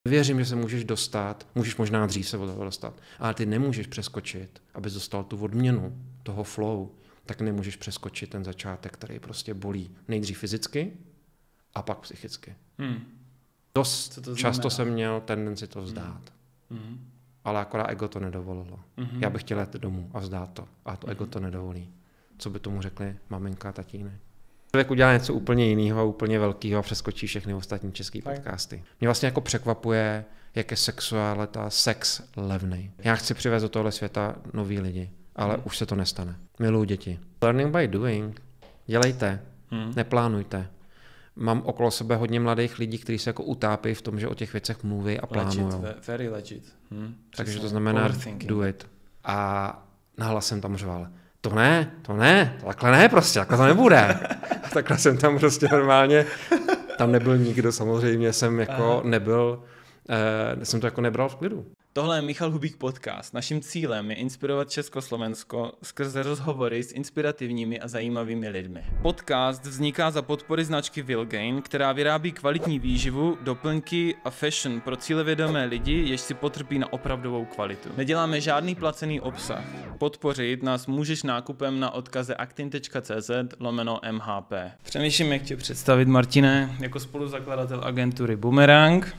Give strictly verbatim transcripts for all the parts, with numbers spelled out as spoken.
Věřím, že se můžeš dostat, můžeš možná dřív se od toho dostat, ale ty nemůžeš přeskočit, abys dostal tu odměnu toho flow, tak nemůžeš přeskočit ten začátek, který prostě bolí nejdřív fyzicky a pak psychicky. Hmm. Dost často jsem měl tendenci to vzdát. Hmm. Ale akorát ego to nedovolilo. Hmm. Já bych chtěl jít domů a vzdát to. A to hmm. ego to nedovolí. Co by tomu řekli maminka a tatínek? Člověk udělá něco úplně jiného, úplně velkého a přeskočí všechny ostatní český podcasty. Mě vlastně jako překvapuje, jak je sexualita, sex levnej. Já chci přivést do tohle světa nový lidi, ale hmm. už se to nestane. Miluji děti. Learning by doing. Dělejte, hmm. neplánujte. Mám okolo sebe hodně mladých lidí, kteří se jako utápí v tom, že o těch věcech mluví a plánují. Very legit. Hmm. Takže to znamená do it. A nahlas jsem tam řval. To ne, to ne, takhle ne prostě, takhle to nebude. Takhle jsem tam prostě normálně, tam nebyl nikdo, samozřejmě jsem jako Aha. nebyl, eh, jsem to jako nebral v klidu. Tohle je Michal Hubík podcast. Naším cílem je inspirovat Československo skrze rozhovory s inspirativními a zajímavými lidmi. Podcast vzniká za podpory značky Vilgain, která vyrábí kvalitní výživu, doplňky a fashion pro cílevědomé lidi, jež si potrpí na opravdovou kvalitu. Neděláme žádný placený obsah. Podpořit nás můžeš nákupem na odkaze actin tečka cz lomeno mhp. Přemýšlím, jak tě představit, Martine, jako spoluzakladatel agentury Boomerang,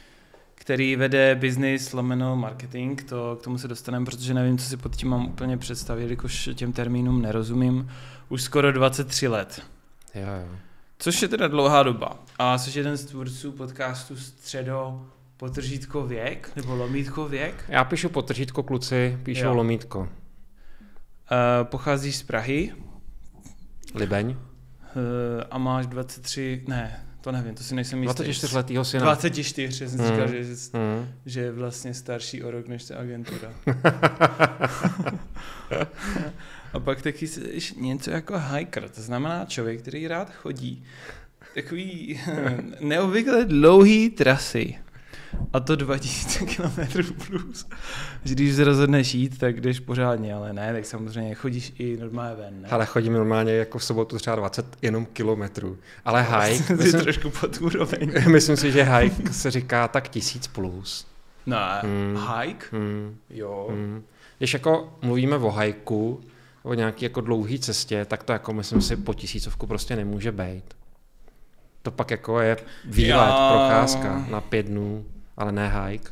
který vede business lomeno marketing, to k tomu se dostaneme, protože nevím, co si pod tím mám úplně představit, jelikož těm termínům nerozumím, už skoro dvacet tři let. Jo, jo. Což je teda dlouhá doba. A jsi jeden z tvůrců podcastu Středo potržítko věk, nebo lomítko věk? Já píšu potržítko, kluci píšou jo. lomítko. Uh, pocházíš z Prahy. Libeň. Uh, a máš dvacet tři, ne, to nevím, to si nejsem jistý. dvacetičtyřletýho syna. dvacet čtyři, jsem mm. říkal, že, mm. že je vlastně starší o rok než ta agentura. A pak taky jsi něco jako hiker, to znamená člověk, který rád chodí. Takový neobvykle dlouhý trasy. A to dva tisíce kilometrů plus. Že když se rozhodneš jít, tak jdeš pořádně, ale ne, tak samozřejmě chodíš i normálně ven. Ne? Ale chodím normálně jako v sobotu třeba dvacet jenom kilometrů. Ale hike... myslím, trošku pod úroveň. Myslím si, že hike se říká tak tisíc plus. No, hmm. hike? Hmm. Jo. Hmm. Když jako mluvíme o hajku, o nějaký jako dlouhý cestě, tak to jako myslím si po tisícovku prostě nemůže být. To pak jako je výlet, jo. procházka na pět dnů, ale ne hike.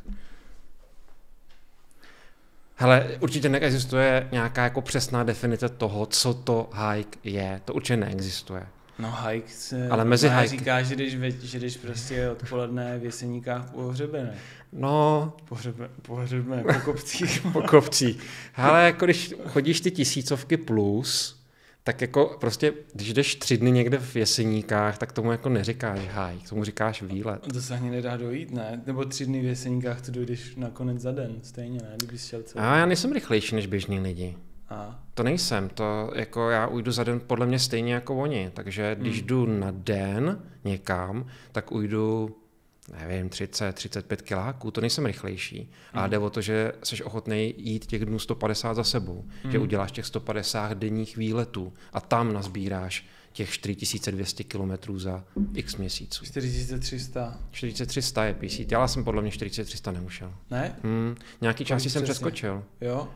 Hele, určitě neexistuje nějaká jako přesná definice toho, co to hike je. To určitě neexistuje. No hike se ale mezi hike... říká, že jdeš, že jdeš prostě odpoledne v Jeseníkách po hřebene. No. Po hřebene, po, hřebene, po kopcích. po kopcích. Hele, jako když chodíš ty tisícovky plus, tak jako prostě, když jdeš tři dny někde v Jeseníkách, tak tomu jako neříkáš hike, tomu říkáš výlet. To se ani nedá dojít, ne? Nebo tři dny v Jeseníkách to dojdeš nakonec za den, stejně, ne? Kdybys šel celý. A já nejsem rychlejší než běžní lidi. A? To nejsem, to jako já ujdu za den podle mě stejně jako oni, takže když hmm. jdu na den někam, tak ujdu, nevím, třicet, třicet pět kiláků, to nejsem rychlejší. Hmm. A jde o to, že jsi ochotný jít těch dnů sto padesát za sebou, hmm. že uděláš těch sto padesát denních výletů a tam nazbíráš těch čtyři tisíce dvě stě kilometrů za x měsíců. čtyři tisíce tři sta. čtyři tisíce tři sta je písít, já jsem podle mě čtyři tisíce tři sta neušel. Ne? Hmm. Nějaký části jsem přeskočil. Jo?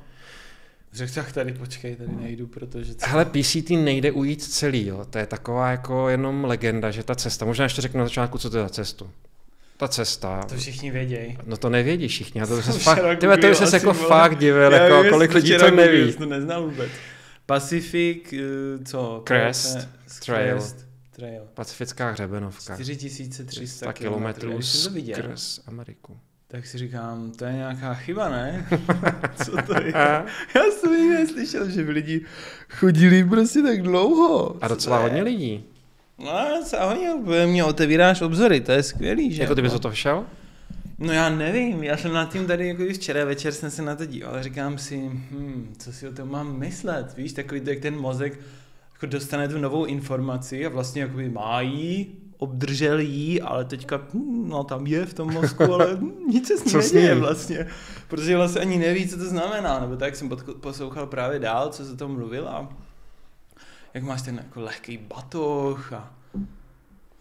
Řekl tak tady počkej, tady nejdu, protože... Hele, P C T nejde ujít celý, jo. To je taková jako jenom legenda, že ta cesta, možná ještě řeknu na začátku, co to je za cestu. Ta cesta... To všichni vědějí. No to nevědí všichni, a to se fakt, tyhle, to se jako fakt divil, jako kolik lidí to neví. To neznal vůbec. Pacific, co? Crest Trail. Crest Trail. Pacifická hřebenovka. čtyři tisíce tři sta kilometrů skrz Ameriku. Tak si říkám, to je nějaká chyba, ne? Co to je? Já jsem nikdy neslyšel, že by lidi chodili prostě tak dlouho. A docela hodně lidí. No, docela hodně, mě otevíráš obzory, to je skvělý, že? Jako ty bys o to šel? No já nevím, já jsem nad tím tady, jako včera večer jsem se na to díval, ale říkám si, hm, co si o tom mám myslet, víš, takový to, jak ten mozek jako dostane tu novou informaci a vlastně jakoby má jí, obdržel jí, ale teďka, no tam je v tom mozku, ale nic se s ní neděje vlastně, protože vlastně ani neví, co to znamená, nebo tak jsem poslouchal právě dál, co se to mluvil a jak máš ten jako lehký batoh a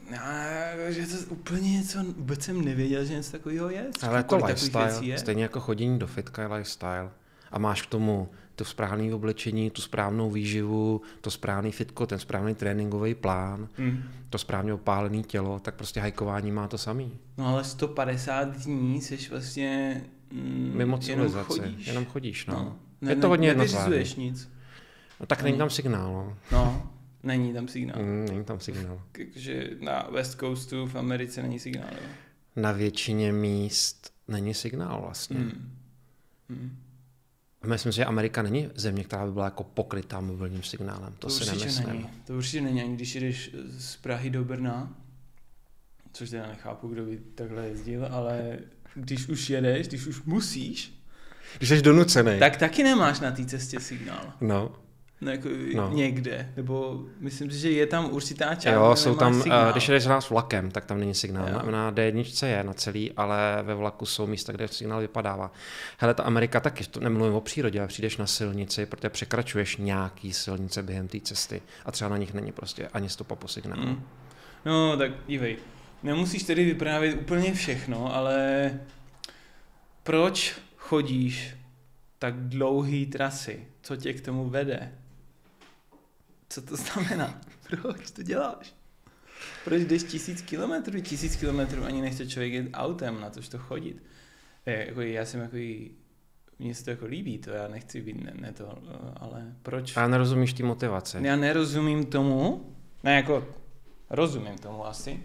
Já, že to úplně něco, vůbec jsem nevěděl, že něco takového je. Ale je to lifestyle, je? Stejně jako chodění do fitka je lifestyle. A máš k tomu to správné oblečení, tu správnou výživu, to správný fitko, ten správný tréninkový plán, mm. to správně opálené tělo, tak prostě hajkování má to samý. No ale sto padesát dní jsi vlastně mm, mimo civilizaci, jenom chodíš. Jenom chodíš no. No, ne, je to hodně jednotvárný. nic. No tak není tam signál. No. no, není tam signál. Mm, není tam signál. Takže na West Coastu v Americe není signál, jo? Na většině míst není signál vlastně. Mm. Mm. Myslím si, že Amerika není země, která by byla jako pokrytá mobilním signálem. To, to si nemyslím. Není. To určitě není, ani když jdeš z Prahy do Brna, což teda nechápu, kdo by takhle jezdil, ale když už jedeš, když už musíš, když jsi donucený, tak taky nemáš na té cestě signál. No. No, jako no. Někde, nebo myslím si, že je tam určitá část, jo, jsou tam, signál. Když jdeš s vlakem, tak tam není signál. Jo. Na D jedna je na celý, ale ve vlaku jsou místa, kde signál vypadává. Hele, ta Amerika taky, to nemluvím o přírodě, ale přijdeš na silnici, protože překračuješ nějaký silnice během té cesty a třeba na nich není prostě ani stopa po signálu. Mm. No, tak dívej, nemusíš tedy vyprávět úplně všechno, ale proč chodíš tak dlouhý trasy? Co tě k tomu vede? Co to znamená? Proč to děláš? Proč jdeš tisíc kilometrů? Tisíc kilometrů ani nechce člověk jít autem, na tož to chodit. Je, jako, já jsem jako, mně se to jako líbí, to já nechci být, ne, ne to, ale proč? A nerozumíš ty motivace. Já nerozumím tomu, ne jako, rozumím tomu asi.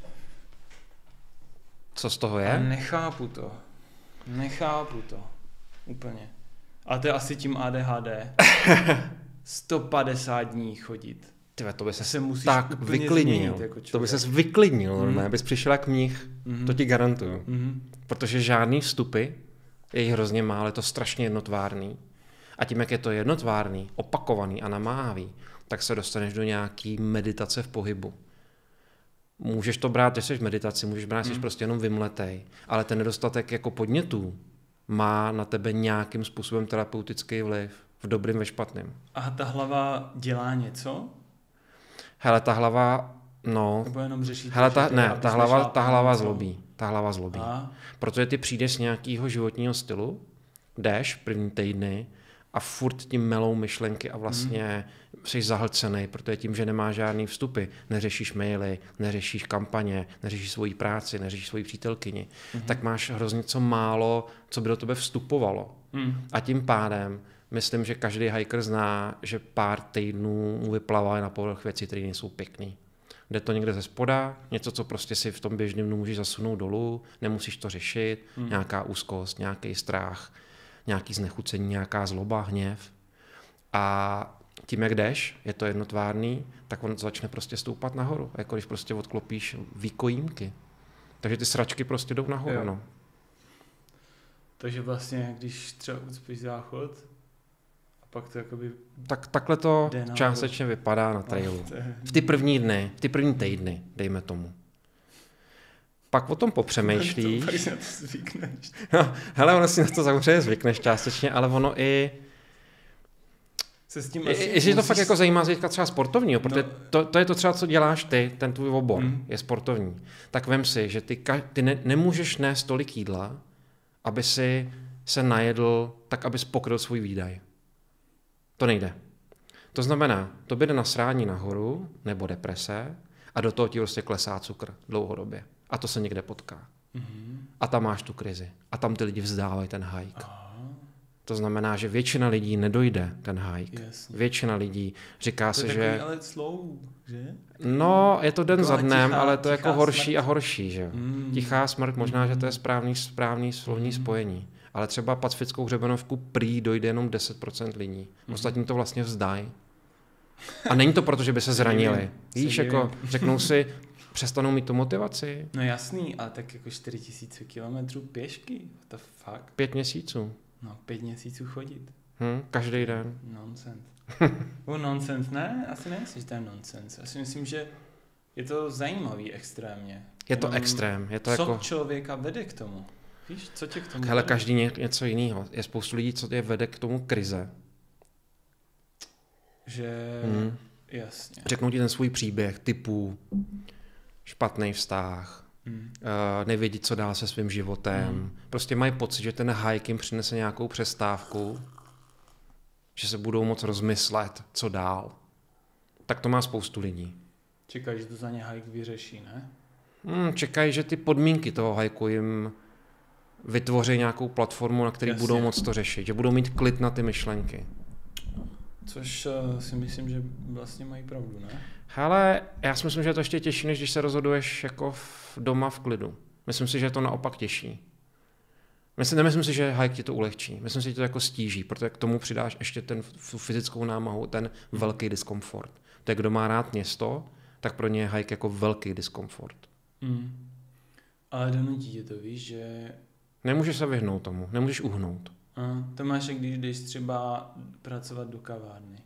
Co z toho je? Ale nechápu to. Nechápu to. Úplně. Ale to je asi tím A D H D. sto padesát dní chodit. Tyve, to by ses se tak vyklidnil. Jako to by ses vyklidnil, mm. ne? Bys přišel jak mnich. Mm. To ti garantuju. Mm. Protože žádný vstupy, je jich hrozně málo, je to strašně jednotvárný. A tím, jak je to jednotvárný, opakovaný a namáhavý, tak se dostaneš do nějaký meditace v pohybu. Můžeš to brát, že jsi v meditaci, můžeš brát, že jsi mm. prostě jenom vymletej. Ale ten nedostatek jako podnětů má na tebe nějakým způsobem terapeutický vliv. V dobrým, ve špatným. A ta hlava dělá něco? Hele, ta hlava, no... Nebo jenom řeší... Hele, ta, ne, ta hlava, ta hlava zlobí. Ta hlava zlobí. A? Protože ty přijdeš z nějakého životního stylu, jdeš první týdny a furt tím melou myšlenky a vlastně hmm. jsi zahlcený, protože tím, že nemáš žádný vstupy, neřešíš maily, neřešíš kampaně, neřešíš svoji práci, neřešíš svoji přítelkyni, hmm. tak máš hrozně co málo, co by do tebe vstupovalo. Hmm. A tím pádem myslím, že každý hiker zná, že pár týdnů mu vyplavá na povrch věci, které nejsou pěkný. Jde to někde ze spoda, něco, co prostě si v tom běžném dnu můžeš zasunout dolů, nemusíš to řešit, hmm. nějaká úzkost, nějaký strach, nějaký znechucení, nějaká zloba, hněv. A tím, jak jdeš, je to jednotvárný, tak on začne prostě stoupat nahoru, jako když prostě odklopíš výkojímky. Takže ty sračky prostě jdou nahoru. No. Takže vlastně, když třeba ucpíš záchod, pak to jakoby tak takhle to částečně vypadá na trailu. V ty první dny, v ty první týdny, dejme tomu. Pak o tom popřemýšlíš. Pak si na to zvykneš. No, hele, ono si na to samozřejmě zvykneš částečně, ale ono i... Se s tím I, i že to fakt jako zajímá z třeba sportovního, protože no. to, to je to třeba, co děláš ty, ten tvůj obor mm. je sportovní. Tak vem si, že ty, ty ne, nemůžeš nést tolik jídla, aby si se najedl tak, abys pokryl svůj výdaj. To nejde. To znamená, to jde na srání nahoru, nebo deprese, a do toho ti prostě klesá cukr dlouhodobě. A to se někde potká. Mm-hmm. A tam máš tu krizi. A tam ty lidi vzdávají ten hike. Aha. To znamená, že většina lidí nedojde ten hike. Jasně. Většina lidí říká to se, je že... takový ale slow, že? No, je to den za dnem, tichá, ale to je jako horší smrt. A horší, že? Mm. Tichá smrt, možná, mm. že to je správný, správný slovní mm. spojení. Ale třeba pacifickou hřebenovku prý dojde jenom deset procent lidí. Mm. Ostatní to vlastně vzdají. A není to proto, že by se zranili. Víš, jako řeknou si, přestanou mít tu motivaci. No jasný, ale tak jako čtyři tisíce kilometrů pěšky, what the fuck. Pět měsíců. No, pět měsíců chodit. Hm, každý den. Nonsense. O nonsense, ne? Asi nemyslím, že to je nonsense. Asi myslím, že je to zajímavý extrémně. Je to Jenom extrém. Je to co jako... člověka vede k tomu? Víš, co tě k tomu Hele, vede? každý ně, něco jiného. Je spoustu lidí, co je vede k tomu krize. Že... Hmm. Jasně. Řeknou ti ten svůj příběh typu, špatný vztah, Hmm. uh, nevědí, co dál se svým životem. Hmm. Prostě mají pocit, že ten hike jim přinese nějakou přestávku, že se budou moc rozmyslet, co dál. Tak to má spoustu lidí. Čekají, že to za ně hike vyřeší, ne? Hmm, čekají, že ty podmínky toho hajku jim vytvoří nějakou platformu, na který Jasně. budou moc to řešit, že budou mít klid na ty myšlenky. Což uh, si myslím, že vlastně mají pravdu, ne? Hele, já si myslím, že je to ještě těžší, než když se rozhoduješ jako v doma v klidu. Myslím si, že je to naopak těžší. Myslím, nemyslím si, že hike ti to ulehčí. Myslím si, že to jako stíží, protože k tomu přidáš ještě ten, tu fyzickou námahu, ten velký diskomfort. Tak kdo má rád město, tak pro ně je hike jako velký diskomfort. Mm. Ale donutí tě to, víš, že... Nemůžeš se vyhnout tomu, nemůžeš uhnout. A to máš, jak když jdeš třeba pracovat do kavárny.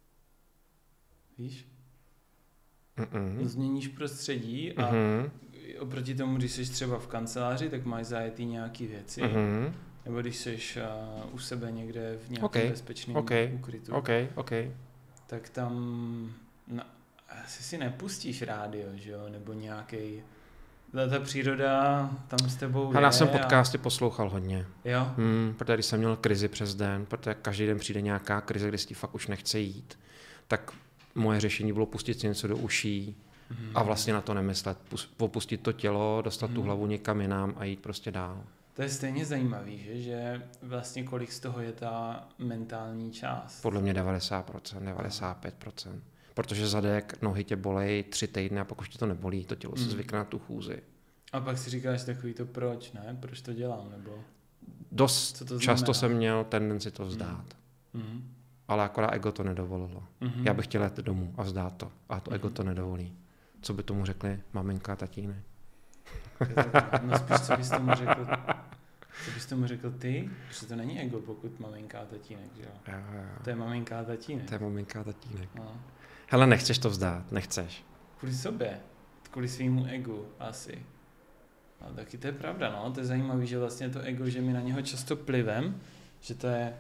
Víš? Mm-mm. Změníš prostředí a Mm-hmm. oproti tomu, když jsi třeba v kanceláři, tak máš zajetý nějaký věci. Mm-hmm. Nebo když jsi uh, u sebe někde v nějakém Okay. bezpečném Okay. ukrytu. OK, OK. Tak tam no, asi si nepustíš rádio, že jo, nebo nějaký. Ta příroda tam s tebou Ale je. já jsem a... podcasty poslouchal hodně. Jo? Hmm, protože když jsem měl krizi přes den, protože každý den přijde nějaká krize, kdy si fakt už nechce jít, tak moje řešení bylo pustit si něco do uší Mhm. a vlastně na to nemyslet. Pus- opustit to tělo, dostat tu Mhm. hlavu někam jinam a jít prostě dál. To je stejně zajímavý, že? že vlastně kolik z toho je ta mentální část. Podle mě devadesát procent, devadesát pět procent. Protože zadek, nohy tě bolej tři týdny a pak už tě to nebolí, to tělo se Mhm. zvykne na tu chůzi. A pak si říkáš takový to proč, ne? Proč to dělám, nebo... Dost Co to často znamená? jsem měl tendenci to vzdát. Mhm. Ale akorát ego to nedovolilo. Mhm. Já bych chtěl jít domů a vzdát to. A to ego to nedovolí. Co by tomu řekli maminka a tatínek? No spíš, co bys tomu řekl, co bys tomu řekl ty? Protože to není ego, pokud maminka a tatínek, že jo? Jo, jo. To je maminka a tatínek. To je maminka a tatínek. No. Hele, nechceš to vzdát, nechceš. Kvůli sobě, kvůli svýmu egu asi. A taky to je pravda, no, to je zajímavé, že vlastně to ego, že my na něho často plivem, že to je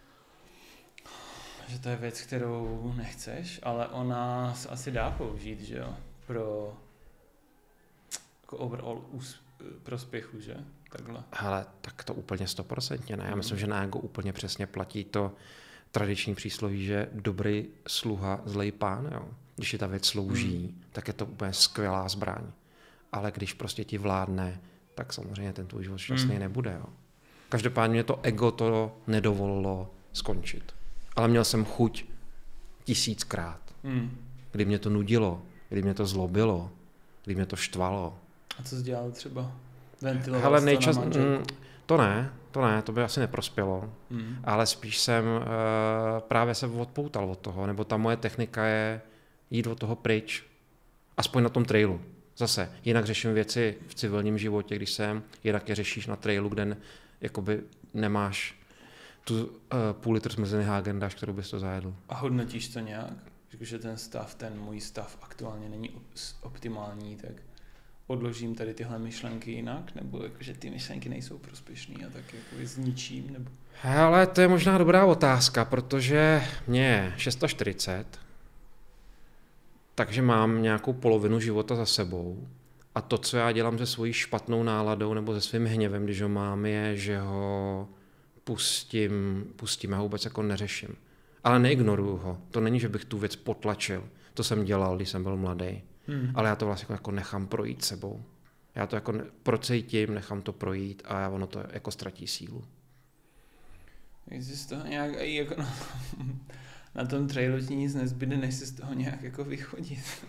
že to je věc, kterou nechceš, ale ona se asi dá použít, že jo, pro jako overall ús, prospěchu, že? Takhle. Hele, tak to úplně stoprocentně ne. Já Mhm. myslím, že na ego úplně přesně platí to tradiční přísloví, že dobrý sluha, zlej pán, jo. Když je ta věc slouží, Mhm. tak je to úplně skvělá zbraň. Ale když prostě ti vládne, tak samozřejmě ten tvůj život šťastný Mhm. nebude, jo. Každopádně mě to ego to nedovolilo skončit. Ale měl jsem chuť tisíckrát. Hmm. Kdy mě to nudilo, kdy mě to zlobilo, kdy mě to štvalo. A co jsi dělal třeba? Ventiloval Hele, jsi to nejčas... na manželku? mm, to ne, to ne, to by asi neprospělo. Hmm. Ale spíš jsem uh, právě se odpoutal od toho, nebo ta moje technika je jít od toho pryč. Aspoň na tom trailu. Zase, jinak řeším věci v civilním životě, když jsem, jinak je řešíš na trailu, kde ne, jakoby nemáš tu uh, půl litr zmrzliny Häagen-Dazs, kterou bys to zajedl. A hodnotíš to nějak? Že ten stav, ten můj stav aktuálně není op- optimální, tak odložím tady tyhle myšlenky jinak? Nebo jakože ty myšlenky nejsou prospěšný a tak jako zničím? Nebo... Ale to je možná dobrá otázka, protože mě je čtyřicet šest, takže mám nějakou polovinu života za sebou a to, co já dělám se svojí špatnou náladou nebo se svým hněvem, když ho mám, je, že ho pustím, pustím, já ho vůbec jako neřeším. Ale neignoruju ho. To není, že bych tu věc potlačil. To jsem dělal, když jsem byl mladý. Hmm. Ale já to vlastně jako nechám projít sebou. Já to jako ne- procítím, nechám to projít a ono to jako ztratí sílu. Jestli z toho nějak, i jako na, na tom trailu ti nic nezbyde, než se z toho nějak jako vychodit.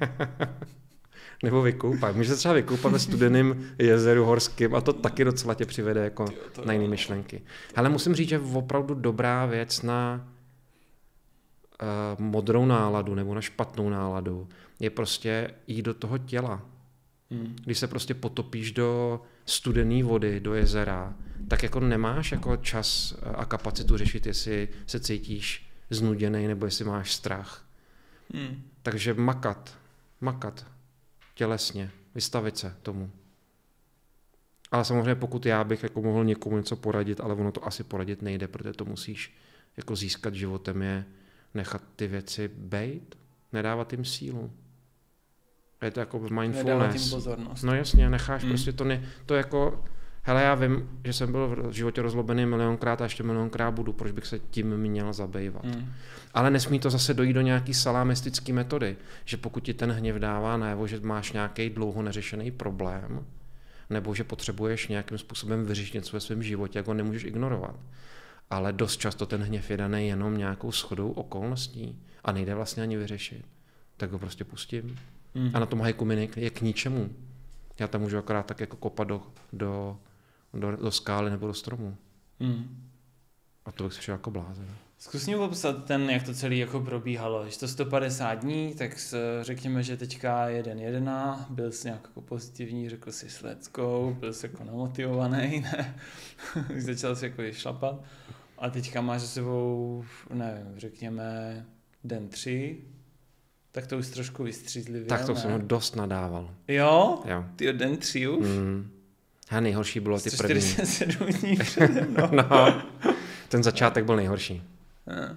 Nebo vykoupat. Můžeš se třeba vykoupat ve studeném jezeru horským a to taky docela tě přivede jako Tyjo, to na jiné jo. myšlenky. Ale musím říct, že opravdu dobrá věc na uh, modrou náladu nebo na špatnou náladu je prostě jít do toho těla. Hmm. Když se prostě potopíš do studené vody, do jezera, tak jako nemáš jako čas a kapacitu řešit, jestli se cítíš znuděnej nebo jestli máš strach. Hmm. Takže makat, makat tělesně, vystavit se tomu. Ale samozřejmě pokud já bych jako mohl někomu něco poradit, ale ono to asi poradit nejde, protože to musíš jako získat životem, je nechat ty věci bejt, nedávat jim sílu. Je to jako Nedává tím mindfulness. pozornost. No jasně, necháš Mm. prostě to, ne, to jako, hele, já vím, že jsem byl v životě rozlobený milionkrát a ještě milionkrát budu, proč bych se tím měl zabývat. Mm. Ale nesmí to zase dojít do nějaký salámistický metody, že pokud ti ten hněv dává najevo, že máš nějaký dlouho neřešený problém, nebo že potřebuješ nějakým způsobem vyřešit něco ve svém životě, jak ho nemůžeš ignorovat. Ale dost často ten hněv je daný jenom nějakou shodou okolností a nejde vlastně ani vyřešit. Tak ho prostě pustím. Mm. A na tom hajku mi je k ničemu. Já tam můžu akorát tak jako kopat do, do, do, do skály nebo do stromu. Mm. A to bych se šel jako blázen. Zkus mi popsat ten, jak to celé jako probíhalo. Když to sto padesát dní, tak s, řekněme, že teďka jeden jedna, byl jsi nějak jako pozitivní, řekl jsi let's go, byl jsi jako namotivovaný, ne? Začal jsi jako šlapat. A teďka máš za sebou, nevím, řekněme, den tři, tak to už trošku vystřízlivěl, Tak to ne? jsem ho dost nadával. Jo? Jo. Ty den tři už? Mm. A nejhorší bylo ty první. čtyřicet sedm dní přede mnou. No, ten začátek byl nejhorší. A.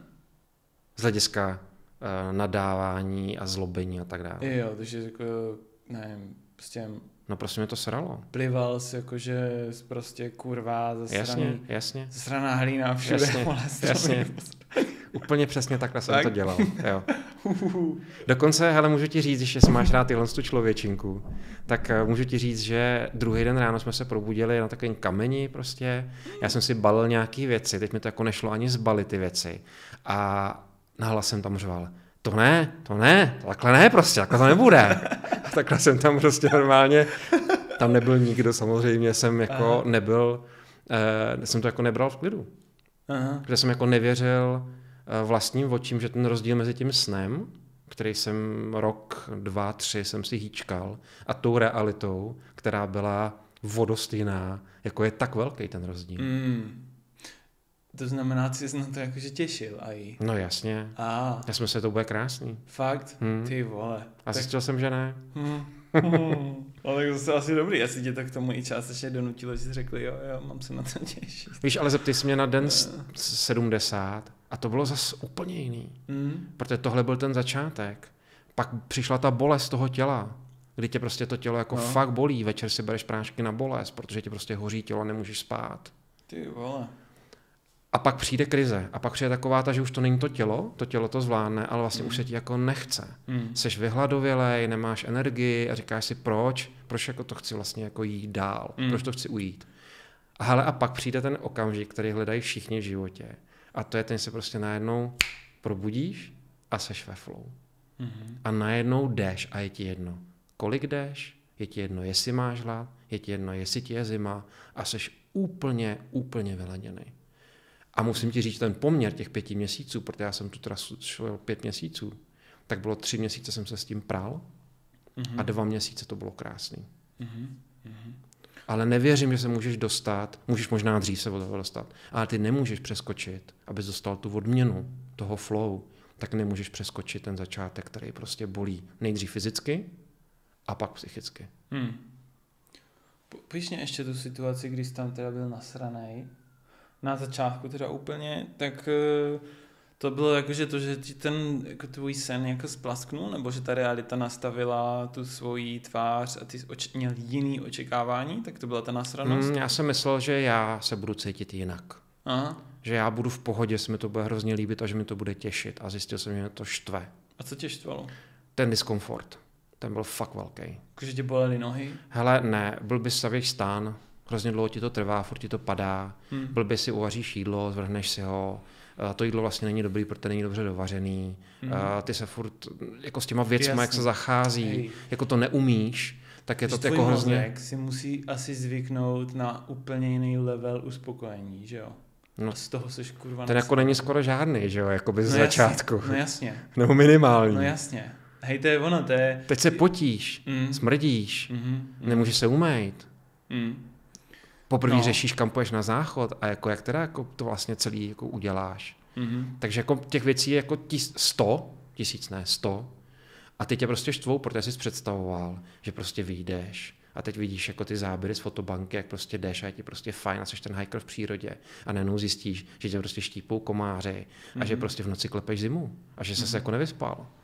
Z hlediska uh, nadávání a zlobení a tak dále. Jo, takže jako, nevím, prostě No prostě mě to sralo. plival jsi jakože prostě kurva zasraný, Jasně, jasně. zasraná hlína všude. Jasně, vole, jasně. Úplně přesně takhle jsem Tak? to dělal. Jo. Dokonce, hele, můžu ti říct, že jestli máš rád tyhle tu člověčinku, tak uh, můžu ti říct, že druhý den ráno jsme se probudili na takovém kameni prostě. Já jsem si balil nějaký věci, teď mi to jako nešlo ani zbalit ty věci. A nahlas jsem tam řval, to ne, to ne, takhle ne prostě, takhle to nebude. A takhle jsem tam prostě normálně, tam nebyl nikdo, samozřejmě jsem jako Aha. nebyl, uh, jsem to jako nebral v klidu. Aha. Protože jsem jako nevěřil vlastním očím, že ten rozdíl mezi tím snem, který jsem rok, dva, tři jsem si hýčkal, a tou realitou, která byla vodostejná, jako je tak velký ten rozdíl. Mm. To znamená, že jsi na to jakože těšil aj. No jasně. A. Já jsem se, to bude krásný. Fakt? Hmm. Ty vole. A Tak... zjistil jsem, že ne. Hmm. Hmm. Ale tak to je asi dobrý, asi tě to k tomu i částečně donutilo, že jsi řekl, jo, jo, mám se na to těšit. Víš, ale zeptej se mě na den sedmdesát a to bylo zase úplně jiný. Mm. Protože tohle byl ten začátek. Pak přišla ta bolest toho těla, kdy tě prostě to tělo jako no. fakt bolí. Večer si bereš prášky na bolest, protože tě prostě hoří tělo, nemůžeš spát. Ty vole. A pak přijde krize. A pak přijde taková ta, že už to není to tělo, to tělo to zvládne, ale vlastně mm. už se ti jako nechce. Mm. Seš vyhladovělej, nemáš energii a říkáš si proč, proč jako to chci vlastně jako jít dál, mm. proč to chci ujít. A hele, a pak přijde ten okamžik, který hledají všichni v životě. A to je ten, se prostě najednou probudíš a seš ve flow. Mm. A najednou jdeš a je ti jedno, kolik jdeš, je ti jedno, jestli máš hlad, je ti jedno, jestli ti je zima a seš úplně, úplně vyladěný. A musím ti říct, ten poměr těch pěti měsíců, protože já jsem tu trasu šel pět měsíců, tak bylo tři měsíce jsem se s tím prál mm-hmm. a dva měsíce to bylo krásný. Mm-hmm. Ale nevěřím, že se můžeš dostat, můžeš možná dřív se od toho dostat, ale ty nemůžeš přeskočit, abys dostal tu odměnu toho flow, tak nemůžeš přeskočit ten začátek, který prostě bolí nejdřív fyzicky a pak psychicky. Hmm. Píš mě ještě tu situaci, když jsi tam teda byl nasranej, na začátku teda úplně, tak to bylo jako, že to, že ti ten jako tvůj sen jako splasknul, nebo že ta realita nastavila tu svoji tvář a ty jsi oč- měl jiný očekávání, tak to byla ta nasranost? Mm, já jsem myslel, že já se budu cítit jinak. Aha. Že já budu v pohodě, se mi to bude hrozně líbit a že mi to bude těšit. A zjistil jsem, že mě to štve. A co tě štvalo? Ten diskomfort. Ten byl fakt velký. Jakože tě bolely nohy? Hele, ne, byl by stavěš stán, hrozně dlouho ti to trvá, furt ti to padá, hmm. byl by si uvaříš jídlo, zvrhneš si ho, to jídlo vlastně není dobrý, protože není dobře dovařený, hmm. ty se furt jako s těma věcma, jak se zachází, Hej. jako to neumíš, tak je Když to jako hrozně... mozek si musí asi zvyknout na úplně jiný level uspokojení, že jo? No, z toho seš kurva... Ten jako není skoro žádný, že jo, jakoby z no začátku. Jasně, no jasně. Nebo minimální. No jasně. Hej, to je ono, to je... Teď se potíš, mm. smrdíš, mm-hmm. nemůžeš se umýt. Mm. Poprvé no. řešíš, kam půjdeš na záchod a jako jak teda jako to vlastně celý jako uděláš. Mm-hmm. Takže jako těch věcí je jako tis, sto, tisíc ne, sto. A ty tě prostě štvou, protože jsi představoval, že prostě vyjdeš a teď vidíš jako ty záběry z fotobanky, jak prostě jdeš a je ti prostě fajn a jsi ten hiker v přírodě a najednou zjistíš, že tě prostě štípou komáři mm-hmm. a že prostě v noci klepeš zimu a že jsi mm-hmm. se jako nevyspal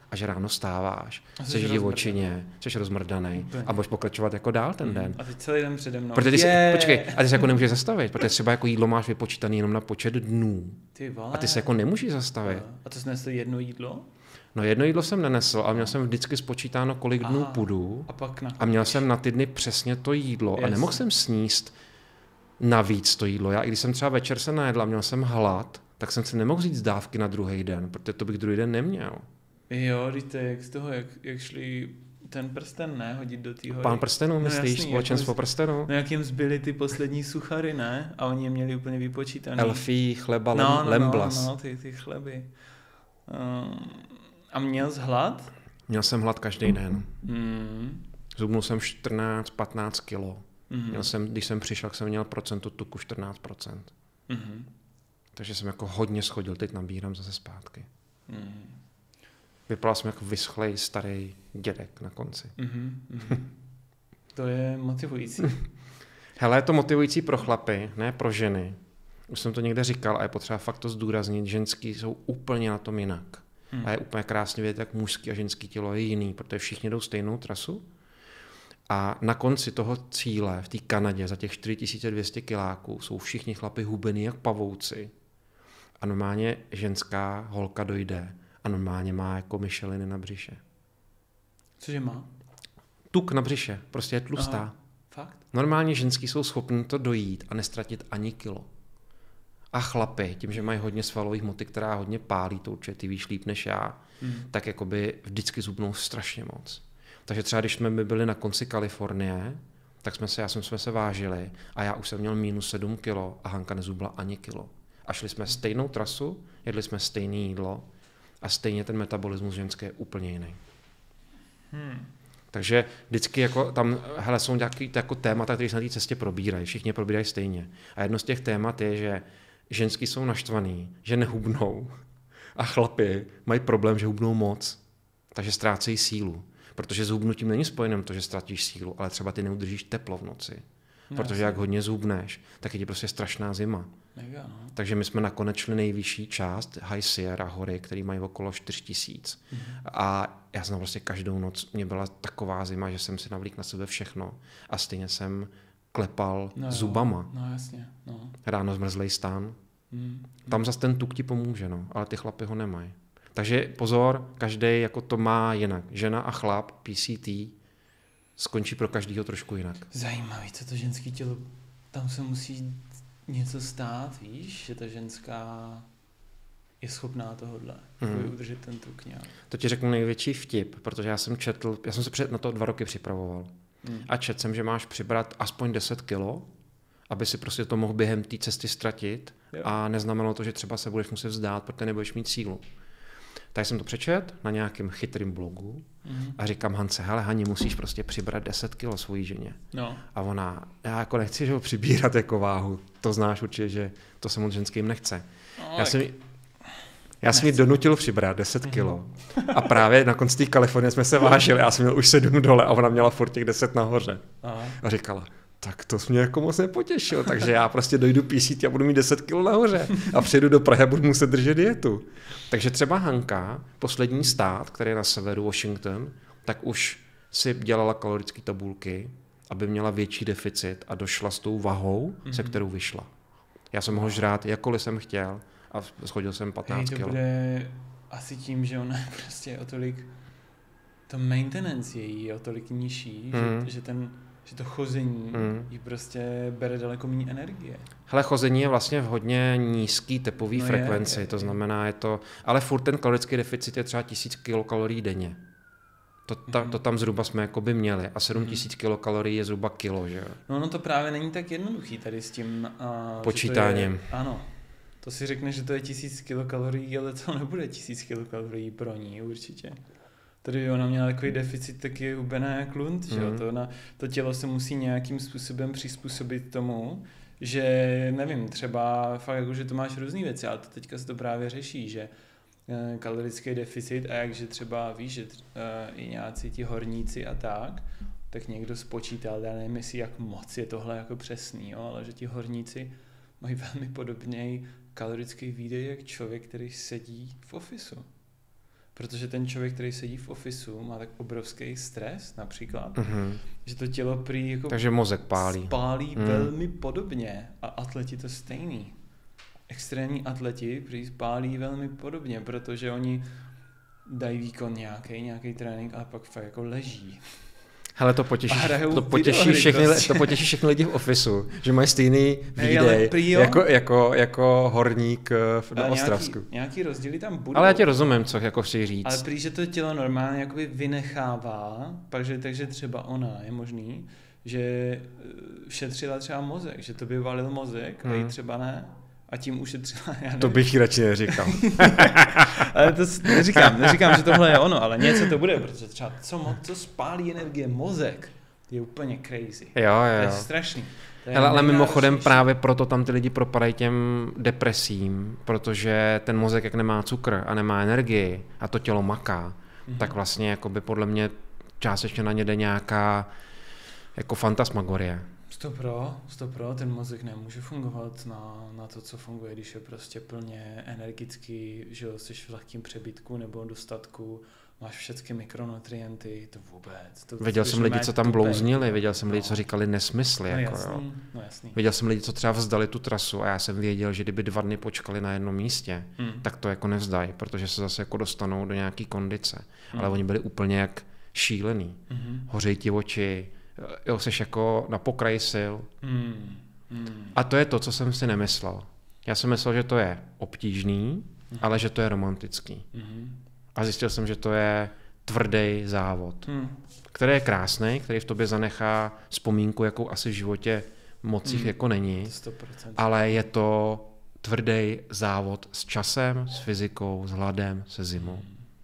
a že ráno stáváš, A jsi jsi v rozmrdaný. divočině, jsi rozmrdaný a budeš pokračovat jako dál ten den. A teď celý den přede mnou. Protože ty si, Je. počkej, a ty se jako nemůžeš zastavit, protože třeba jako jídlo máš vypočítané jenom na počet dnů. Ty vole. A ty se jako nemůžeš zastavit. A to jsi nesl jedno jídlo? No jedno jídlo jsem nenesl, ale měl jsem vždycky spočítáno, kolik dnů Aha. půjdu A pak na a měl jsem na ty dny přesně to jídlo a Jasně. nemohl jsem sníst navíc to jídlo. Já i když jsem třeba večer se najedl a měl jsem hlad, tak jsem si nemohl říct dávky na druhý den, protože to bych druhý den neměl. Jo, víte, jak z toho, jak, jak šli ten prsten, ne, hodit do té hory. Pán prstenů, myslíš, jasný, společenstvo jak, prstenů? no jak jim zbyly ty poslední suchary, ne? A oni je měli úplně vypočítaný. Elfí, chleba, no, lem, no, lemblas. No, no, ty, ty chleby. Um, a měl jsi hlad? Měl jsem hlad každý den. Mm. Zubnul jsem čtrnáct patnáct kilo. Mm. Měl jsem, když jsem přišel, jsem měl procentu tuku čtrnáct procent. Mm. Takže jsem jako hodně schodil, teď nabírám zase zpátky. Mm. Vypadal jsem jako vyschlej starý dědek na konci. Mm. Mm. To je motivující. Hele, je to motivující pro chlapy, ne pro ženy. Už jsem to někde říkal a je potřeba fakt to zdůraznit. Ženský jsou úplně na tom jinak. Hmm. A je úplně krásně vidět, jak mužský a ženský tělo je jiný, protože všichni jdou stejnou trasu. A na konci toho cíle v té Kanadě za těch čtyři tisíce dvě stě kiláků jsou všichni chlapi hubený jak pavouci. A normálně ženská holka dojde a normálně má jako myšeliny na břiše. Cože má? Tuk na břiše, prostě je tlustá. Aha. Fakt? Normálně ženský jsou schopni to dojít a nestratit ani kilo. A chlapy, tím, že mají hodně svalových hmoty, která hodně pálí, to určitě ty víš líp než já, Hmm. tak jakoby vždycky zubnou strašně moc. Takže třeba když jsme byli na konci Kalifornie, tak jsme se, já jsem jsme se vážili a já už jsem měl minus sedm kilo a Hanka nezubla ani kilo. A šli jsme stejnou trasu, jedli jsme stejné jídlo a stejně ten metabolismus ženské je úplně jiný. Hmm. Takže vždycky jako tam, hele, jsou nějaký jako témata, které se na té cestě probírají. Všichni je probírají stejně. A jedno z těch témat je, že ženský jsou naštvaný, že nehubnou a chlapi mají problém, že hubnou moc, takže ztrácejí sílu. Protože zhubnutím není spojeným to, že ztratíš sílu, ale třeba ty neudržíš teplo v noci. No, Protože jasně. jak hodně zhubneš, tak je ti prostě strašná zima. Mega, no. Takže my jsme nakonec šli nejvyšší část, High Sierra hory, který mají okolo čtyři tisíce. Mhm. A já jsem prostě každou noc, mě byla taková zima, že jsem si navlík na sebe všechno a stejně jsem klepal No, zubama. No jasně, no. Ráno zmrzlej stán. Hmm. Tam zase ten tuk ti pomůže, no, ale ty chlapy ho nemají. Takže pozor, každý jako to má jinak. Žena a chlap, P C T, skončí pro každýho trošku jinak. Zajímavý, co to ženské tělo, tam se musí něco stát, víš, že ta ženská je schopná tohodle, Mhm. mm. udržet ten tuk nějak. To ti řeknu největší vtip, protože já jsem četl, já jsem se před, na to dva roky připravoval. Mm. A četl jsem, že máš přibrat aspoň deset kilo, aby si prostě to mohl během té cesty ztratit Jo. a neznamenalo to, že třeba se budeš muset vzdát, protože nebudeš mít sílu. Tak jsem to přečet na nějakém chytrým blogu Mm. a říkám Hance, hele Hani, musíš prostě přibrat deset kilo svojí ženě. No. A ona, já jako nechci, že ho přibírat jako váhu, to znáš určitě, že to se moc ženským nechce. no Já jsem, já jsem ji Nechci. donutil přibrat deset kilo. A právě na konci té Kalifornie jsme se vážili, já jsem měl už sedm dole a ona měla furt těch deset nahoře. Aha. A říkala, tak to mě jako moc nepotěšilo, takže já prostě dojdu písít a budu mít deset kilo nahoře a přijedu do Prahy a budu muset držet dietu. Takže třeba Hanka, poslední stát, který je na severu, Washington, tak už si dělala kalorické tabulky, aby měla větší deficit a došla s tou vahou, mm-hmm. se kterou vyšla. Já jsem mohl žrát, jakkoliv jsem chtěl a schodil jsem Hej, patnáct to kilo. bude asi tím, že ona je prostě o tolik, to maintenance její je o tolik nižší, Mm. že, že, ten, že to chození Mm. jí prostě bere daleko méně energie. Hele, chození je vlastně v hodně nízký tepový No je, frekvenci, je, to je. znamená, je to, ale furt ten kalorický deficit je třeba tisíc kilokalorií denně. To, ta, Mhm. to tam zhruba jsme jako by měli a sedm tisíc kilokalorií je zhruba kilo, že jo? No, no to právě není tak jednoduchý tady s tím uh, Počítáním. Že to je, ano. To si řekne, že to je tisíc kilokalorií, ale to nebude tisíc kilokalorií pro ní určitě. Tady ona měla takový deficit, tak je hubená jak lunt, že jo? Mhm. To, ona, to tělo se musí nějakým způsobem přizpůsobit tomu, že nevím, třeba fakt jako, že to máš různý věci, ale to teďka se to právě řeší, že eh, kalorický deficit a jakže třeba víš, že eh, i nějací ti horníci a tak, tak někdo spočítal, já nevím, jestli jak moc je tohle jako přesný, jo, ale že ti horníci mají velmi podobný kalorický výdej jak člověk, který sedí v ofisu. Protože ten člověk, který sedí v ofisu, má tak obrovský stres například, Mm-hmm. že to tělo prý jako Takže mozek pálí. spálí Mm. velmi podobně a atleti to stejný. Extrémní atleti prý spálí velmi podobně, protože oni dají výkon nějaký, nějaký trénink a pak fakt jako leží. Hele, to potěší, hrajou to potěší, videohry všechny, prostě. to potěší všechny lidi v ofisu, že mají stejný Hej, ale výdej prý jo. jako, jako, jako horník eh, v- na Ale Ostravsku. Nějaký, nějaký rozdíly tam budou. Ale já tě rozumím, co jako chci říct. Ale prý, že to tělo normálně jakoby vynechává, takže, takže třeba ona je možný, že eh, šetřila třeba mozek, že to by valil mozek hmm. a jí Hmm. třeba ne. A tím ušetřila, já nevím. To bych jí radši neříkal. Ale to s- neříkám, neříkám, že tohle je ono, ale něco to bude, protože třeba co, mo- co spálí energie mozek, je úplně crazy. Jo, To jo, je jo. strašný. To je Hele, ale mimochodem nejnáročnější. právě proto tam ty lidi propadají těm depresím, protože ten mozek, jak nemá cukr a nemá energii a to tělo maká, Mhm. tak vlastně jakoby podle mě částečně na ně jde nějaká jako fantasmagorie. Sto pro, sto pro, ten mozek nemůže fungovat na, na to, co funguje, když je prostě plně energický, že jo, jsi v lehkým přebytku nebo dostatku, máš všechny mikronutrienty, to vůbec. To Viděl to jsem už lidi, má co tam tupej. blouznili, viděl jsem lidi, No. co říkali nesmysly. No Jako, jo. jasný, no jasný. Viděl jsem lidi, co třeba vzdali tu trasu a já jsem věděl, že kdyby dva dny počkali na jednom místě, Hmm. tak to jako nevzdají, protože se zase jako dostanou do nějaký kondice. Hmm. Ale oni byli úplně jak šílený. Mhm. Hořejí ti oči, jo, seš jako na pokraji sil. Hmm. Hmm. A to je to, co jsem si nemyslel. Já jsem myslel, že to je obtížný, Mhm. ale že to je romantický. Mhm. A zjistil jsem, že to je tvrdý závod, Hmm. který je krásný, který v tobě zanechá vzpomínku, jakou asi v životě moc jich Hmm. jako není, To sto procent. ale je to tvrdý závod s časem, s fyzikou, s hladem, se zimou.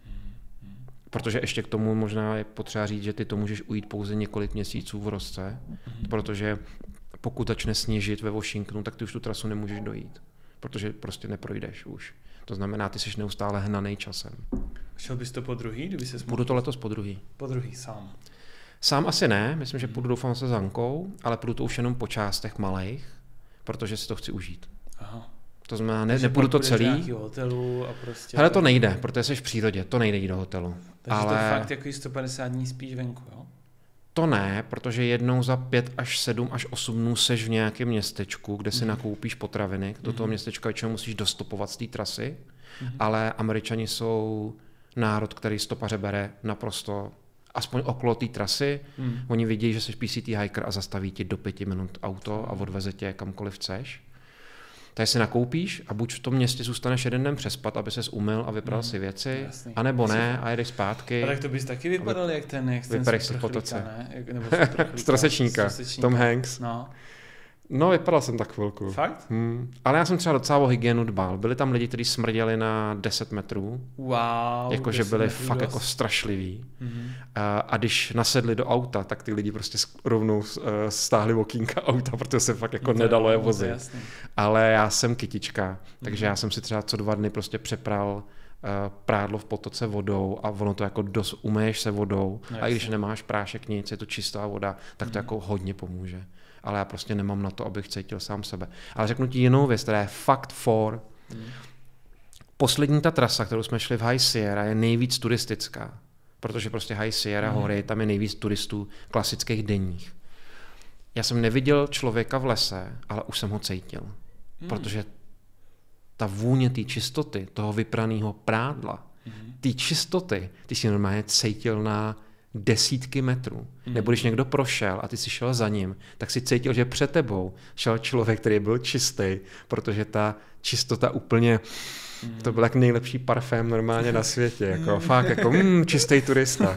Protože ještě k tomu možná je potřeba říct, že ty to můžeš ujít pouze několik měsíců v roce, protože pokud začne sněžit ve Washingtonu, tak ty už tu trasu nemůžeš dojít, protože prostě neprojdeš už. To znamená, ty jsi neustále hnanej časem. Šel bys to po druhý, kdyby se Půjdu to letos po druhý. po druhý sám. Sám asi ne, myslím, že půjdu doufám se Zankou, ale půjdu to už jenom po částech malých, protože si to chci užít. Aha. To znamená, ne, Takže nepůjdu pak to půjdeš do celý. nějakého hotelu a prostě... Hele, to nejde, protože jsi v přírodě, to nejde jít do hotelu. Takže ale to fakt jako sto padesát dní spíš venku, jo? to ne, protože jednou za pět až sedm až osm dnů seš v nějakém městečku, kde si Mhm. nakoupíš potraviny. Do toho Mhm. městečka většinou musíš dostopovat z té trasy, Mhm. ale Američani jsou národ, který stopaře bere naprosto aspoň okolo té trasy. Hmm. Oni vidí, že jsi P C T hiker a zastaví ti do pěti minut auto a odveze tě kamkoliv chceš. Takže si nakoupíš a buď v tom městě zůstaneš jeden den přespat, aby ses umyl a vypral Mhm. si věci, Jasný. anebo ne Jasný. a jedeš zpátky. A tak to bys taky vypadal jak ten, jak ten vypadaš si v superchlíka, potoce. ne? Jak, nebo superchlíka, Z Trosečníka, z Tom Hanks. No, No, vypadal jsem tak chvilku. fakt? Hmm. Ale já jsem třeba docela o hygienu dbal. Byli tam lidi, kteří smrděli na deset metrů, Wow. jakože deset byli metrů fakt dost. jako strašliví. Mhm. A, a když nasedli do auta, tak ty lidi prostě sk- rovnou uh, stáhli okýnka auta, protože se fakt jako No to je- nedalo je no to je vozit. jasný. Ale já jsem kytička, takže Mhm. já jsem si třeba co dva dny prostě přepral uh, prádlo v potoce vodou a ono to jako dost umeješ se vodou No a i když jasně. nemáš prášek nic, je to čistá voda, tak to Mhm. jako hodně pomůže. Ale já prostě nemám na to, abych cítil sám sebe. Ale řeknu ti jinou věc, která je fakt for. Mhm. Poslední ta trasa, kterou jsme šli v High Sierra, je nejvíc turistická. Protože prostě High Sierra Mhm. hory, tam je nejvíc turistů klasických denních. Já jsem neviděl člověka v lese, ale už jsem ho cítil. Mhm. Protože ta vůně té čistoty, toho vypraného prádla, Mhm. té čistoty, ty si normálně cítil na desítky metrů. Mhm. Nebo když někdo prošel a ty si šel za ním, tak si cítil, že před tebou šel člověk, který byl čistý, protože ta čistota úplně, Mhm. to byl jak nejlepší parfém normálně na světě. Jako, fakt jako mm, čistý turista.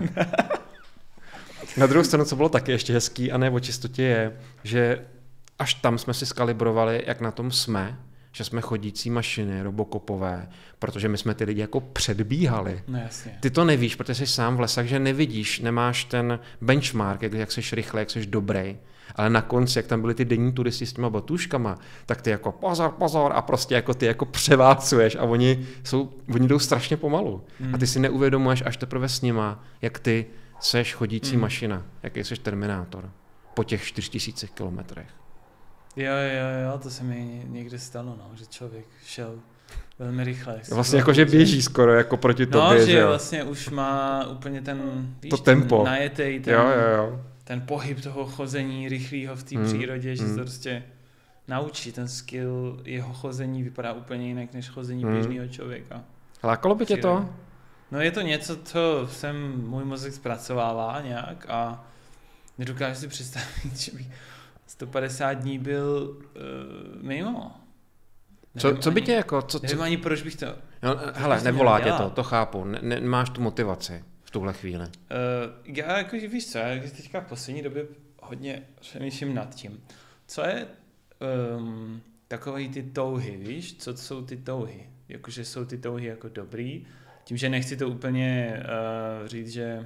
Na druhou stranu, co bylo taky ještě hezký a ne o čistotě je, že až tam jsme si skalibrovali, jak na tom jsme, že jsme chodící mašiny, robokopové, protože my jsme ty lidi jako předbíhali. No jasně. Ty to nevíš, protože jsi sám v lesách, že nevidíš, nemáš ten benchmark, jak, jak jsi rychle, jak jsi dobrý. Ale na konci, jak tam byli ty denní turisti s těma batuškama, tak ty jako pozor, pozor a prostě jako ty jako převálcuješ a oni, jsou, oni jdou strašně pomalu. Hmm. A ty si neuvědomuješ až teprve s nima, jak ty seš chodící Hmm. mašina, jaký jsi terminátor po těch čtyři tisíce kilometrech. Jo, jo, jo, to se mi někde stalo, no, že člověk šel velmi rychle. Vlastně jako, že běží skoro jako proti tobě, no, že že jo? vlastně už má úplně ten, víš, to tempo. Ten najetej, ten, jo, jo, jo. ten pohyb toho chození rychlého v té hmm. přírodě, že hmm. se prostě naučí ten skill, jeho chození vypadá úplně jinak než chození hmm. běžného člověka. Lákalo by tě to? No je to něco, co jsem, můj mozek zpracovává nějak a nedokážu si představit, že bych sto padesát dní byl uh, mimo. Co, co by tě jako... Co, nevím co... ani proč bych to... No, hele, nevolá tě to, to chápu, ne, ne, máš tu motivaci v tuhle chvíli. Uh, já jako, víš co, já teďka v poslední době hodně přemýšlím nad tím. Co je um, takový ty touhy, víš? Co jsou ty touhy? Jakože jsou ty touhy jako dobrý, tím, že nechci to úplně uh, říct, že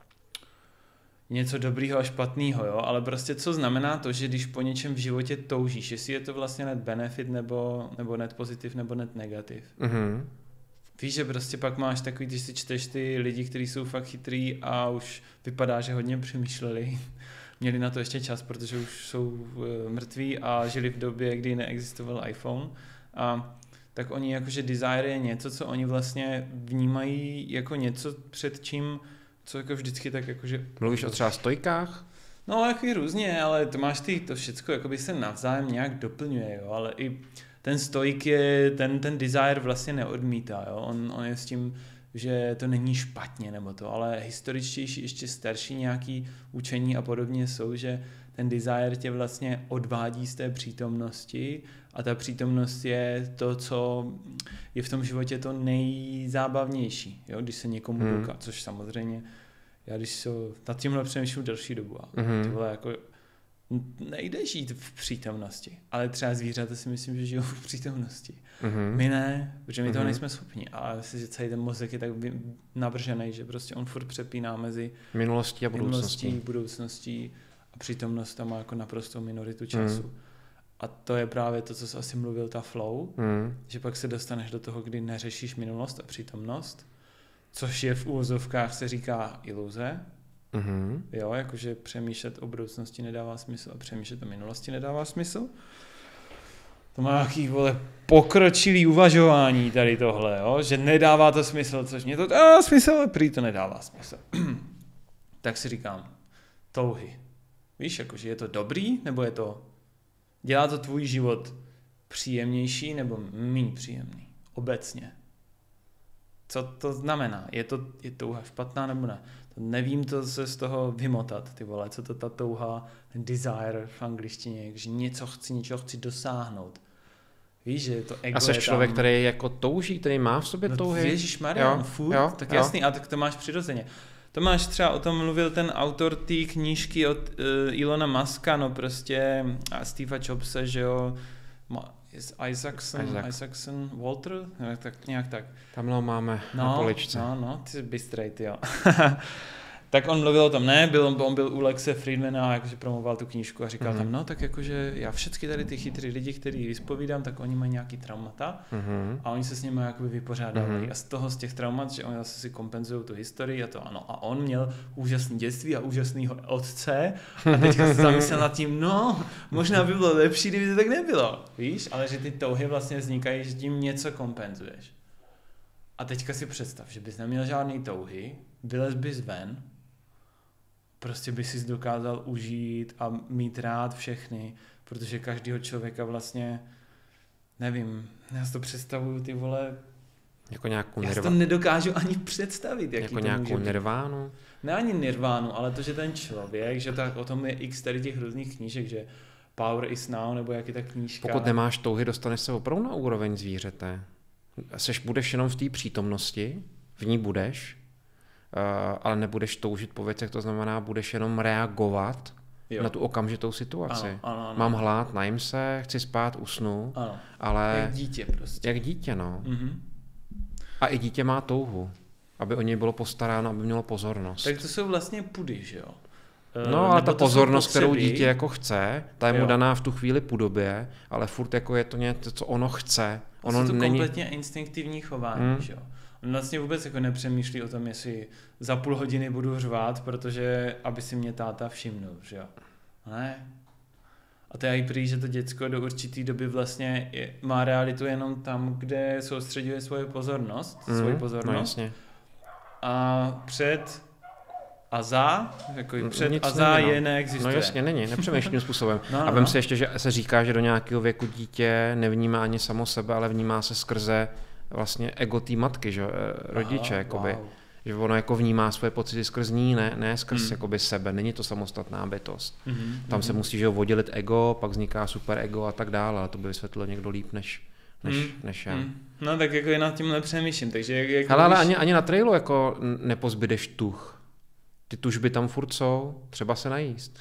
něco dobrýho a špatného, jo, ale prostě co znamená to, že když po něčem v životě toužíš, jestli je to vlastně net benefit nebo, nebo net pozitiv nebo net negativ. Mm-hmm. Víš, že prostě pak máš takový, když si čteš ty lidi, kteří jsou fakt chytrý a už vypadá, že hodně přemýšleli, měli na to ještě čas, protože už jsou uh, mrtví a žili v době, kdy neexistoval iPhone a tak oni jakože desire je něco, co oni vlastně vnímají jako něco, před čím, co jako vždycky tak jakože... Mluvíš o třeba stojkách? No, jako různě, ale to máš ty, to všecko jakoby se navzájem nějak doplňuje, jo, ale i ten stoik je, ten, ten desire vlastně neodmítá, jo, on, on je s tím, že to není špatně nebo to, ale historičtější, ještě starší nějaký učení a podobně jsou, že ten desire tě vlastně odvádí z té přítomnosti a ta přítomnost je to, co je v tom životě to nejzábavnější, jo? Když se někomu hmm. doká, což samozřejmě, já když se nad tímhle přemýšlím delší dobu a hmm. tohle jako nejde žít v přítomnosti, ale třeba zvířata si myslím, že žijou v přítomnosti. Mm-hmm. My ne, protože my mm-hmm. toho nejsme schopni. A myslím, že celý ten mozek je tak navržený, že prostě on furt přepíná mezi minulostí a budoucností. Minulostí, budoucností a přítomnost tam má jako naprostou minoritu času. Mm. A to je právě to, co jsi asi mluvil, ta flow, mm. že pak se dostaneš do toho, kdy neřešíš minulost a přítomnost, což je v úvozovkách se říká iluze. Mm-hmm. Jo, jakože přemýšlet o budoucnosti nedává smysl a přemýšlet o minulosti nedává smysl. To má nějaký, vole, pokročilý uvažování tady tohle, jo, že nedává to smysl, což mě to dá smysl, ale prý to nedává smysl. Tak si říkám, touhy. Víš, jakože je to dobrý, nebo je to, dělá to tvůj život příjemnější, nebo méně příjemný, obecně. Co to znamená? Je to je touha špatná, nebo ne? Nevím to se z toho vymotat, ty vole, co to ta touha, ten desire v angličtině, že něco chci, něčeho chci dosáhnout. Víš, že to ego. A jsi člověk, tam... který jako touží, který má v sobě no, touhy? Ježišmarja, furt, jo, tak jo. Jasný, a tak to máš přirozeně. To máš třeba, o tom mluvil ten autor té knížky od uh, Elona Muska, no prostě a Steva Jobse, že jo, Isaacson, Isaac. Isaacson, Walter, no, tak nějak tak. Tamhle máme no, na poličce. No, no, ty jsi bystrej, ty jo. Tak on mluvil o tom, ne, byl, on byl u Lexe Friedmana a jakože promoval tu knížku a říkal mm-hmm. tam, no tak jakože já všechny tady ty chytrý lidi, který vyspovídám, tak oni mají nějaký traumata mm-hmm. a oni se s nimi jakoby vypořádávají mm-hmm. a z toho, z těch traumat, že oni zase si kompenzují tu historii a to ano. A on měl úžasný dětství a úžasnýho otce a teďka se zamyslel nad tím, no, možná by bylo lepší, kdyby to tak nebylo, víš, ale že ty touhy vlastně vznikají, že tím něco kompenzuješ. A teďka si představ, že bys neměl žádný touhy, vylez bys ven, prostě by si dokázal užít a mít rád všechny, protože každýho člověka vlastně, nevím, já si to představuju, ty vole, jako nějakou já nirva... si to nedokážu ani představit, jaký jako to nějakou může být. nirvánu? Ne ani nirvánu, ale to, že ten člověk, že tak o tom je x tady těch různých knížek, že Power is Now, nebo jak je ta knížka. Pokud nemáš touhy, dostaneš se opravdu na úroveň zvířete. Seš, budeš jenom v té přítomnosti, v ní budeš, Uh, ale nebudeš toužit po věcech, to znamená, budeš jenom reagovat jo. na tu okamžitou situaci. Ano, ano, ano. Mám hlad, najím se, chci spát, usnu, ano. ale... Jak dítě prostě. Jak dítě, no. Mm-hmm. A i dítě má touhu, aby o něj bylo postaráno, aby mělo pozornost. Tak to jsou vlastně pudy, že jo? No, ale ta pozornost, kterou dítě jako chce, ta je mu daná v tu chvíli půdobě, ale furt jako je to něco, co ono chce. Ono to je to není... kompletně instinktivní chování, hmm. že jo? On vlastně vůbec jako nepřemýšlí o tom, jestli za půl hodiny budu řvát, protože aby si mě táta všimnul, že jo? Ne. A A to je i prý, že to děcko do určitý doby vlastně je, má realitu jenom tam, kde soustředuje svoji pozornost, mm, svoji pozornost. No jasně. A před a za, jako před Nic a za není, no. je neexistuje. No jasně, není, nepřemýšlím způsobem. No, no, a vem no. si ještě, že se říká, že do nějakého věku dítě nevnímá ani samo sebe, ale vnímá se skrze vlastně ego té matky, že rodiče, Aha, jakoby. wow. Že ono jako vnímá svoje pocity skrz ní, ne, ne skrz Hmm. jakoby sebe, není to samostatná bytost. Mm-hmm, Tam mm-hmm. se musí, že oddělit ego, pak vzniká super ego a tak dále, ale to by vysvětlil někdo líp než, než, Mm, než já. mm. No tak jako nad tímhle přemýšlím, takže jak, jak Hele, ale když... ani, ani na trailu jako nepozbydeš tuch. Ty tužby tam furt jsou, třeba se najíst.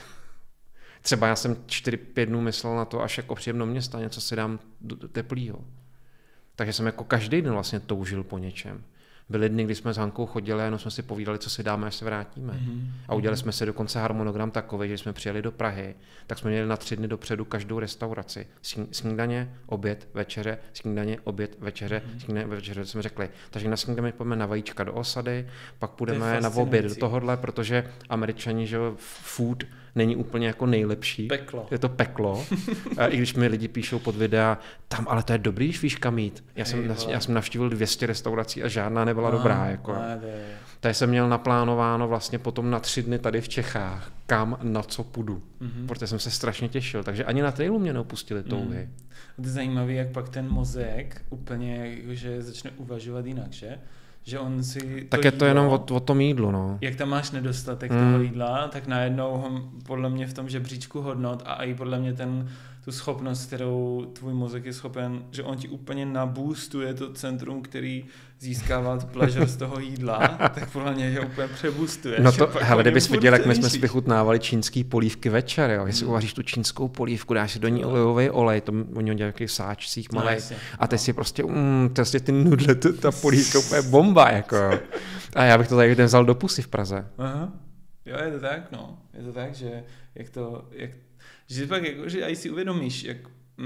Třeba já jsem čtyři pět dnů myslel na to, až jako přijem do města, něco si dám teplýho. Takže jsem jako každý den vlastně toužil po něčem. Byly dny, kdy jsme s Hankou chodili a jenom jsme si povídali, co si dáme, až se vrátíme. Mm-hmm. A udělali jsme si dokonce harmonogram takový, že jsme přijeli do Prahy, tak jsme měli na tři dny dopředu každou restauraci. Snídaně, oběd, večeře, snídaně, oběd, večeře, mm-hmm. snídaně, večeře, jsme řekli. Takže na snídaně půjdeme na vajíčka do osady, pak půjdeme na oběd do tohohle, protože Američani, že food není úplně jako nejlepší. Peklo. Je to peklo. I když mi lidi píšou pod videa, tam, ale to je dobrý, když víš kam jít. Já jsem, Ej, já jsem navštívil dvě stě restaurací a žádná nebyla no, dobrá. Jako. Tady jsem měl naplánováno vlastně potom na tři dny tady v Čechách, kam, na co půjdu. Mm-hmm. Protože jsem se strašně těšil. Takže ani na trailu mě neopustili touhy. Mm. To je zajímavé, jak pak ten mozek úplně že začne uvažovat jinak, že? Že on si tak to je to jídlo, jenom o, o tom jídlu, no. Jak tam máš nedostatek mm. toho jídla, tak najednou ho podle mě v tom žebříčku hodnot a i podle mě ten, tu schopnost, kterou tvůj mozek je schopen, že on ti úplně naboostuje to centrum, který získává pleasure z toho jídla, tak podle mě je úplně přeboostuje. No to, hele, kdybys viděl, jak my jsme si vychutnávali čínský polívky večer, jo. Jestli mm. uvaříš tu čínskou polívku, dáš si do ní olejový olej, to oni ho dělají v sáčcích malej, no, a teď no. si prostě, mm, to je ty nudle, to, ta polívka úplně bomba, jako jo. A já bych to tady den vzal do pusy v Praze. Aha. Jo, je to tak, no. Je to tak, že jak to, jak, že pak jako, že aj si uvědomíš, jak,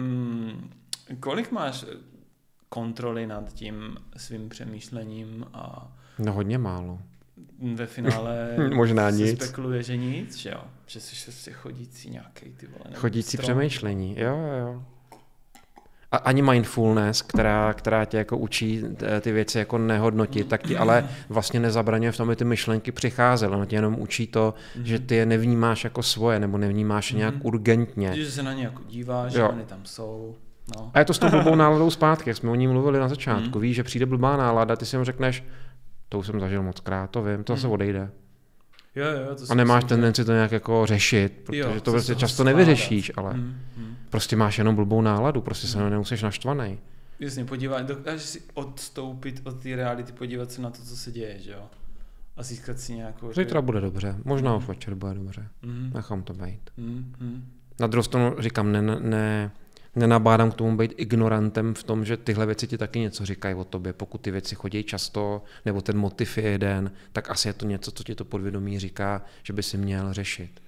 mm, kolik máš kontroly nad tím svým přemýšlením a... No hodně málo. Ve finále možná se nic. Spekuluje, že nic, že jo? Že jsi prostě chodící nějaký ty vole. Chodící strom. Přemýšlení, jo, jo. A ani mindfulness, která, která tě jako učí ty věci jako nehodnotit, tak ti ale vlastně nezabraňuje v tom, aby ty myšlenky přicházely. Ono tě jenom učí to, mm-hmm. že ty je nevnímáš jako svoje, nebo nevnímáš mm-hmm. nějak urgentně. Že se na ně jako díváš, že oni tam jsou. No. A je to s tou blbou náladou zpátky, jak jsme o ní mluvili na začátku. Mm. Víš, že přijde blbá nálada, ty si jim řekneš, to už jsem zažil moc krát, to vím, to mm. se odejde. Jo, jo, to a nemáš tendenci to nějak jako řešit, protože jo, to prostě často skládat. Nevyřešíš, ale mm. Mm. prostě máš jenom blbou náladu, prostě mm. se nemusíš naštvanej. Jasně, podívat, dokážeš si odstoupit od té reality, podívat se na to, co se děje, že jo? A získat si nějakou... Zítra bude dobře, možná už večer bude dobře, mm. nechám to být. Mm. Na druhou stranu říkám, ne, ne, nenabádám k tomu být ignorantem v tom, že tyhle věci ti taky něco říkají o tobě. Pokud ty věci chodí často, nebo ten motiv je jeden, tak asi je to něco, co ti to podvědomí říká, že by si měl řešit.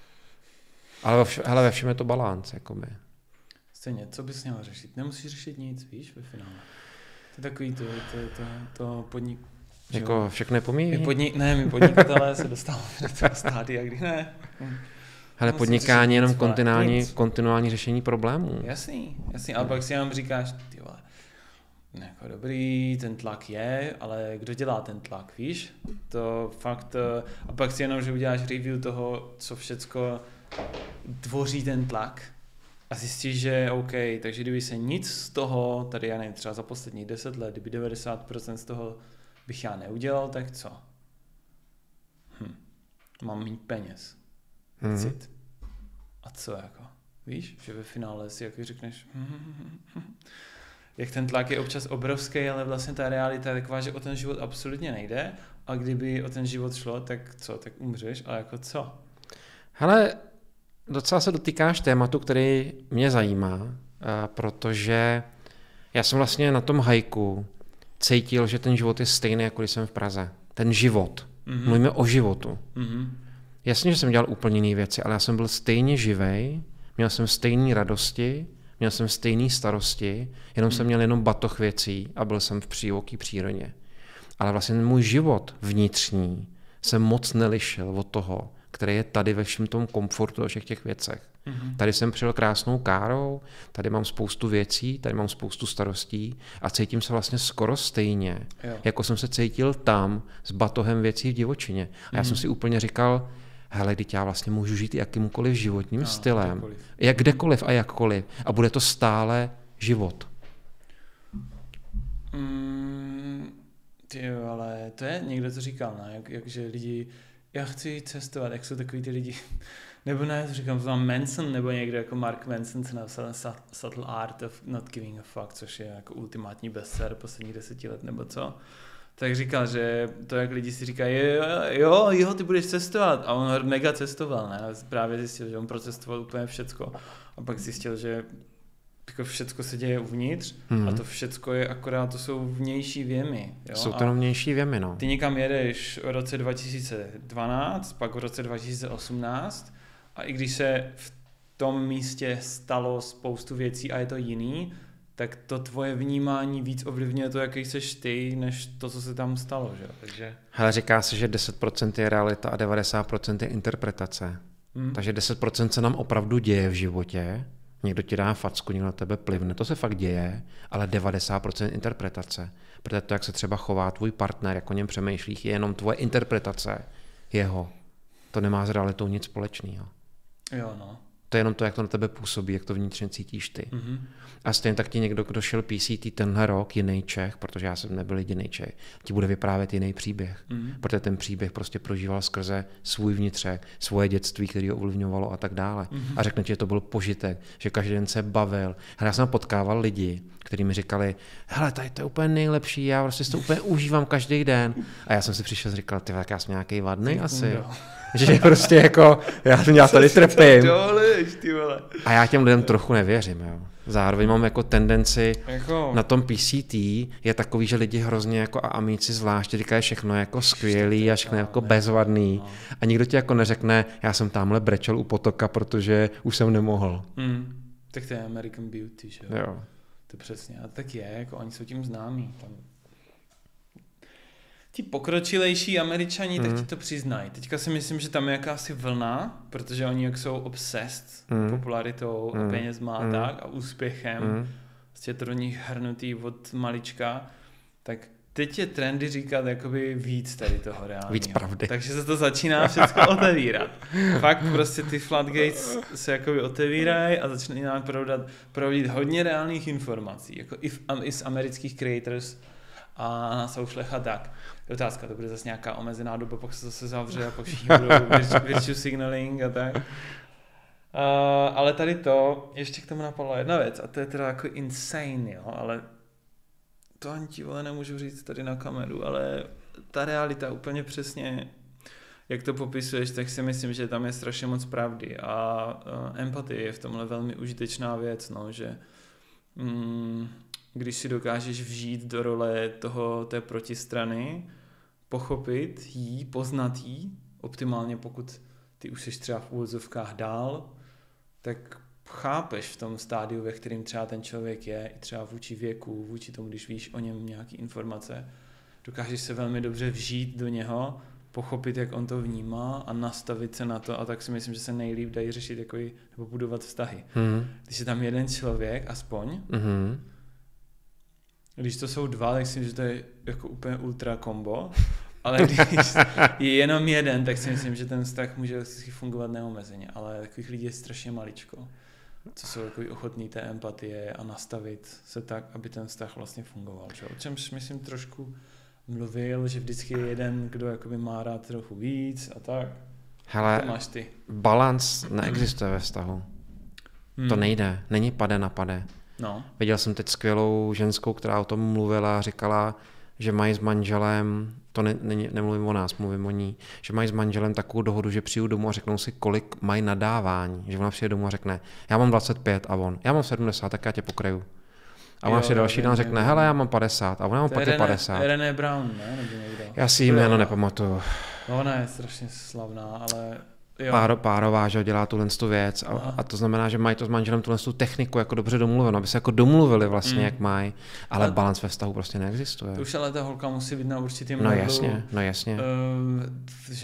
Ale ve, vš- hele, ve všem je to balánc, jakoby. Stejně, co bys měl řešit? Nemusíš řešit nic, víš, ve finále. To je takový to, to, to, to podnik... Jako všechno je pomíjí? Podnik, ne, my podnikatelé se dostáváme do toho stádia, kdy ne. Hele, podnikání je jenom kontinuální, kontinuální řešení problémů. Jasný, jasný, ale pak si jenom říkáš, ty vole, jako dobrý, ten tlak je, ale kdo dělá ten tlak, víš? To fakt, a pak si jenom, že uděláš review toho, co všecko tvoří ten tlak a zjistíš, že OK, takže kdyby se nic z toho, tady já nevím, třeba za posledních deset let, kdyby devadesát procent z toho bych já neudělal, tak co? Hm, mám méně peněz. Mm-hmm. A co jako? Víš, že ve finále si jako řekneš jak ten tlak je občas obrovský, ale vlastně ta realita je taková, že o ten život absolutně nejde a kdyby o ten život šlo, tak co? Tak umřeš, ale jako co? Hele, docela se dotýkáš tématu, který mě zajímá, protože já jsem vlastně na tom hajku cítil, že ten život je stejný, jako když jsem v Praze. Ten život. Mm-hmm. Mluvíme o životu. Mm-hmm. Jasně, že jsem dělal úplně jiné věci, ale já jsem byl stejně živej, měl jsem stejné radosti, měl jsem stejné starosti, jenom hmm. jsem měl jenom batoh věcí a byl jsem v přívoký přírodě. Ale vlastně můj život vnitřní se moc nelišil od toho, který je tady ve všem tom komfortu a všech těch věcech. Mm-hmm. Tady jsem přijel krásnou károu, tady mám spoustu věcí, tady mám spoustu starostí a cítím se vlastně skoro stejně, Jo. jako jsem se cítil tam s batohem věcí v divočině. A já Mm-hmm. jsem si úplně říkal, hele, teď já vlastně můžu žít jakýmkoliv životním No, stylem, kdekoliv. jak kdekoliv a jakkoliv. A bude to stále život. Mm, ty jo, ale to je, někdo to říkal, ne? Jak, jak, že lidi, já chci cestovat, jak jsou takový ty lidi, nebo ne, to říkám, to mám Manson, nebo někdo jako Mark Manson, co napsal Subtle Art of Not Giving a Fuck, což je jako ultimátní bestseller posledních deseti let, nebo co. Tak říkal, že to, jak lidi si říkají, jo, jo, jo, ty budeš cestovat. A on mega cestoval, ne? Právě zjistil, že on procestoval úplně všecko. A pak zjistil, že jako všecko se děje uvnitř Hmm. a to všecko je akorát, to jsou vnější věmy. Jo? Jsou to A jenom vnější věmy, no. ty někam jedeš v roce dva tisíce dvanáct, pak v roce dva tisíce osmnáct a i když se v tom místě stalo spoustu věcí a je to jiný, tak to tvoje vnímání víc ovlivňuje to, jaký seš ty, než to, co se tam stalo, že? Takže... Hele, říká se, že deset procent je realita a devadesát procent je interpretace. Hmm. Takže deset procent se nám opravdu děje v životě, někdo ti dá facku, někdo na tebe plivne, to se fakt děje, ale devadesát procent interpretace. Protože to, jak se třeba chová tvůj partner, jak o něm přemýšlíš, je jenom tvoje interpretace jeho. To nemá s realitou nic společného. Jo, no. To je jenom to, jak to na tebe působí, jak to vnitřně cítíš ty. Mm-hmm. A stejně tak ti někdo, kdo šel P C T tenhle rok, jiný Čech, protože já jsem nebyl jediný Čech, ti bude vyprávět jiný příběh. Mm-hmm. Protože ten příběh prostě prožíval skrze svůj vnitřek, svoje dětství, který ho ovlivňovalo a tak dále. Mm-hmm. A řekne ti, že to byl požitek, že každý den se bavil. A já jsem potkával lidi, kteří mi říkali, hele, tady to je úplně nejlepší, já prostě si to úplně užívám každý den. A já jsem si přišel a říkal, ty, tak já jsem nějaký vadný asi. No. Že prostě jako, já, já tady trpím. Doleš, ty vole. A já těm lidem trochu nevěřím, jo. Zároveň mám jako tendenci, Jako... na tom P C T je takový, že lidi hrozně jako a amíci zvláště říkají všechno jako skvělý a všechno jako bezvadný. A nikdo ti jako neřekne, já jsem tamhle brečel u potoka, protože už jsem nemohl. Mm. Tak to je American Beauty, že jo? Jo. To přesně. A tak je, jako oni jsou tím známí. Tam... Ti pokročilejší Američani, mm. tak ti to přiznají. Teďka si myslím, že tam je jakási vlna, protože oni jak jsou obsessed mm. popularitou mm. a penězma a mm. tak a úspěchem, mm. vlastně to do nich hrnutý od malička, tak teď je trendy říkat jakoby víc tady toho reálního. Víc pravdy. Takže se to začíná všechno otevírat. Fakt prostě ty floodgates se jakoby otevírají a začíná prodat, provodit hodně reálných informací, jako i, v, i z amerických creators a na soušlech a tak. Je otázka, to bude zase nějaká omezená doba, pak se zase zavře a pak všichni budou virtue signaling a tak. Uh, ale tady to, ještě k tomu napadla jedna věc a to je teda jako insane, jo, ale to ani ti vole nemůžu říct tady na kameru, ale ta realita úplně přesně, jak to popisuješ, tak si myslím, že tam je strašně moc pravdy a uh, empatie je v tomhle velmi užitečná věc, no, že mm, když si dokážeš vžít do role toho, té protistrany, pochopit jí, poznat jí, optimálně pokud ty už jsi třeba v úvodzovkách dál, tak chápeš v tom stádiu, ve kterém třeba ten člověk je, i třeba vůči věku, vůči tomu, když víš o něm nějaké informace, dokážeš se velmi dobře vžít do něho, pochopit, jak on to vnímá a nastavit se na to a tak si myslím, že se nejlíp dají řešit takový, nebo budovat vztahy. Mm. Když je tam jeden člověk, aspoň, mm. když to jsou dva, tak si myslím, že to je jako úplně ultra kombo, ale když je jenom jeden, tak si myslím, že ten vztah může fungovat neomezeně, ale takových lidí je strašně maličko, co jsou takový ochotný té empatie a nastavit se tak, aby ten vztah vlastně fungoval. Že? O čemž myslím trošku mluvil, že vždycky je jeden, kdo jakoby má rád trochu víc a tak. Hele, to máš ty. Balans neexistuje ve vztahu. Hmm. To nejde, není pade na pade. No. Viděl jsem teď skvělou ženskou, která o tom mluvila a říkala, že mají s manželem, to ne, ne, nemluvím o nás, mluvím o ní, že mají s manželem takovou dohodu, že přijdu domů a řeknou si, kolik mají nadávání. Že ona přijde domů a řekne, já mám dvacet pět a on, já mám sedmdesát, tak já tě pokryju. A ona si další den řekne, hele, já mám padesát a ona mám taky padesát. René Brown, ne? Nebo někdo. Já si jí jméno nepamatuju. No, ona je strašně slavná, ale... Jo. Páro, párová, že dělá tuhle tu věc a, a to znamená, že mají to s manželem tuhle tu techniku jako dobře domluveno, aby se jako domluvili vlastně, mm. jak mají, ale a balans ve vztahu prostě neexistuje. To už ale ta holka musí být na určitým No jasně, no jasně. Uh, že jo,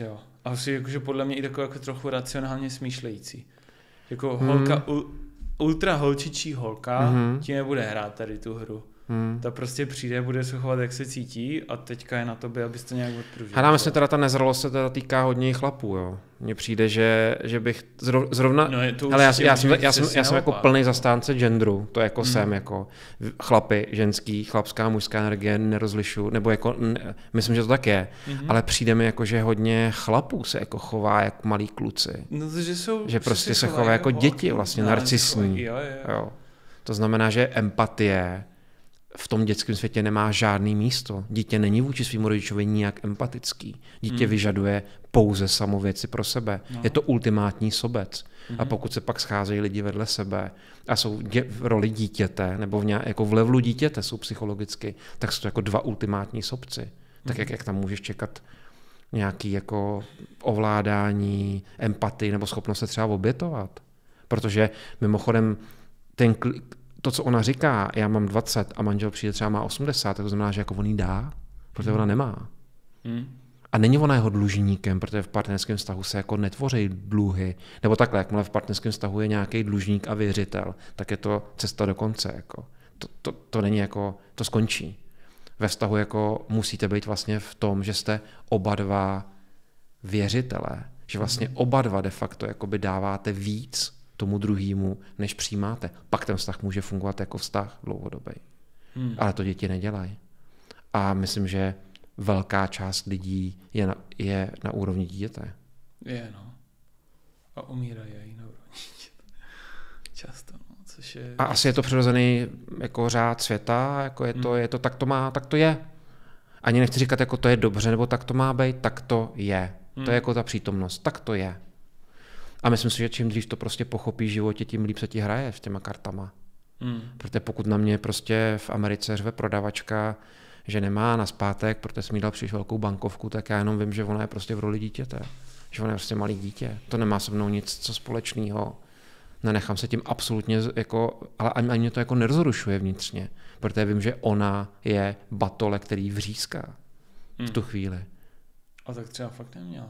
Asi jakože podle mě i takový jako trochu racionálně smýšlející. Jako hmm. holka, u, ultra holčičí holka hmm. ti nebude hrát tady tu hru. Hmm. Ta prostě přijde, bude se chovat, jak se cítí a teďka je na tobě, abys to nějak odpružil. Hádám, myslím, teda ta nezralost se teda týká hodně chlapů, jo. Mně přijde, že, že bych zrov, zrovna... No ale já, já, jsem, já, jsem, já jsem jako plný zastánce genderu, to jako hmm. jsem, jako chlapy, ženský, chlapská, mužská energie nerozlišu, nebo jako, ne, myslím, že to tak je, hmm. ale přijde mi jako, že hodně chlapů se jako chová jako malí kluci. No to, že jsou... Že prostě se chová jako děti vlastně, no, narcisní. Jo, jo. Jo. To znamená, že empatie v tom dětském světě nemá žádný místo. Dítě není vůči svým rodičovi nijak empatický. Dítě hmm. vyžaduje pouze samověci pro sebe. No. Je to ultimátní sobec. Hmm. A pokud se pak scházejí lidi vedle sebe a jsou dě- v roli dítěte, nebo v, nějak, jako v levelu dítěte jsou psychologicky, tak jsou to jako dva ultimátní sobci. Hmm. Tak jak, jak tam můžeš čekat nějaký jako ovládání, empatii nebo schopnost se třeba obětovat. Protože mimochodem ten kl- to, co ona říká, já mám dvacet a manžel přijde třeba má osmdesát, tak to znamená, že jako on jí dá, protože ona nemá. Hmm. A není ona jeho dlužníkem, protože v partnerském vztahu se jako netvoří dluhy. Nebo takhle, jakmile v partnerském vztahu je nějaký dlužník a věřitel, tak je to cesta do konce. Jako. To, to, to není jako, to skončí. Ve vztahu jako musíte být vlastně v tom, že jste oba dva věřitelé. Že vlastně oba dva de facto jakoby dáváte víc tomu druhému, než přijímáte. Pak ten vztah může fungovat jako vztah dlouhodobý. Hmm. Ale to děti nedělají. A myslím, že velká část lidí je na, je na úrovni dítěte. Je, no. A umírají i na úrovni dítěte. Často, no. Což je... A asi je to přirozený jako řád světa, jako je to, hmm. je to, tak to má, tak to je. Ani nechci říkat, jako to je dobře, nebo tak to má být, tak to je. Hmm. To je jako ta přítomnost, tak to je. A myslím si, že čím dřív to prostě pochopíš v životě, tím líp se ti hraje s těma kartama. Hmm. Protože pokud na mě prostě v Americe řve prodavačka, že nemá na zpátek, protože jsem jí dal příliš velkou bankovku, tak já jenom vím, že ona je prostě v roli dítěte. Že ona je prostě malý dítě. To nemá se mnou nic co společného. Nenechám se tím absolutně, jako, ale ani, ani mě to jako nerozrušuje vnitřně. Protože vím, že ona je batole, který vříská hmm. v tu chvíli. A tak třeba fakt neměla.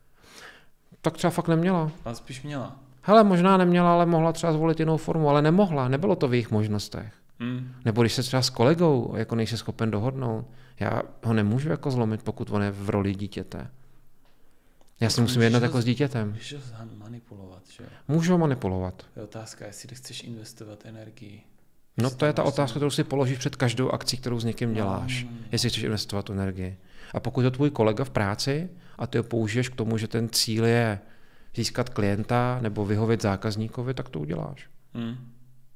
Tak třeba fakt neměla. Ale spíš měla. Hele, možná neměla, ale mohla třeba zvolit jinou formu, ale nemohla, nebylo to v jejich možnostech. Hmm. Nebo když se třeba s kolegou jako nejsi schopen dohodnout, já ho nemůžu jako zlomit, pokud on je v roli dítěte. Já si musím jednat jako s dítětem. Můžeš ho manipulovat, že? Můžu ho manipulovat. Je otázka, jestli chceš investovat energii. No to je ta otázka, kterou si položíš před každou akcí, kterou s někým děláš. No, no, no. Jestli chceš investovat tu energii. A pokud je to tvůj kolega v práci a ty ho použiješ k tomu, že ten cíl je získat klienta nebo vyhovět zákazníkovi, tak to uděláš. Hmm.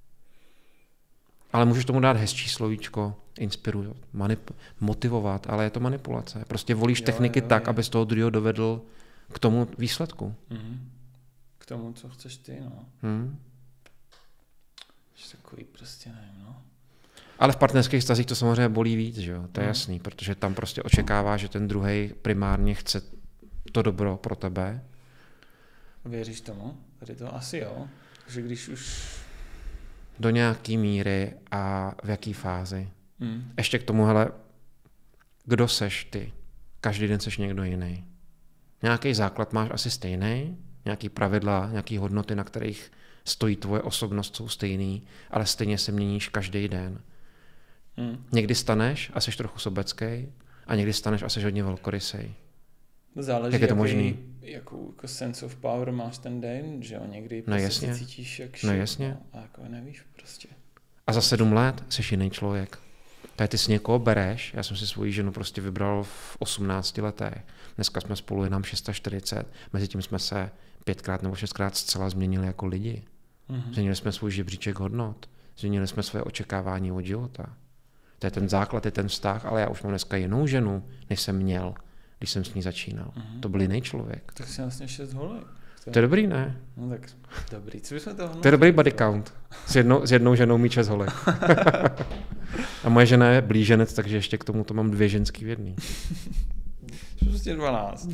Ale můžeš tomu dát hezčí slovíčko, inspirovat, manip- motivovat, ale je to manipulace. Prostě volíš jo, techniky jo, tak, jo. aby z toho druhého dovedl k tomu výsledku. Hmm. K tomu, co chceš ty, no. Hmm. Takový prostě nevím, no. Ale v partnerských vztazích to samozřejmě bolí víc, že jo? To je hmm. jasný, protože tam prostě očekává, že ten druhej primárně chce to dobro pro tebe. Věříš tomu? Tady to asi jo. Že když už... Do nějaký míry a v jaký fázi. Hmm. Ještě k tomu, hele, kdo seš ty? Každý den seš někdo jiný. Nějaký základ máš asi stejný, nějaký pravidla, nějaký hodnoty, na kterých stojí tvoje osobnost, jsou stejný, ale stejně se měníš každý den. Hmm. Někdy staneš a seš trochu sobecký a někdy staneš a seš hodně velkorysej. Záleží, jak je to možný? Jakou jako sense of power máš ten den, že jo, někdy no prostě se cítíš jak šip, no jasně. No, a jako nevíš prostě. A za sedm let seš jiný člověk. Tady ty si někoho bereš, já jsem si svoji ženu prostě vybral v osmnácti letech. Dneska jsme spolu jenom čtyřicet šest, mezi tím jsme se pětkrát nebo šestkrát zcela změnili jako lidi. Mm-hmm. Změnili jsme svůj žebříček hodnot, změnili jsme své očekávání od života. To je ten základ, je ten vztah, ale já už mám dneska jinou ženu, než jsem měl, když jsem s ní začínal. Mm-hmm. To byl jiný člověk. Tak si vlastně šest holek. To, to je dobrý, ne? No tak dobrý. Co bychom toho... To je dobrý body count. S jednou, s jednou ženou mít šest holek. A moje žena je blíženec, takže ještě k tomu to mám dvě ženský v jedný. Prostě dvanáct.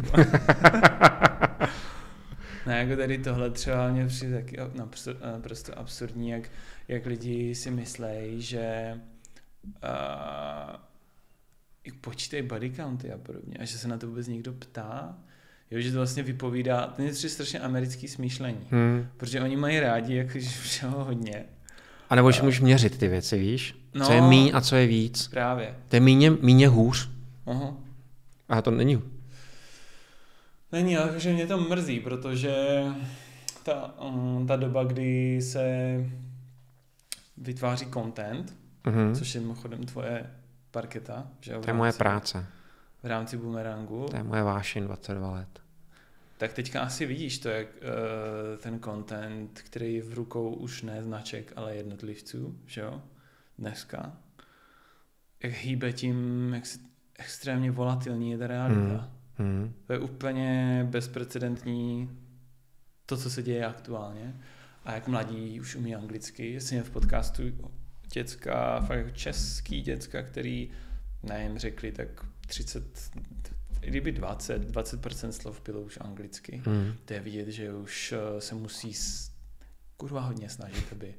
Ne, jako tady tohle třeba mě přijde taky naprosto, naprosto absurdní, jak, jak lidi si myslejí, že uh, počítají body county a podobně, a že se na to vůbec někdo ptá, Jo, že to vlastně vypovídá, ten je strašně americký smýšlení, Hmm. protože oni mají rádi, jakože všeho hodně. A nebo že můžeš měřit ty věci, víš? No, co je míň a co je víc. Právě. To je míně, míně hůř. Aha. A to není. Není, ale že mě to mrzí, protože ta, um, ta doba, kdy se vytváří content, Mhm. což je mimochodem tvoje parketa, že? To je moje práce. V rámci Boomerangu. To je moje vášeň dvacet dva let. Tak teďka asi vidíš to, jak uh, ten content, který je v rukou už ne značek, ale jednotlivců, že jo, dneska, jak hýbe tím, jak se extrémně volatilní je ta realita. Hmm. Hmm. To je úplně bezprecedentní to, co se děje aktuálně. A jak mladí už umí anglicky, jsem měl v podcastu děcka, fakt jako český děcka, který, nevím, řekli tak třicet, kdyby dvacet, dvacet procent slov bylo už anglicky. Hmm. To je vidět, že už se musí s, kurva hodně snažit, aby...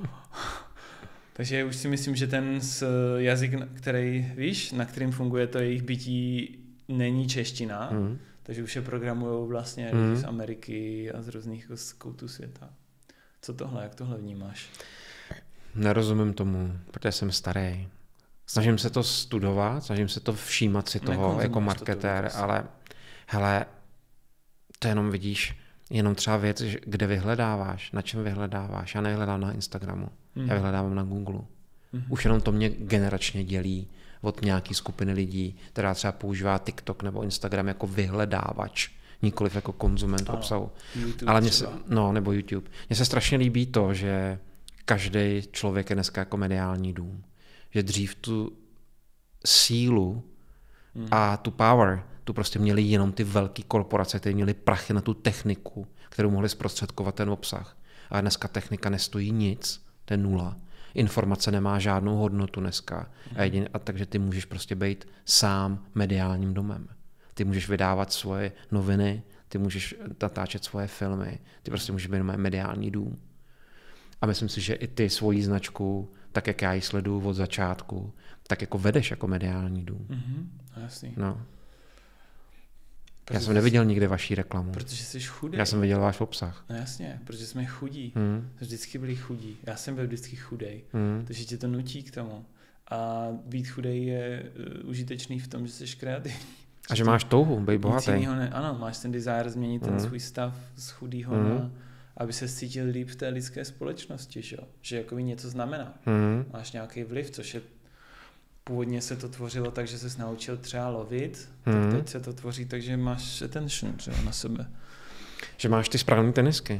Takže už si myslím, že ten jazyk, který, víš, na kterým funguje to jejich bytí, není čeština, Hmm. takže už je programujou vlastně Hmm. z Ameriky a z různých z koutů světa. Co tohle, jak tohle vnímáš? Nerozumím tomu, protože jsem starý. Snažím se to studovat, snažím se to všímat si toho Nekonzumuješ jako to marketér, vůbec. ale hele, to jenom vidíš, jenom třeba věc, že- kde vyhledáváš, na čem vyhledáváš. Já nevyhledám na Instagramu, Mhm. já vyhledávám na Google. Mhm. Už jenom to mě generačně dělí od nějaký skupiny lidí, která třeba používá TikTok nebo Instagram jako vyhledávač, nikoliv jako konzument Ano. obsahu. YouTube Ale mně se, třeba. no, nebo YouTube. Mně se strašně líbí to, že každý člověk je dneska jako mediální dům. Že dřív tu sílu Mhm. a tu power, tu prostě měli jenom ty velké korporace, které měly prachy na tu techniku, kterou mohly zprostředkovat ten obsah. A dneska technika nestojí nic, to je nula. Informace nemá žádnou hodnotu dneska. A, jedin, a takže ty můžeš prostě být sám mediálním domem. Ty můžeš vydávat svoje noviny, ty můžeš natáčet svoje filmy, ty prostě můžeš být jenom mediální dům. A myslím si, že i ty svoji značku, tak jak já ji sleduju od začátku, tak jako vedeš jako mediální dům. Mhm. Jasný. No. Já Protože jsem neviděl nikdy vaší reklamu. Protože jsi chudý. Já jsem viděl váš obsah. No jasně, protože jsme chudí. Hmm. Vždycky byli chudí. Já jsem byl vždycky chudej. Hmm. Takže tě to nutí k tomu. A být chudej je uh, užitečný v tom, že jsi kreativní. A že máš touhu, být Nic bohatý. jinýho ne, ano, máš ten desire změnit ten Mm. svůj stav z chudýho Mm. na, aby se cítil líp v té lidské společnosti, že, jo? Že jako něco znamená. Hmm. Máš nějaký vliv, což je původně se to tvořilo tak, že ses naučil třeba lovit, Mm. tak teď se to tvoří tak, že máš attention, že jo, na sebe. Že máš ty správné tenisky.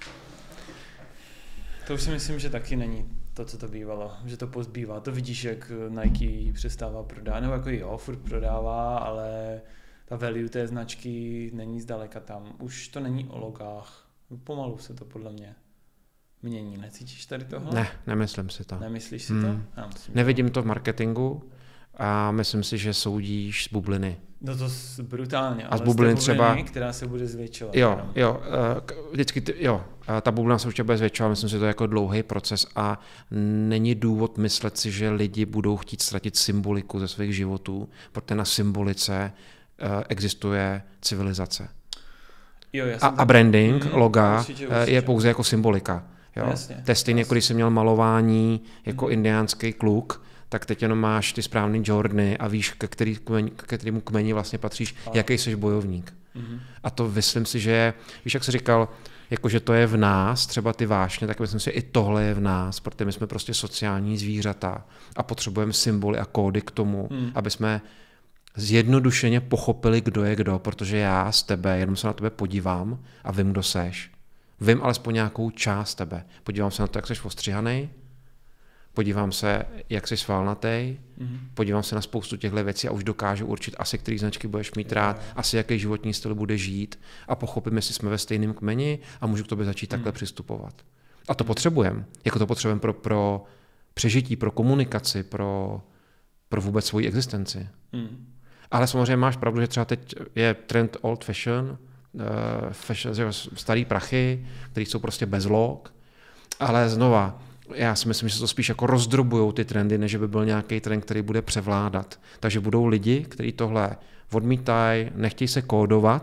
To už si myslím, že taky není to, co to bývalo, že to pozbývá. To vidíš, jak Nike přestává prodávat, nebo jako jo, furt prodává, ale ta value té značky není zdaleka tam. Už to není o logách. Pomalu se to podle mě mění. Necítíš tady tohle? Ne, nemyslím si to. Nemyslíš si Hmm. to? Já myslím, Nevidím to v marketingu a myslím si, že soudíš z bubliny. No to s- brutálně, A z ale bubliny z té třeba- bubliny, která se bude zvětšovat. Jo, jenom. jo, eh, k- vždycky, ty, jo, eh, ta bublina se určitě bude zvětšovat, myslím si, že to je jako dlouhý proces a není důvod myslet si, že lidi budou chtít ztratit symboliku ze svých životů, protože na symbolice eh, existuje civilizace. Jo, já A, jsem a tam- branding, Mhm, loga, určitě, eh, určitě. je pouze jako symbolika. Jo? Jasně, To je stejně, jako když jsi měl malování jako Mhm. indiánský kluk, tak teď jenom máš ty správný Jordany a víš, ke, který kmeni, ke kterému kmeni vlastně patříš, Ano. jaký jsi bojovník. Mhm. A to myslím si, že je, víš, jak jsi říkal, jako že to je v nás, třeba ty vášně, tak myslím si, že i tohle je v nás, protože my jsme prostě sociální zvířata a potřebujeme symboly a kódy k tomu, Hmm. aby jsme zjednodušeně pochopili, kdo je kdo, protože já z tebe jenom se na tebe podívám a vím, kdo seš. Vím alespoň nějakou část tebe. Podívám se na to, jak jsi ostříhanej, podívám se, jak jsi svalnatej, Mhm. podívám se na spoustu těchto věcí a už dokážu určit asi, který značky budeš mít rád, asi jaký životní styl bude žít a pochopím, jestli jsme ve stejném kmeni a můžu k tobě začít takhle Hmm. přistupovat. A to potřebujeme. Jako to potřebujeme pro, pro přežití, pro komunikaci, pro, pro vůbec svoji existenci. Mhm. Ale samozřejmě máš pravdu, že třeba teď je trend old fashion, uh, fashion že jo, starý prachy, které jsou prostě bez log, ale znova, já si myslím, že se to spíš jako rozdrobujou ty trendy, než by byl nějaký trend, který bude převládat. Takže budou lidi, kteří tohle odmítají, nechtějí se kódovat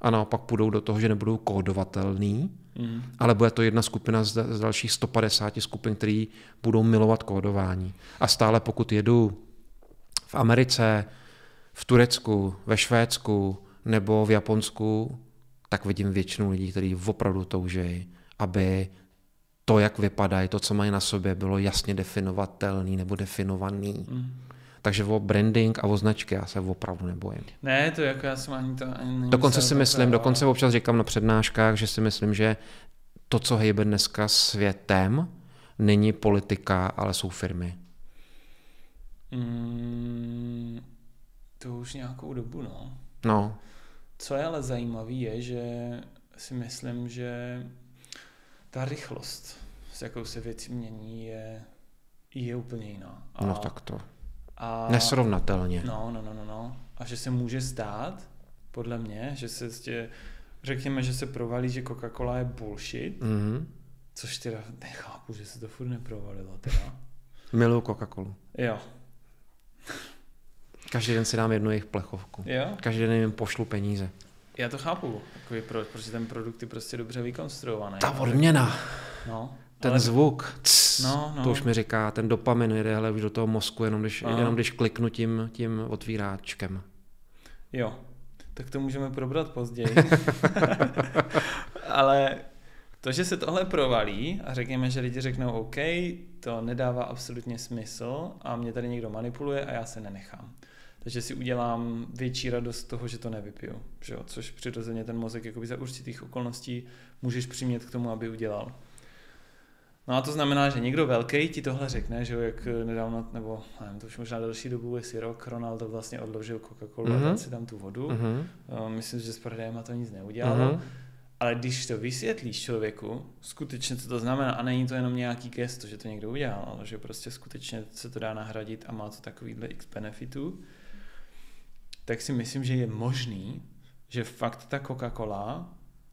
a naopak půjdou do toho, že nebudou kódovatelný, Mm. ale bude to jedna skupina z, z dalších sto padesát skupin, který budou milovat kódování. A stále pokud jedu v Americe, v Turecku, ve Švédsku nebo v Japonsku, tak vidím většinu lidí, kteří opravdu toužejí, aby to, jak vypadají, to, co mají na sobě, bylo jasně definovatelný nebo definovaný. Mm. Takže o branding a o značky já se opravdu nebojím. Ne, to jako já jsem ani to ani Dokonce si myslím, takhle, dokonce občas říkám na přednáškách, že si myslím, že to, co hejbe dneska světem, není politika, ale jsou firmy. Mm, to už nějakou dobu, no. No. Co je ale zajímavé, je, že si myslím, že ta rychlost, s jakou se věci mění, je, je úplně jiná. A, no tak to. A, nesrovnatelně. No, no, no, no, no. A že se může stát, podle mě, že se tě, řekněme, že se provalí, že Coca-Cola je bullshit, mm-hmm. což teda nechápu, že se to furt neprovalilo teda. Miluju Coca-Colu. Jo. Každý den si dám jednu jejich plechovku. Jo? Každý den jim pošlu peníze. Já to chápu, jako proč, protože ten produkt je prostě dobře vykonstruovaný. Ta odměna. No. Ten ale... zvuk, cs, no, no. To už mi říká, ten dopamin jede hele, už do toho mozku, jenom když, jenom když kliknu tím, tím otvíráčkem. Jo, tak to můžeme probrat později. Ale to, že se tohle provalí a řekněme, že lidi řeknou OK, to nedává absolutně smysl a mě tady někdo manipuluje a já se nenechám. Takže si udělám větší radost z toho, že to nevypiju. Že jo? Což přirozeně ten mozek jakoby za určitých okolností můžeš přimět k tomu, aby udělal. No a to znamená, že někdo velký ti tohle řekne, že jo, jak nedávno, nebo nevím, to už možná další dobu, jestli rok, Ronaldo vlastně odložil Coca-Colu mm-hmm. a dal si tam tu vodu. Mm-hmm. Myslím, že s prodejem to nic neudělalo. Mm-hmm. Ale když to vysvětlíš člověku, skutečně co to znamená, a není to jenom nějaký gesto, že to někdo udělal, ale že prostě skutečně se to dá nahradit a má to takovýhle x benefitů, tak si myslím, že je možný, že fakt ta Coca-Cola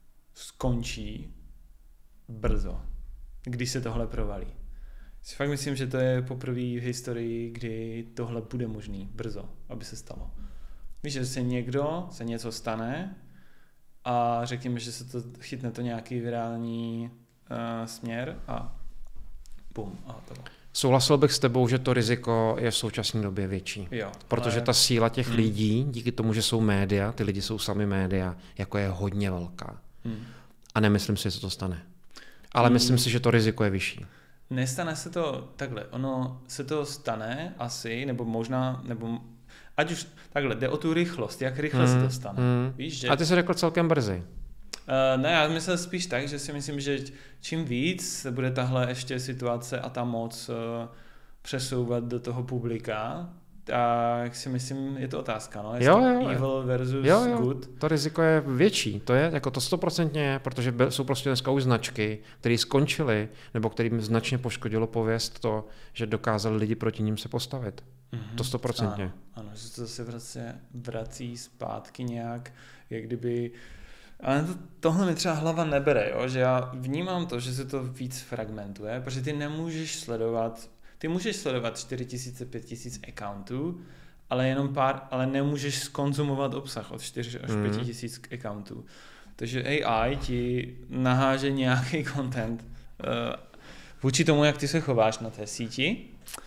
skončí brzo, když se tohle provalí. Si fakt myslím, že to je poprvé v historii, kdy tohle bude možný brzo, aby se stalo. Víš, že se někdo, se něco stane a řekněme, že se to chytne to nějaký virální uh, směr a bum, a hotovo. Souhlasil bych s tebou, že to riziko je v současné době větší. Jo, protože ale... ta síla těch hmm. lidí, díky tomu, že jsou média, ty lidi jsou sami média, jako je hodně velká. Hmm. A nemyslím si, že se to stane. Ale hmm. myslím si, že to riziko je vyšší. Nestane se to takhle. Ono se to stane asi, nebo možná, nebo ať už takhle, jde o tu rychlost, jak rychle hmm. se to stane. Hmm. Víš, že... A ty jsi řekl celkem brzy. Uh, ne, já myslel spíš tak, že si myslím, že čím víc se bude tahle ještě situace a ta moc uh, přesouvat do toho publika, tak si myslím, je to otázka, no? Jo, jo, evil versus jo, jo. good. To riziko je větší, to je jako to stoprocentně je, protože jsou prostě dneska už značky, které skončily, nebo kterým značně poškodilo pověst to, že dokázali lidi proti ním se postavit. Mm-hmm. To stoprocentně. Ano, ano, že to zase vrací, vrací zpátky nějak, jak kdyby... Ale to, tohle mi třeba hlava nebere, jo? Že já vnímám to, že se to víc fragmentuje, protože ty nemůžeš sledovat, ty můžeš sledovat čtyři tisíce, pět tisíc accountů, ale jenom pár, ale nemůžeš skonzumovat obsah od čtyři až pět tisíc accountů. Takže A I ti naháže nějaký content uh, vůči tomu, jak ty se chováš na té síti.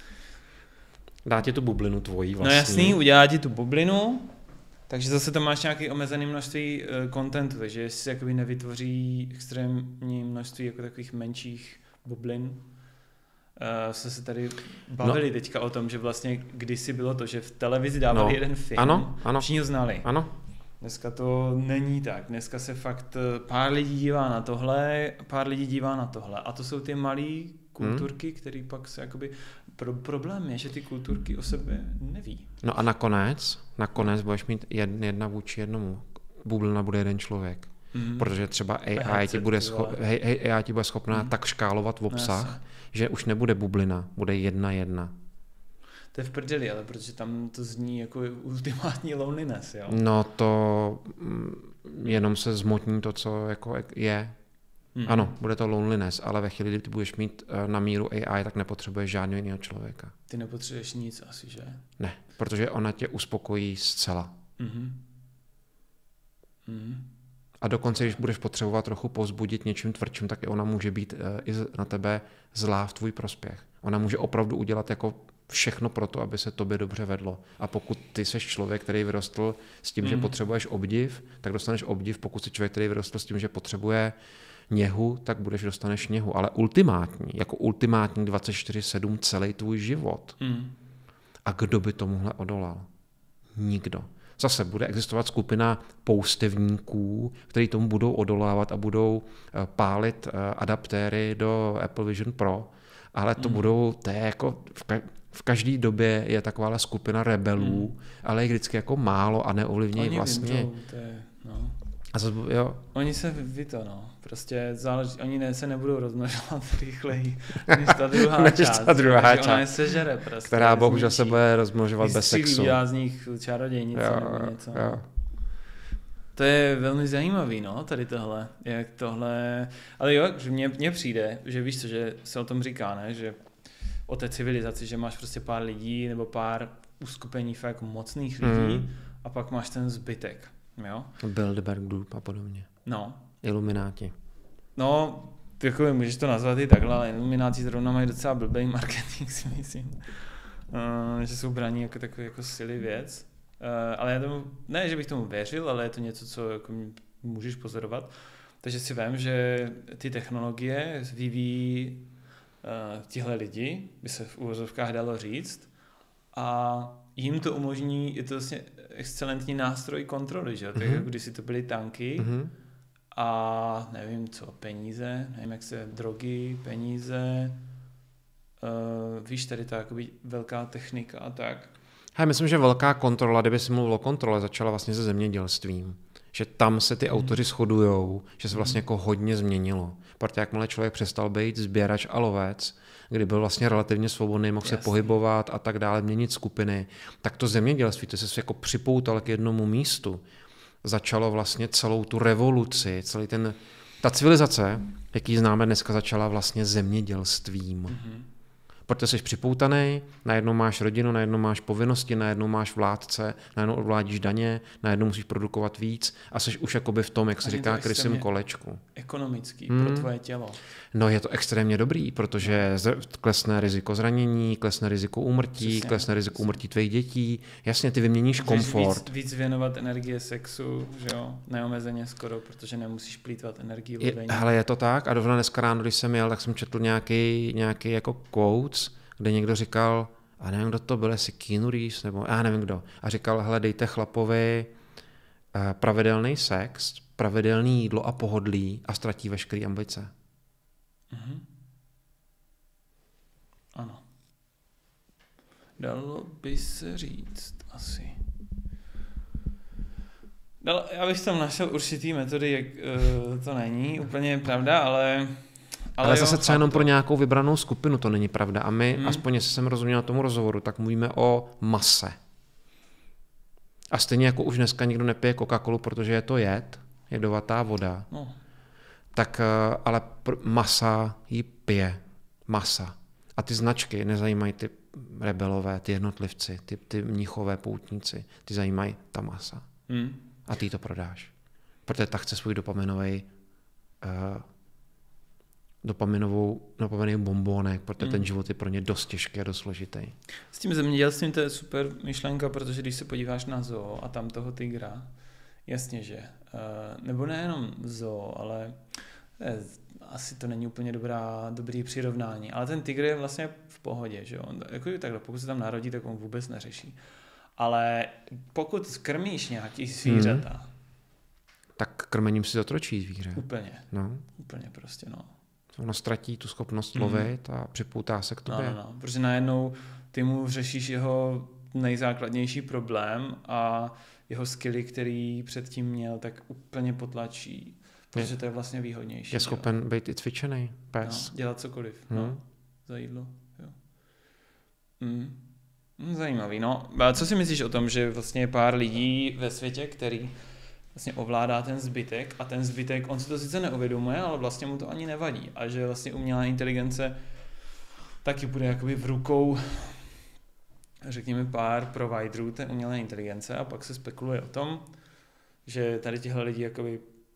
Dá ti tu bublinu tvojí vlastně. No jasný, udělá ti tu bublinu, takže zase tam máš nějaké omezené množství kontentu, uh, takže jestli se jakoby nevytvoří extrémní množství jako takových menších bublin. Uh, jsme se tady bavili no. teďka o tom, že vlastně kdysi bylo to, že v televizi dávali no. jeden film, ano, ano. všichni ho znali. Ano. Dneska to není tak, dneska se fakt pár lidí dívá na tohle, pár lidí dívá na tohle a to jsou ty malý kulturky, hmm. který pak se jakoby... Pro, problém je, že ty kulturky o sebe neví. No a nakonec, nakonec budeš mít jedna vůči jednomu. Bublina bude jeden člověk. Mm. Protože třeba A I ti bude, scho- A I ti bude schopná mm. tak škálovat v obsah, no, že už nebude bublina, bude jedna jedna. To je v prdeli, ale protože tam to zní jako ultimátní loneliness, jo? No to jenom se zmotní to, co jako je. Hmm. Ano, bude to loneliness, ale ve chvíli, kdy ty budeš mít na míru A I, tak nepotřebuješ žádného jiného člověka. Ty nepotřebuješ nic asi, že? Ne, protože ona tě uspokojí zcela. Mm-hmm. Mm. A dokonce, když budeš potřebovat trochu povzbudit něčím tvrdším, tak i ona může být i na tebe zlá v tvůj prospěch. Ona může opravdu udělat jako všechno pro to, aby se tobě dobře vedlo. A pokud ty jsi člověk, který vyrostl s tím, mm. že potřebuješ obdiv, tak dostaneš obdiv. Pokud jsi člověk, který vyrostl s tím, že potřebuje něhu, tak budeš dostaneš něhu. Ale ultimátní, jako ultimátní dvacet čtyři sedm celý tvůj život. Mm. A kdo by tomuhle odolal? Nikdo. Zase bude existovat skupina poustevníků, kteří tomu budou odolávat a budou pálit adaptéry do Apple Vision Pro, ale to mm. budou, to je jako v, ka- v každé době je taková skupina rebelů, mm. ale je vždycky jako málo a neovlivnějí vlastně. Vymřou, to je, no. A zase, jo. Oni se ví to, no. Prostě záleží, oni ne, se nebudou rozmnožovat rychleji než ta druhá než část. Ta druhá část, ona je sežere prostě. Která bohužel se bude rozmnožovat bez sexu. Vystřílí z nich čarodějnice jo, nebo něco. Jo. To je velmi zajímavý, no, tady tohle. Jak tohle, ale jo, že mně, mně přijde, že víš co, že se o tom říká, ne, že o té civilizaci, že máš prostě pár lidí nebo pár uskupení fakt mocných lidí mm. a pak máš ten zbytek, jo. Bilderberg Group a podobně. No. Ilumináti. No, jako můžeš to nazvat i takhle, ale ilumináti zrovna mají docela blbý marketing, si myslím. Uh, že jsou braní jako takový jako silý věc. Uh, ale já tomu, ne, že bych tomu věřil, ale je to něco, co jako můžeš pozorovat. Takže si vím, že ty technologie vyvíjí uh, tihle lidi, by se v úvozovkách dalo říct, a jim to umožní, je to vlastně excelentní nástroj kontroly, že? Mm-hmm. Tak jako když si to byly tanky, mm-hmm. a nevím co, peníze, nevím jak se, drogy, peníze, uh, víš, tady ta jakoby velká technika a tak. Já myslím, že velká kontrola, kdyby si mluvil o kontrole, začala vlastně se zemědělstvím. Že tam se ty mm. autoři shodujou, že se vlastně jako hodně změnilo. Protože jakmile člověk přestal být sběrač a lovec, kdy byl vlastně relativně svobodný, mohl Jasný. se pohybovat a tak dále, měnit skupiny, tak to zemědělství, to se jako připoutal k jednomu místu, začalo vlastně celou tu revoluci, celý ten, ta civilizace, jaký známe dneska, začala vlastně zemědělstvím. Mm-hmm. Protože jsi připoutaný, najednou máš rodinu, najednou máš povinnosti, najednou máš vládce, najednou odvládíš daně, najednou musíš produkovat víc a jsi už jakoby v tom, jak se říká, krysím kolečku. Ekonomický hmm. pro tvoje tělo. No je to extrémně dobrý, protože klesne riziko zranění, klesne riziko úmrtí, Přesně, klesne riziko přesně. úmrtí tvých dětí. Jasně, ty vyměníš Můžeš komfort. Víc, víc věnovat energie sexu, že jo, neomezeně skoro, protože nemusíš plýtvat energii v Hele, je to tak a dovna dneska ráno, když jsem jel, tak jsem četl nějaký, nějaký jako quotes, kde někdo říkal, a nevím, kdo to byl, jestli Keanu Reeves, nebo já nevím kdo, a říkal, hele, dejte chlapovi pravidelný sex, pravidelný jídlo a pohodlí a ztratí veškerý ambice. Mhm. Ano. Dalo by se říct asi. Dal, já bych tam našel určitý metody, jak uh, to není úplně pravda, ale... Ale, ale zase třeba jenom pro nějakou vybranou skupinu to není pravda. A my, hmm. aspoň jestli jsem rozuměl tomu rozhovoru, tak mluvíme o mase. A stejně jako už dneska nikdo nepije Coca-Colu, protože je to jed, jedovatá voda, no. tak ale masa ji pije. Masa. A ty značky nezajímají ty rebelové, ty jednotlivci, ty, ty mnichové poutníci. Ty zajímají ta masa. Hmm. A ty to prodáš. Protože ta chce svůj dopaminový uh, dopaminovou, dopaminový bombónek, protože hmm. ten život je pro ně dost těžký a dost složitý. S tím zemědělstvím to je super myšlenka, protože když se podíváš na zoo a tam toho tygra, jasně, že. Uh, nebo nejenom zoo, ale eh, asi to není úplně dobrá, dobrý přirovnání, ale ten tygr je vlastně v pohodě, že jo. Jako takhle, pokud se tam narodí, tak on vůbec neřeší. Ale pokud krmíš nějaký zvířata, hmm. tak krmením si zotročí zvíře. Úplně. No. Úplně prostě, no. Ono ztratí tu schopnost lovit mm. a připoutá se k tobě. No, no, no. Protože najednou ty mu řešíš jeho nejzákladnější problém a jeho skilly, který předtím měl, tak úplně potlačí. Protože je, to je vlastně výhodnější. Je schopen jo. být i cvičený pes. No, dělat cokoliv. Mm. No, za jídlo. Jo. Mm. Zajímavý. No. A co si myslíš o tom, že vlastně je pár lidí ve světě, který vlastně ovládá ten zbytek a ten zbytek, on si to sice neuvědomuje, ale vlastně mu to ani nevadí. A že vlastně umělá inteligence taky bude jakoby v rukou, řekněme, pár providerů té umělé inteligence a pak se spekuluje o tom, že tady tihle lidi jakoby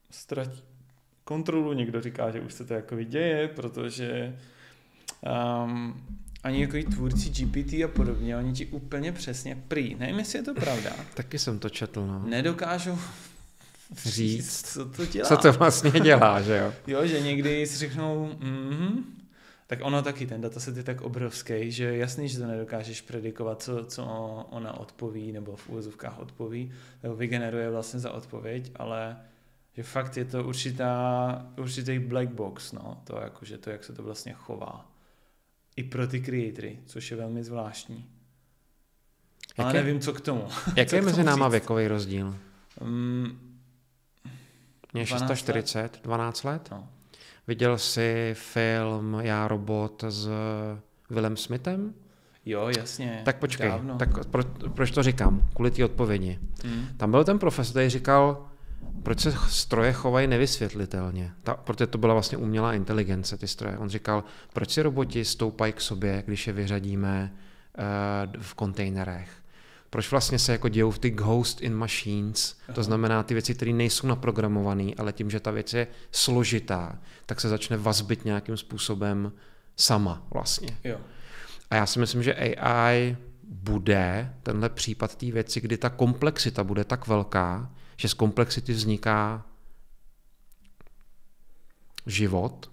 ztratí kontrolu, někdo říká, že už se to jako děje, protože um, ani jako tvůrci G P T a podobně, oni ti úplně přesně prý, nevím, jestli je to pravda. Taky jsem to četl, no. Nedokážou říct, co to dělá. Co to vlastně dělá, že jo? Jo, že někdy si řeknou, mm-hmm, tak ono taky, ten dataset je tak obrovský, že jasný, že to nedokážeš predikovat, co, co ona odpoví, nebo v úvozovkách odpoví, nebo vygeneruje vlastně za odpověď, ale že fakt je to určitá, určitý black box, no, to jakože to, jak se to vlastně chová. I pro ty creatory, což je velmi zvláštní. Ale Jaké, nevím, co k tomu. Jaký je mezi náma věkový rozdíl? Um, Mně je čtyřicet šest, dvanáct let. No. Viděl jsi film Já, robot s Willem Smithem? Jo, jasně. Tak počkej, dávno. tak pro, proč to říkám? Kvůli té odpovědi. Mm. Tam byl ten profesor, který říkal, proč se stroje chovají nevysvětlitelně. Ta, protože to byla vlastně umělá inteligence, ty stroje. On říkal, proč si roboti stoupají k sobě, když je vyřadíme uh, v kontejnerech. Proč vlastně se jako dějou v ty ghost in machines, Aha. to znamená ty věci, které nejsou naprogramované, ale tím, že ta věc je složitá, tak se začne vazbit nějakým způsobem sama vlastně. Jo. A já si myslím, že A I bude tenhle případ té věci, kdy ta komplexita bude tak velká, že z komplexity vzniká život.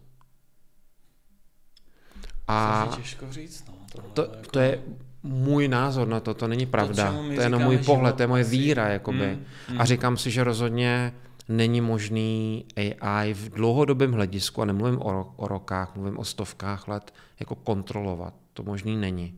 A to je těžko říct, no. To, jako... to je můj názor na to, to není pravda. To, to je jenom můj pohled, život, to je moje víra, jakoby. Mm, mm. A říkám si, že rozhodně není možný A I v dlouhodobém hledisku, a nemluvím o, ro- o rokách, mluvím o stovkách let, jako kontrolovat. To možný není.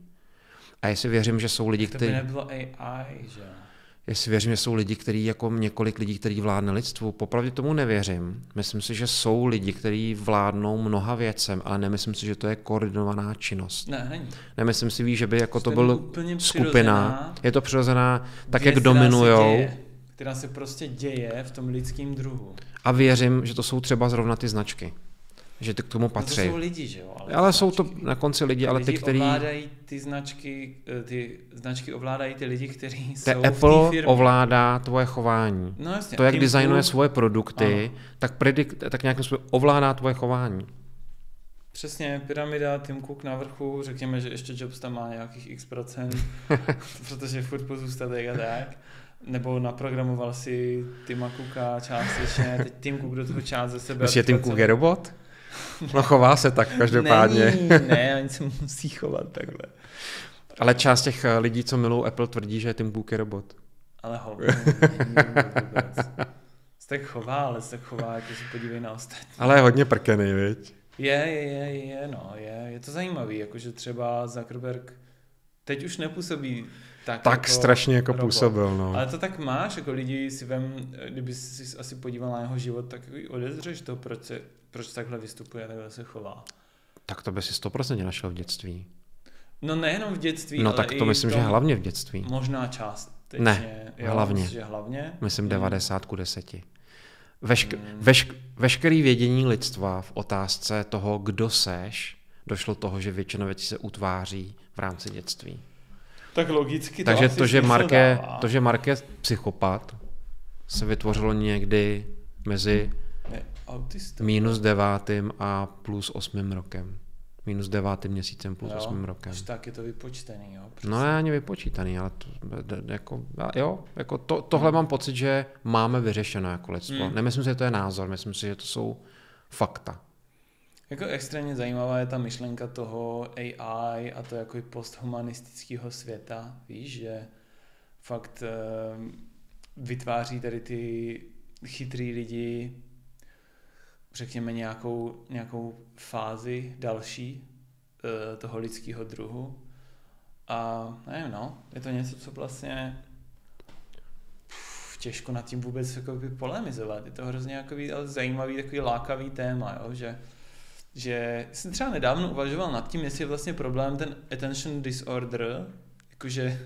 A jestli věřím, že jsou lidi, kteří... To by nebylo A I, že? Jestli věřím, že jsou lidi, kteří jako několik lidí, kteří vládne lidstvu, popravdě tomu nevěřím. Myslím si, že jsou lidi, kteří vládnou mnoha věcem, ale nemyslím si, že to je koordinovaná činnost. Ne, není. Nemyslím si, víš, že by jako to byl skupina. Je to přirozená, tak věc, jak dominujou. Děje, která se prostě děje v tom lidském druhu. A věřím, že to jsou třeba zrovna ty značky. Že ty k tomu patří. No to jsou lidi, že jo? Ale, ale jsou to na konci lidi, ale lidi ty, kteří... ovládají ty značky, ty značky ovládají ty lidi, kteří jsou Apple v té firmě. ovládá tvoje chování. No jasně. To, jak designuje svoje produkty, tak, predik, tak nějakým způsobem ovládá tvoje chování. Přesně, pyramida, Tim Cook na vrchu, řekněme, že ještě Jobs tam má nějakých x procent, protože furt pozůstatek a tak. Nebo naprogramoval si Tima Cooka částečně, teď Tim Cook do toho část ze sebe. Myslíš, že Tim Cook je robot? No chová se tak každopádně. Není, ne, oni se musí chovat takhle. Ale část těch lidí, co milují Apple, tvrdí, že Tim Cook je robot. Ale hovno, není vůbec. Se tak chová, ale se tak chová, jako se podívej na ostatní. Ale je hodně prkený, viď? Je, je, je, je, no, je, je to zajímavý, jakože třeba Zuckerberg teď už nepůsobí tak, tak jako strašně jako robot. Působil, no. Ale to tak máš, jako lidi si vem, kdyby si asi podíval na jeho život, tak odezřeš to, proč, se, proč takhle vystupuje, takhle se chová. Tak to by si sto procent našel v dětství. No nejenom v dětství, no, ale tak to myslím, že hlavně v dětství. Možná část. Ne, jo, hlavně. Myslím, že hlavně. Myslím devadesát ku deseti. Vešk- hmm. vešk- veškerý vědění lidstva v otázce toho, kdo seš, došlo toho, že většina věcí se utváří v rámci dětství. Tak logicky to Takže asi to, že Mark je, to, že Mark je psychopat, se vytvořilo někdy mezi minus devátým a plus osmým rokem. Minus devátým měsícem plus jo, osmým rokem. Až tak je to vypočtený, jo? Přesně. No ne ani vypočítaný, ale to, jako, jo, jako to, tohle hmm. mám pocit, že máme vyřešeno jako lidstvo. Hmm. Nemyslím si, že to je názor, myslím si, že to jsou fakta. Jako extrémně zajímavá je ta myšlenka toho A I a to jako posthumanistického světa, víš, že fakt uh, vytváří tady ty chytrý lidi, řekněme nějakou, nějakou fázi další uh, toho lidského druhu a nevím, no, je to něco, co vlastně pff, těžko nad tím vůbec jakoby polemizovat, je to hrozně jakoby, ale zajímavý, takový lákavý téma, jo, že že jsem třeba nedávno uvažoval nad tím, jestli je vlastně problém ten attention disorder, jakože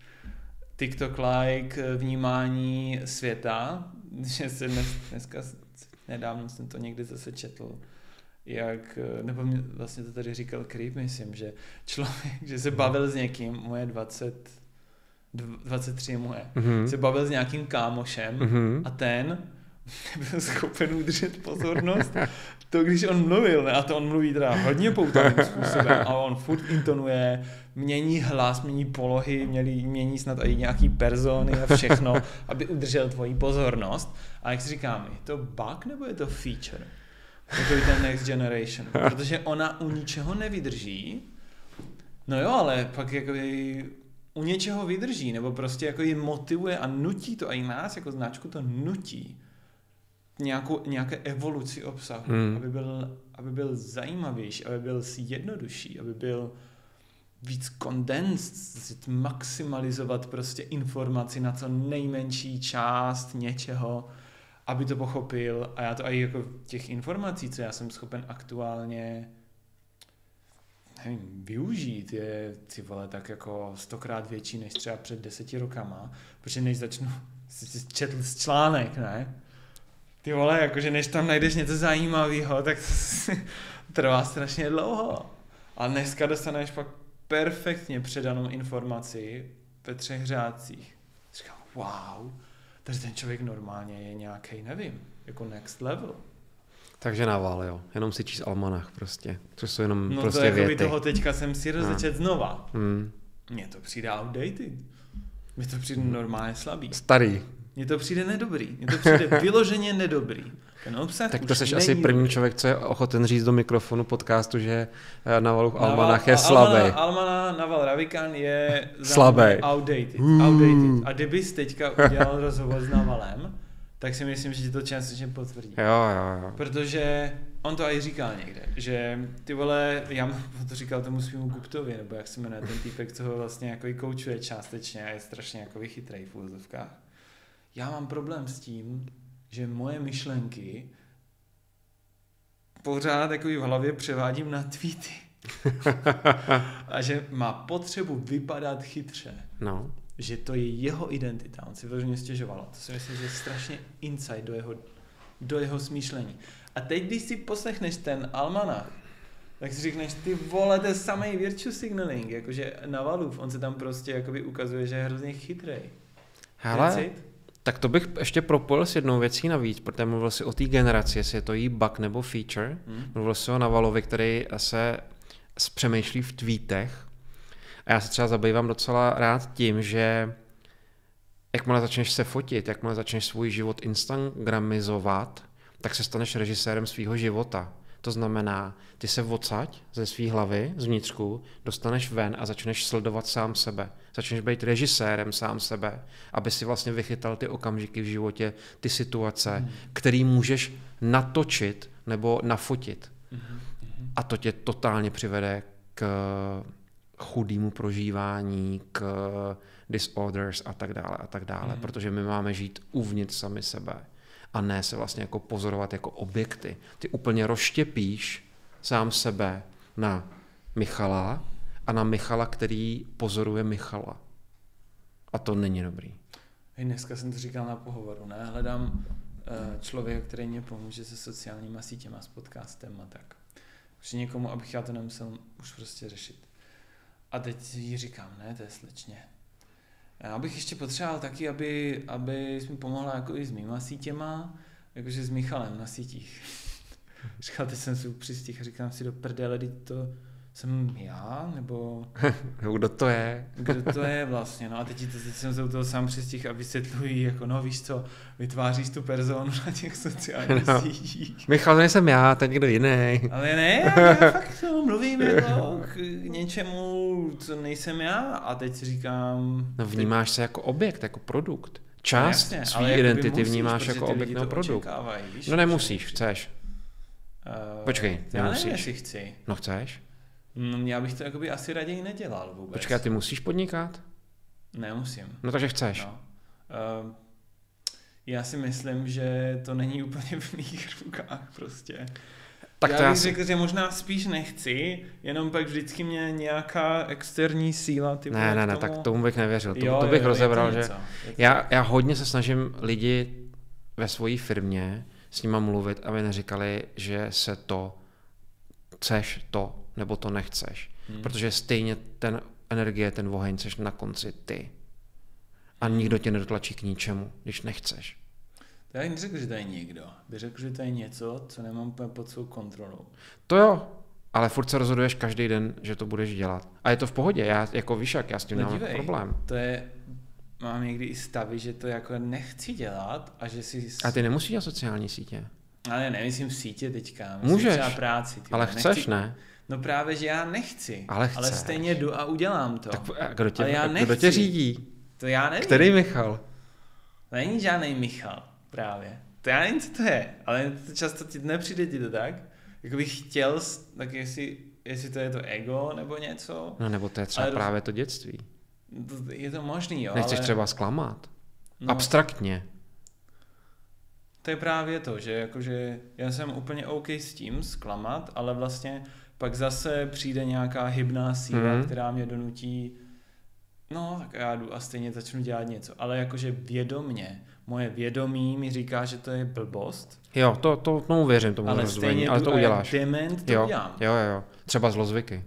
TikTok-like vnímání světa, že se dnes, dneska, nedávno jsem to někdy zase četl, jak, nebo mě vlastně to tady říkal Creep, myslím, že člověk, že se bavil s někým, moje dvacet, dvacet tři moje, mm-hmm. se bavil s nějakým kámošem mm-hmm. a ten nebyl schopen udržet pozornost. To, když on mluvil, ne? A to on mluví teda hodně poutavým způsobem, a on furt intonuje, mění hlas, mění polohy, mění, mění snad i nějaký persony a všechno, aby udržel tvoji pozornost. A jak si říkám, je to bug nebo je to feature? Je to i ten next generation, protože ona u ničeho nevydrží. No jo, ale pak jako u něčeho vydrží, nebo prostě jako ji motivuje a nutí to, a i nás jako značku to nutí nějakou, nějaké evoluci obsahu, hmm. aby, byl, aby byl zajímavější, aby byl jednodušší, aby byl víc condensed, maximalizovat prostě informaci na co nejmenší část něčeho, aby to pochopil. A já to i jako těch informací, co já jsem schopen aktuálně nevím, využít, je ty vole tak jako stokrát větší než třeba před deseti rokama, protože než začnu, jsi četl z článek, ne? Ty vole, jakože než tam najdeš něco zajímavého, tak to trvá strašně dlouho. A dneska dostaneš pak perfektně předanou informaci ve třech řádcích. Říkám, wow, takže ten člověk normálně je nějaký, nevím, jako next level. Takže navál, jo. Jenom si číst almanach prostě. Což jsou jenom no prostě to jako věty. by toho teďka jsem si rozečet no. znova. Hmm. Mně to přijde outdated. Mně to přijde normálně slabý. Starý. Mně to přijde nedobrý. Mně to přijde vyloženě nedobrý. Ten obsah tak už to jsi asi první dobrý. člověk, co je ochoten říct do mikrofonu podcastu, že Navalův Naval, almanach je slabý. Almana, Almana Naval Ravikant je slabý. Outdated. outdated. A kdybys teďka udělal rozhovor s Navalem, tak si myslím, že ti to částečně potvrdí. Jo, jo, jo. Protože on to i říkal někde, že ty vole, já mu to říkal tomu svýmu Guptovi, nebo jak se jmenuje ten týpek, co ho vlastně jako i koučuje částečně a je strašně jako chytrej v úvozovkách. Já mám problém s tím, že moje myšlenky pořád jako v hlavě převádím na tweety. A že má potřebu vypadat chytře. No. Že to je jeho identita. On si vyloženě stěžoval. To si myslím, že je strašně insight do jeho, do jeho smýšlení. A teď, když si poslechneš ten almanach, tak si řekneš, ty vole, to je samej virtue signaling, jakože Navalův, on se tam prostě jakoby ukazuje, že je hrozně chytrej. Hele, tak to bych ještě propojil s jednou věcí navíc, protože mluvil si o té generaci, jestli je to jí bug nebo feature. Hmm. Mluvil si o Navalovi, který se přemýšlí v tweetech. A já se třeba zabývám docela rád tím, že jakmile začneš se fotit, jakmile začneš svůj život instagramizovat, tak se staneš režisérem svýho života. To znamená, ty se odsaď ze svý hlavy, z vnitřku, dostaneš ven a začneš sledovat sám sebe. Začneš být režisérem sám sebe, aby si vlastně vychytal ty okamžiky v životě, ty situace, mm. který můžeš natočit nebo nafotit. Mm. A to tě totálně přivede k chudému prožívání, k disorders a tak dále a tak dále, mm. protože my máme žít uvnitř sami sebe a ne se vlastně jako pozorovat jako objekty. Ty úplně rozštěpíš sám sebe na Michala a na Michala, který pozoruje Michala. A to není dobrý. Hej, dneska jsem to říkal na pohovoru, ne? Hledám uh, člověka, který mě pomůže se sociálníma sítěma, s podcastem a tak. Už někomu, abych já to nemusel už prostě řešit. A teď jí říkám, ne, to je slečně. Já bych ještě potřeboval taky, aby, aby jsi mi pomohla jako i s mýma sítěma, jakože s Michalem na sítích. Říkal, teď jsem si přistihl a říkám si do prdele, teď to jsem já, nebo... Kdo to je? Kdo to je vlastně, no a teď, teď jsem se u toho sám přistihl a vysvětluji, jako no víš co, vytváříš tu personu na těch sociálních no. sítích. Michal, nejsem já, to je někdo jiný. Ale ne, já, já fakt to mluvím jako k něčemu, co nejsem já a teď si říkám... No vnímáš teď... se jako objekt, jako produkt. Část no, svý identity musíš, vnímáš jako objekt nebo produkt. Víš, no nemusíš, chceš. Uh, Počkej, já nemusíš. nevím, jestli chci. No chceš? No já bych to jakoby asi raději nedělal vůbec. Počkej, ty musíš podnikat? Nemusím. No takže chceš. No. Uh, já si myslím, že to není úplně v mých rukách prostě. Tak já bych já si... řekl, že možná spíš nechci, jenom pak vždycky mě nějaká externí síla typu Ne, ne, ne, tomu... tak tomu bych nevěřil. Jo, to bych jo, rozebral, to že já, já hodně se snažím lidi ve své firmě s nima mluvit, aby neříkali, že se to chceš to, nebo to nechceš. Hmm. Protože stejně ten energie, ten oheň seš na konci ty. A nikdo tě nedotlačí k ničemu, když nechceš. Já bych neřekl, že to je někdo. Bych řekl, že to je něco, co nemám pod svou kontrolou. To jo, ale furt se rozhoduješ každý den, že to budeš dělat. A je to v pohodě, já jako víš jak, já s tím No nemám dívej, problém. To je, mám někdy i stavy, že to jako nechci dělat a že si... A ty nemusíš dělat sociální sítě. Ale nemyslím sítě teďka, myslím Můžeš, třeba práci. Ty, ale nechci... chceš, ne? No právě, že já nechci, ale, ale stejně jdu a udělám to. Tak kdo tě, ale já nechci. kdo tě řídí? To já nevím. Který Michal? To není žádný Michal, právě. To já nevím, co to je, ale to často ti nepřijde ti to tak. Jako bych chtěl, tak jestli, jestli to je to ego nebo něco. No nebo to je třeba ale právě to dětství. To, je to možný, jo. Nechceš ale... třeba zklamat? No, abstraktně. To je právě to, že jakože já jsem úplně OK s tím zklamat, ale vlastně pak zase přijde nějaká hybná síla, mm. která mě donutí, no tak já jdu a stejně začnu dělat něco, ale jakože vědomně, moje vědomí mi říká, že to je blbost. Jo, to, to tomu věřím, tomu ale rozdvojení, ale to uděláš. Dement to jo, udělám. Jo, jo, třeba zlozvyky.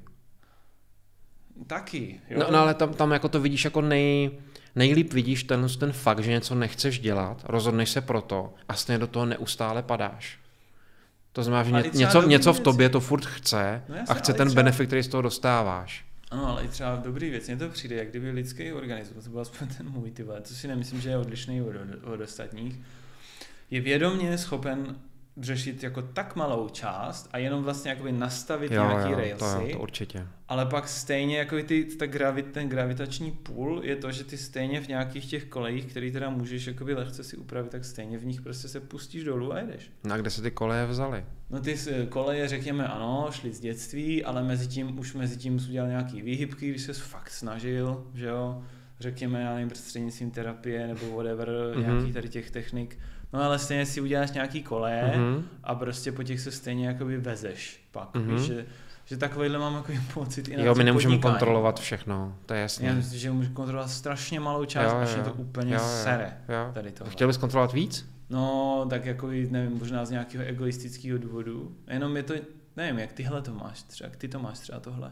Taky, jo. No, no ale tam, tam jako to vidíš jako nej, nejlíp vidíš ten, ten fakt, že něco nechceš dělat, rozhodneš se proto a stejně do toho neustále padáš. To znamená, že ně, něco, něco v tobě to furt chce no jasně, a chce ten třeba... benefit, který z toho dostáváš. Ano, ale i třeba v dobrý věc, mně to přijde, jak kdyby lidský organismus, to byl aspoň ten můj, ty vole, co si nemyslím, že je odlišný od, od ostatních, je vědomě schopen řešit jako tak malou část a jenom vlastně jakoby nastavit jo, nějaký jo, railsy, to, jo, to určitě. Ale pak stejně jako ty, ta gravit, ten gravitační půl je to, že ty stejně v nějakých těch kolejích, který teda můžeš jakoby lehce si upravit, tak stejně v nich prostě se pustíš dolů a jedeš. No a kde se ty koleje vzaly? No ty koleje, řekněme, ano, šly z dětství, ale mezi tím, už mezi tím jsi udělal nějaký výhybky, když ses fakt snažil, že jo, řekněme, já nevím, prostřednictvím terapie nebo whatever, mm-hmm. nějaký tady těch technik. No ale stejně si uděláš nějaký koleje mm-hmm. a prostě po těch se stejně jakoby vezeš pak, mm-hmm. víš, že, že takovýhle mám jako pocit i na jo, my nemůžeme podnikání. kontrolovat všechno, to je jasné. Já myslím, že můžu kontrolovat strašně malou část, jo, až jo, je to úplně jo, jo, sere. Jo. Tady tohle. Chtěl bys kontrolovat víc? No, tak jako, nevím, možná z nějakého egoistického důvodu. Jenom je to, nevím, jak tyhle to máš třeba, jak ty to máš třeba tohle.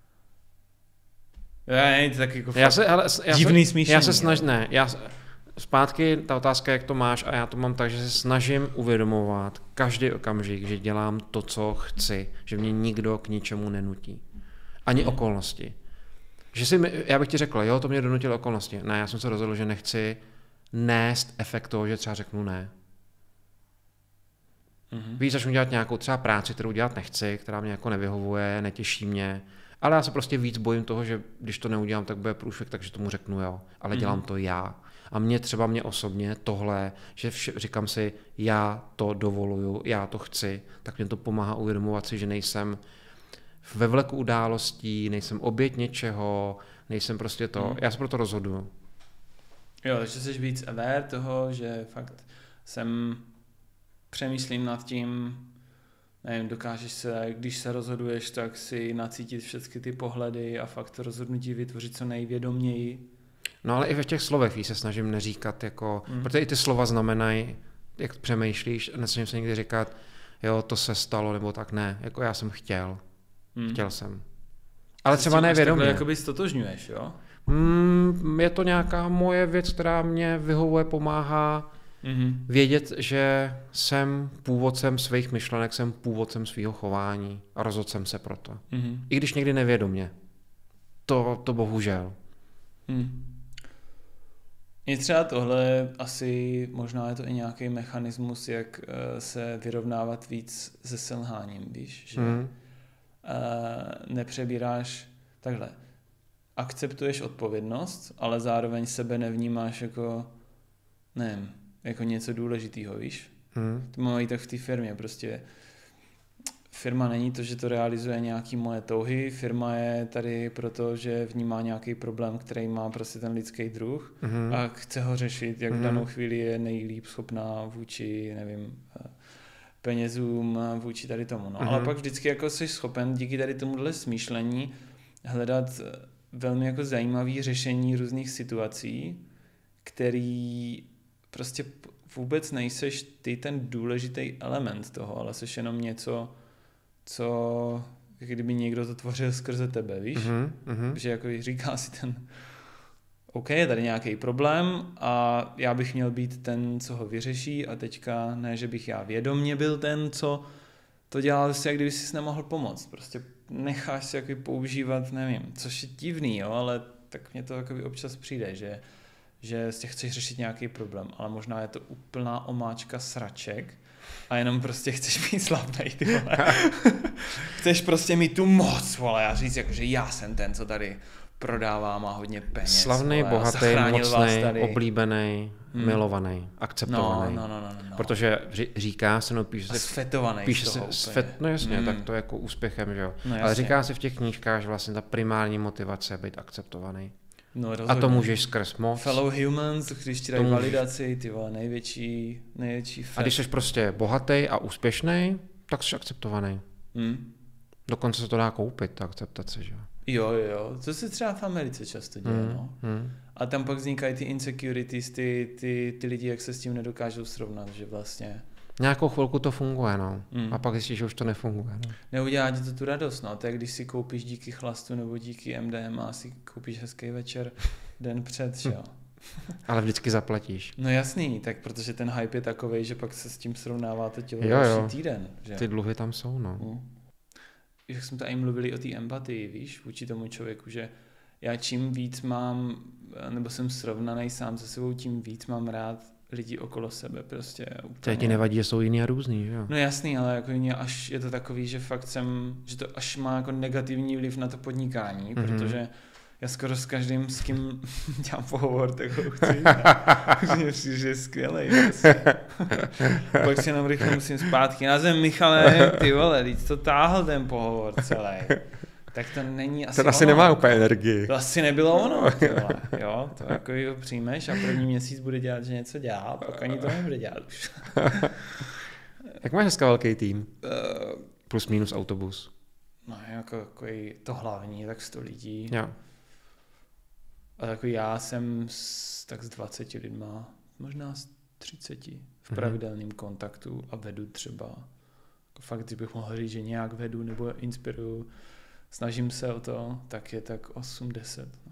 Já nevím, to tak jako já se, hele, já divný se, smíšení. Já se snažím, ne, já zpátky ta otázka, jak to máš, a já to mám tak, že se snažím uvědomovat každý okamžik, že dělám to, co chci, že mě nikdo k ničemu nenutí. Ani hmm. okolnosti. Že si, já bych ti řekl, jo, to mě donutilo okolnosti. Ne, já jsem se rozhodl, že nechci nést efekt toho, že třeba řeknu ne. Mm-hmm. Víš, začnu dělat nějakou třeba práci, kterou dělat nechci, která mě jako nevyhovuje, netěší mě, ale já se prostě víc bojím toho, že když to neudělám, tak bude průšvih, takže tomu řeknu jo, ale mm-hmm. dělám to já. A mě třeba mě osobně tohle, že vše, říkám si, já to dovoluju, já to chci, tak mě to pomáhá uvědomovat si, že nejsem ve vleku událostí, nejsem oběť něčeho, nejsem prostě to, mm. já se proto rozhoduju. Jo, takže jsi víc aware toho, že fakt jsem přemýšlím nad tím, nevím, dokážeš se, když se rozhoduješ, tak si nacítit všechny ty pohledy a fakt to rozhodnutí vytvořit co nejvědoměji. No ale i ve těch slovech víc se snažím neříkat, jako, mm. protože i ty slova znamenají, jak přemýšlíš, nesnažím se někdy říkat, jo, to se stalo, nebo tak ne, jako já jsem chtěl, mm. chtěl jsem. Ale třeba nevědomě. Takhle jakoby stotožňuješ, jo? Mm, je to nějaká moje věc, která mě vyhovuje, pomáhá mm-hmm. vědět, že jsem původcem svých myšlenek, jsem původcem svého chování a rozhodl jsem se proto. Mm-hmm. I když někdy nevědomě. To, to bohužel. Mm. Je třeba tohle asi, možná je to i nějaký mechanismus, jak uh, se vyrovnávat víc se selháním, víš, že mm. uh, nepřebíráš takhle. Akceptuješ odpovědnost, ale zároveň sebe nevnímáš jako, nevím, jako něco důležitého, víš? Hmm. To mám i tak v té firmě, prostě firma není to, že to realizuje nějaký moje touhy, firma je tady proto, že vnímá nějaký problém, který má prostě ten lidský druh hmm. a chce ho řešit, jak hmm. v danou chvíli je nejlíp schopná vůči, nevím, penězům, vůči tady tomu. No. Hmm. Ale pak vždycky jako jsi schopen díky tady tomuhle smýšlení hledat velmi jako zajímavé řešení různých situací, který prostě vůbec nejseš ty ten důležitý element toho, ale jsi jenom něco, co kdyby někdo to tvořil skrze tebe, víš? Mm-hmm. Že jako říká si ten OK, je tady nějaký problém a já bych měl být ten, co ho vyřeší a teďka ne, že bych já vědomně byl ten, co to dělal si, jak kdyby jsi nemohl pomoct. Prostě necháš si jako používat, nevím, což je divný, jo, ale tak mně to jako občas přijde, že, že si chceš řešit nějaký problém, ale možná je to úplná omáčka sraček a jenom prostě chceš být slavnej, ty vole. Chceš prostě mít tu moc, vole, a říct, jako, že já jsem ten, co tady prodává, má hodně peněz. Slavný, vole, bohatý, mocný, oblíbený, hmm. milovaný, akceptovaný. No, no, no, no, no. Protože říká se, no píše se... Sfetovaný píše se, sfet, no jasně, hmm. tak to je jako úspěchem, že jo. No, ale říká se v těch knížkách, že vlastně ta primární motivace je být akceptovaný. No, a to můžeš skrz moc. Fellow humans, když ti dají validaci, ty vole, největší, největší fet. A když jsi prostě bohatý a úspěšný, tak jsi akceptovaný. Hmm. Dokonce se to dá koupit, ta akceptace, že jo. Jo, jo, to se třeba v Americe často děje, hmm. no. Hmm. A tam pak vznikají ty insecurities, ty, ty, ty lidi, jak se s tím nedokážou srovnat, že vlastně... Nějakou chvilku to funguje, no. Hmm. A pak zjistíš, že už to nefunguje. No. Neudělá ti to tu radost, no. To je, když si koupíš díky chlastu nebo díky M D M A, si koupíš hezký večer den před, že jo. Ale vždycky zaplatíš. No jasný, tak protože ten hype je takovej, že pak se s tím srovnává to tělo jo, jo. další týden. Že? Ty dluhy tam jsou, no. Hmm. Jak jsme tady mluvili o té empatii, víš, vůči tomu člověku, že já čím víc mám, nebo jsem srovnaný sám se sebou, tím víc mám rád lidi okolo sebe, prostě úplně. To ti nevadí, že jsou jiný a různý, že jo? No jasný, ale jako jiný, až je to takový, že fakt jsem, že to až má jako negativní vliv na to podnikání, mm-hmm. protože já skoro s každým, s kým dělám pohovor, tak ho chci. Mně přijde, že je skvělej. Pak si jenom rychle musím zpátky na zem. Michale, ty vole, teď to táhl ten pohovor celý. Tak to není asi Ten asi ono. nemá úplně energii. To asi nebylo ono. Tyhle. Jo, to jako ho přijmeš a první měsíc bude dělat, že něco dělá, pak ani to nebude dělat už. Jak máš dneska velký tým? Plus minus autobus. No jako, jako to hlavní, tak sto lidí. Jo. A jako já jsem s, tak s dvaceti lidma, možná s třiceti v pravidelném mm-hmm. kontaktu a vedu třeba, jako fakt, když bych mohl říct, že nějak vedu nebo inspiruju, snažím se o to, tak je tak osm deset. No.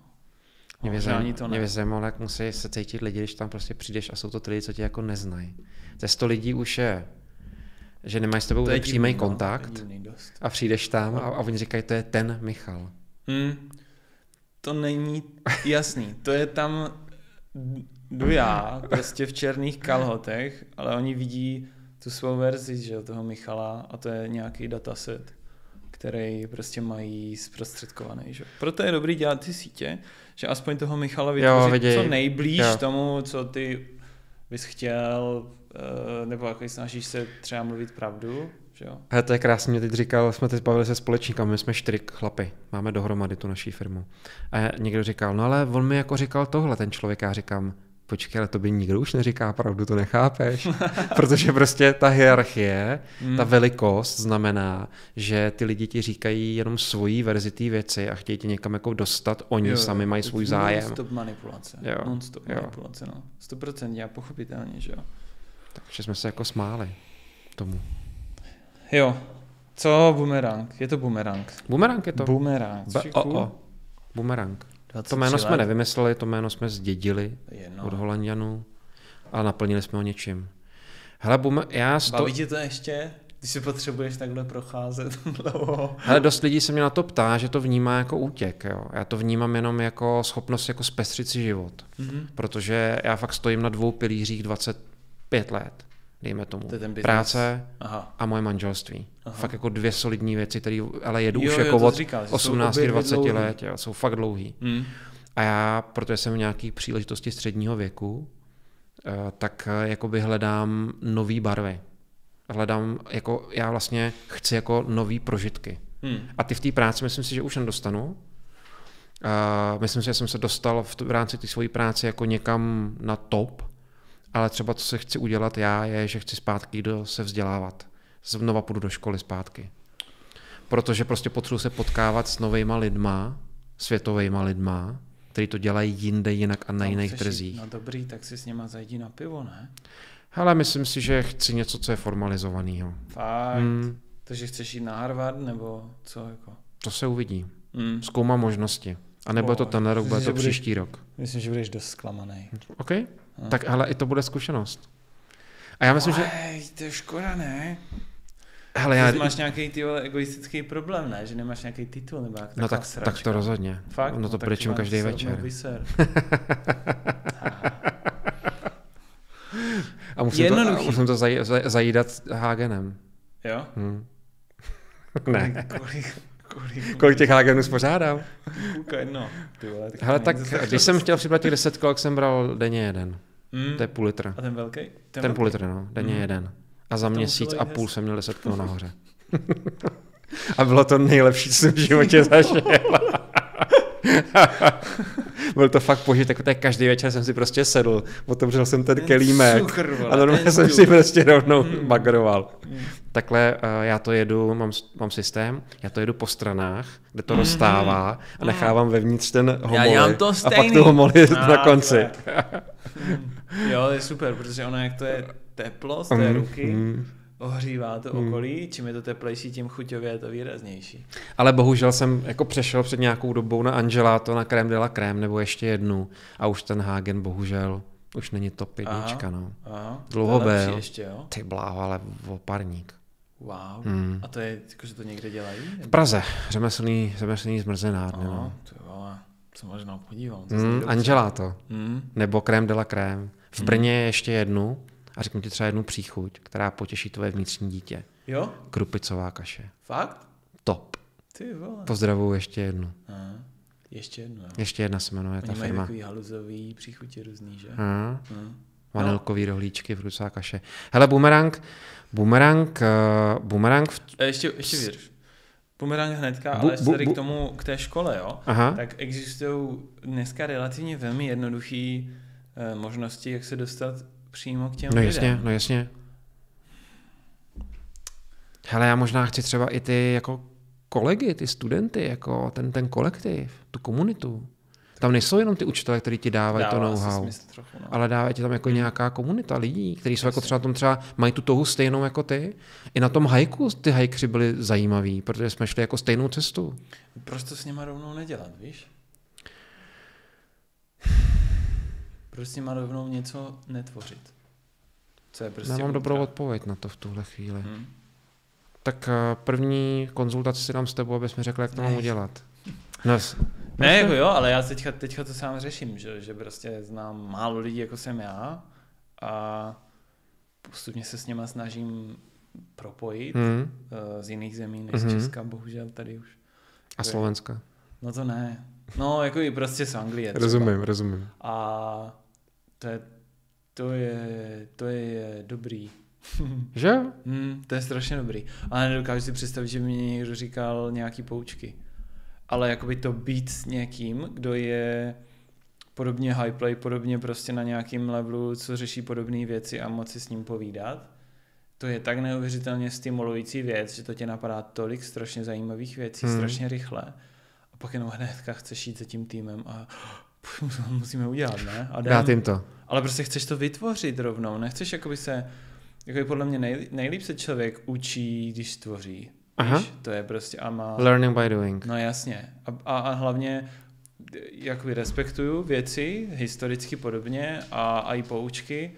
Mě by zajímalo, jak musí se cítit lidi, když tam prostě přijdeš a jsou to ty lidi, co tě jako neznají. To sto lidí už je, že nemají s tebou přímý kontakt a přijdeš tam a, a oni říkají, to je ten Michal. Hmm. To není jasný, to je tam jdu já, prostě v černých kalhotech, ale oni vidí tu svou verzi, že, toho Michala a to je nějaký dataset, který prostě mají zprostředkovaný. Že? Proto je dobrý dělat ty sítě, že aspoň toho Michala vytvořit co nejblíž jo. tomu, co ty bys chtěl, nebo jako snažíš se třeba mluvit pravdu. Že jo? Hele, to je krásně, mě teď říkal, jsme teď bavili se společníkami, my jsme čtyři chlapy, máme dohromady tu naší firmu. A někdo říkal, no ale on mi jako říkal tohle, ten člověk, já říkám, počkej, ale to by nikdo už neříká pravdu, to nechápeš. Protože prostě ta hierarchie, hmm. ta velikost znamená, že ty lidi ti říkají jenom svoji verzi té věci a chtějí tě někam jako dostat, oni jo, sami mají svůj zájem. Non-stop manipulace, jo. non-stop jo. manipulace, no. sto procent a pochopitelně, že jo. Takže jsme se jako smáli tomu. Jo, co bumerang? Je to bumerang. Bumerang je to. Bumerang. B- o, o. Bumerang. To jméno jsme nevymysleli, to jméno jsme zdědili Jedno. od Holanďanů a naplnili jsme ho něčím. Hele, bumer, já sto... Baví tě to ještě, když si potřebuješ takhle procházet dlouho? Hele, dost lidí se mě na to ptá, že to vnímá jako útěk. Jo. Já to vnímám jenom jako schopnost jako zpestřit si život. Mm-hmm. Protože já fakt stojím na dvou pilířích dvacet pět let. Dejme tomu. To práce Aha. a moje manželství. Aha. Fakt jako dvě solidní věci, které ale jedu jo, už jo, jako od osmnáct dvacet let, jo, jsou fakt dlouhý. Hmm. A já, protože jsem v nějaký příležitosti středního věku, tak jakoby hledám nový barvy. Hledám, jako já vlastně chci jako nový prožitky. Hmm. A ty v té práci myslím si, že už nedostanu. Uh, myslím si, že jsem se dostal v, v rámci té svojí práce jako někam na top, ale třeba co se chci udělat já, je, že chci zpátky do se vzdělávat. Znova půjdu do školy zpátky. Protože prostě potřebuji se potkávat s novejma lidma, světovejma lidma, kteří to dělají jinde, jinak a na jiných trzích. No dobrý, tak si s něma zajdi na pivo, ne? Hele, myslím si, že chci něco, co je formalizovaného. Fakt? Hmm. Takže chceš jít na Harvard, nebo co? Jako? To se uvidí. Hmm. Zkoumám možnosti. A nebo to ten rok, bude Myslím, to že budeš- příští rok. Myslím, že budeš dost zklamaný. OK? Tak hele, i to bude zkušenost. A já myslím, že... Ej, to je škoda, ne? Hele, Já... já... Ty máš nějaký ty vole egoistický problém, ne? Že nemáš nějaký titul nebo jak No tak, tak to rozhodně. Fakt? No to tak brečím mám každý se večer. rovnou vyser. A musím to, a Jednoduchý. musím to zaj, zaj, zajídat Hagenem. Jo? Hm. Ne. Kolik, kolik, Kolik těch Hagenů spořádám? Půlka jedno. Ty vole, tak Hele, to tak není zase když jsem chtěl připlatit deset kolek, jsem bral denně jeden. Mm. To je půl litra. A ten velký? Ten, ten půl litr, no. Denně Mm. jeden. A za To měsíc muselo a jít půl hezky. jsem měl deset kilo nahoře. A bylo to nejlepší, co jsem v životě zažil. Byl to fakt požitek, tak každý večer jsem si prostě sedl, otevřel jsem ten kelímek cukr, vole, a normálně ten jsem cukr. si prostě rovnou Mm. bagroval. Mm. Takhle uh, já to jedu, mám, mám systém, já to jedu po stranách, kde to Mhm. rozstává a nechávám vevnitř ten homoli dělám to a pak stejný. tu homoli A, na konci. Mm. Jo, to je super, protože ono jak to je teplo z té Mm, ruky, mm. ohřívá to okolí, čím je to teplejší, tím chuťově je to výraznější. Ale bohužel jsem jako přešel před nějakou dobou na Angelato, na crème de la crème nebo ještě jednu a už ten Hagen bohužel už není top jednička, no. Aha, Dlouho to je lepší byl. ještě, jo? Ty bláho, ale oparník. Wow. Hmm. A to je, jako, že to někde dělají? V Praze, řemeslný, řemeslný zmrzenárny, no. No, to vole, se možná podívám. To Mm, zní dobře. Angelato, Mm. nebo crème de la crème. V Brně je ještě jednu a řeknu ti třeba jednu příchuť, která potěší tvoje vnitřní dítě. Jo? Krupicová kaše. Fakt? Top. Ty vole. Pozdravuju ještě jednu. Aha. Ještě jedno, jo. Ještě jedna se jmenuje ta Oni mají firma. takový haluzový příchutě různý, že? Aha. Mm. Vanilkový rohlíčky, krupicová kaše. Hele, bumerang, bumerang, uh, bumerang v... A ještě, ještě vydrž. Bumerang hnedka, Bu- ale ještě bu- tady bu- k tomu, k té škole, jo? Aha. Tak existují dneska relativně velmi jednoduché eh, možnosti, jak se dostat přímo k těm No lidem. jasně, no jasně. Hele, já možná chci třeba i ty jako kolegy, ty studenty, jako ten, ten kolektiv, tu komunitu. Tam nejsou jenom ty učitelé, kteří ti dávají to Dává se know-how, smysl trochu, no. ale dávají ti tam jako nějaká komunita lidí, kteří jsou jako Jasně. třeba tom třeba mají tu touhu stejnou jako ty. I na tom hajku ty hajkři byli zajímaví, protože jsme šli jako stejnou cestu. Proč to s nima rovnou nedělat, víš? Proč s nima rovnou něco netvořit? Co je prostě Nemám ultra. dobrou odpověď na to v tuhle chvíli. Hm. Tak eh, první konzultaci si dám s tebou, abys mi řekl, jak to mám udělat. No, s- Ne, jako jo, ale já teďka, teďka to sám řeším, že, že prostě znám málo lidí, jako jsem já a postupně se s nima snažím propojit Hmm. uh, z jiných zemí než z Mhm. Česka, bohužel tady už. A Slovenska. No to ne. No, jako i prostě z Anglie. třeba. Rozumím, rozumím. A to je, to je, to je dobrý. Že jo? Hmm, to je strašně dobrý. Ale nedokážu si představit, že mi někdo říkal nějaký poučky. Ale jakoby to být s někým, kdo je podobně highplay, podobně prostě na nějakým levelu, co řeší podobné věci a moci s ním povídat, to je tak neuvěřitelně stimulující věc, že to tě napadá tolik strašně zajímavých věcí, Hmm. strašně rychle. A pak jenom hnedka chceš jít za tím týmem a musíme udělat, ne? A jdem. Dát jim to. Ale prostě chceš to vytvořit rovnou, nechceš jakoby se, jakoby podle mě nej, nejlíp se člověk učí, když stvoří. Aha. Víš? To je prostě a má... Learning by doing. No jasně. A, a, a hlavně jakoby respektuju věci, historicky podobně a, a i poučky,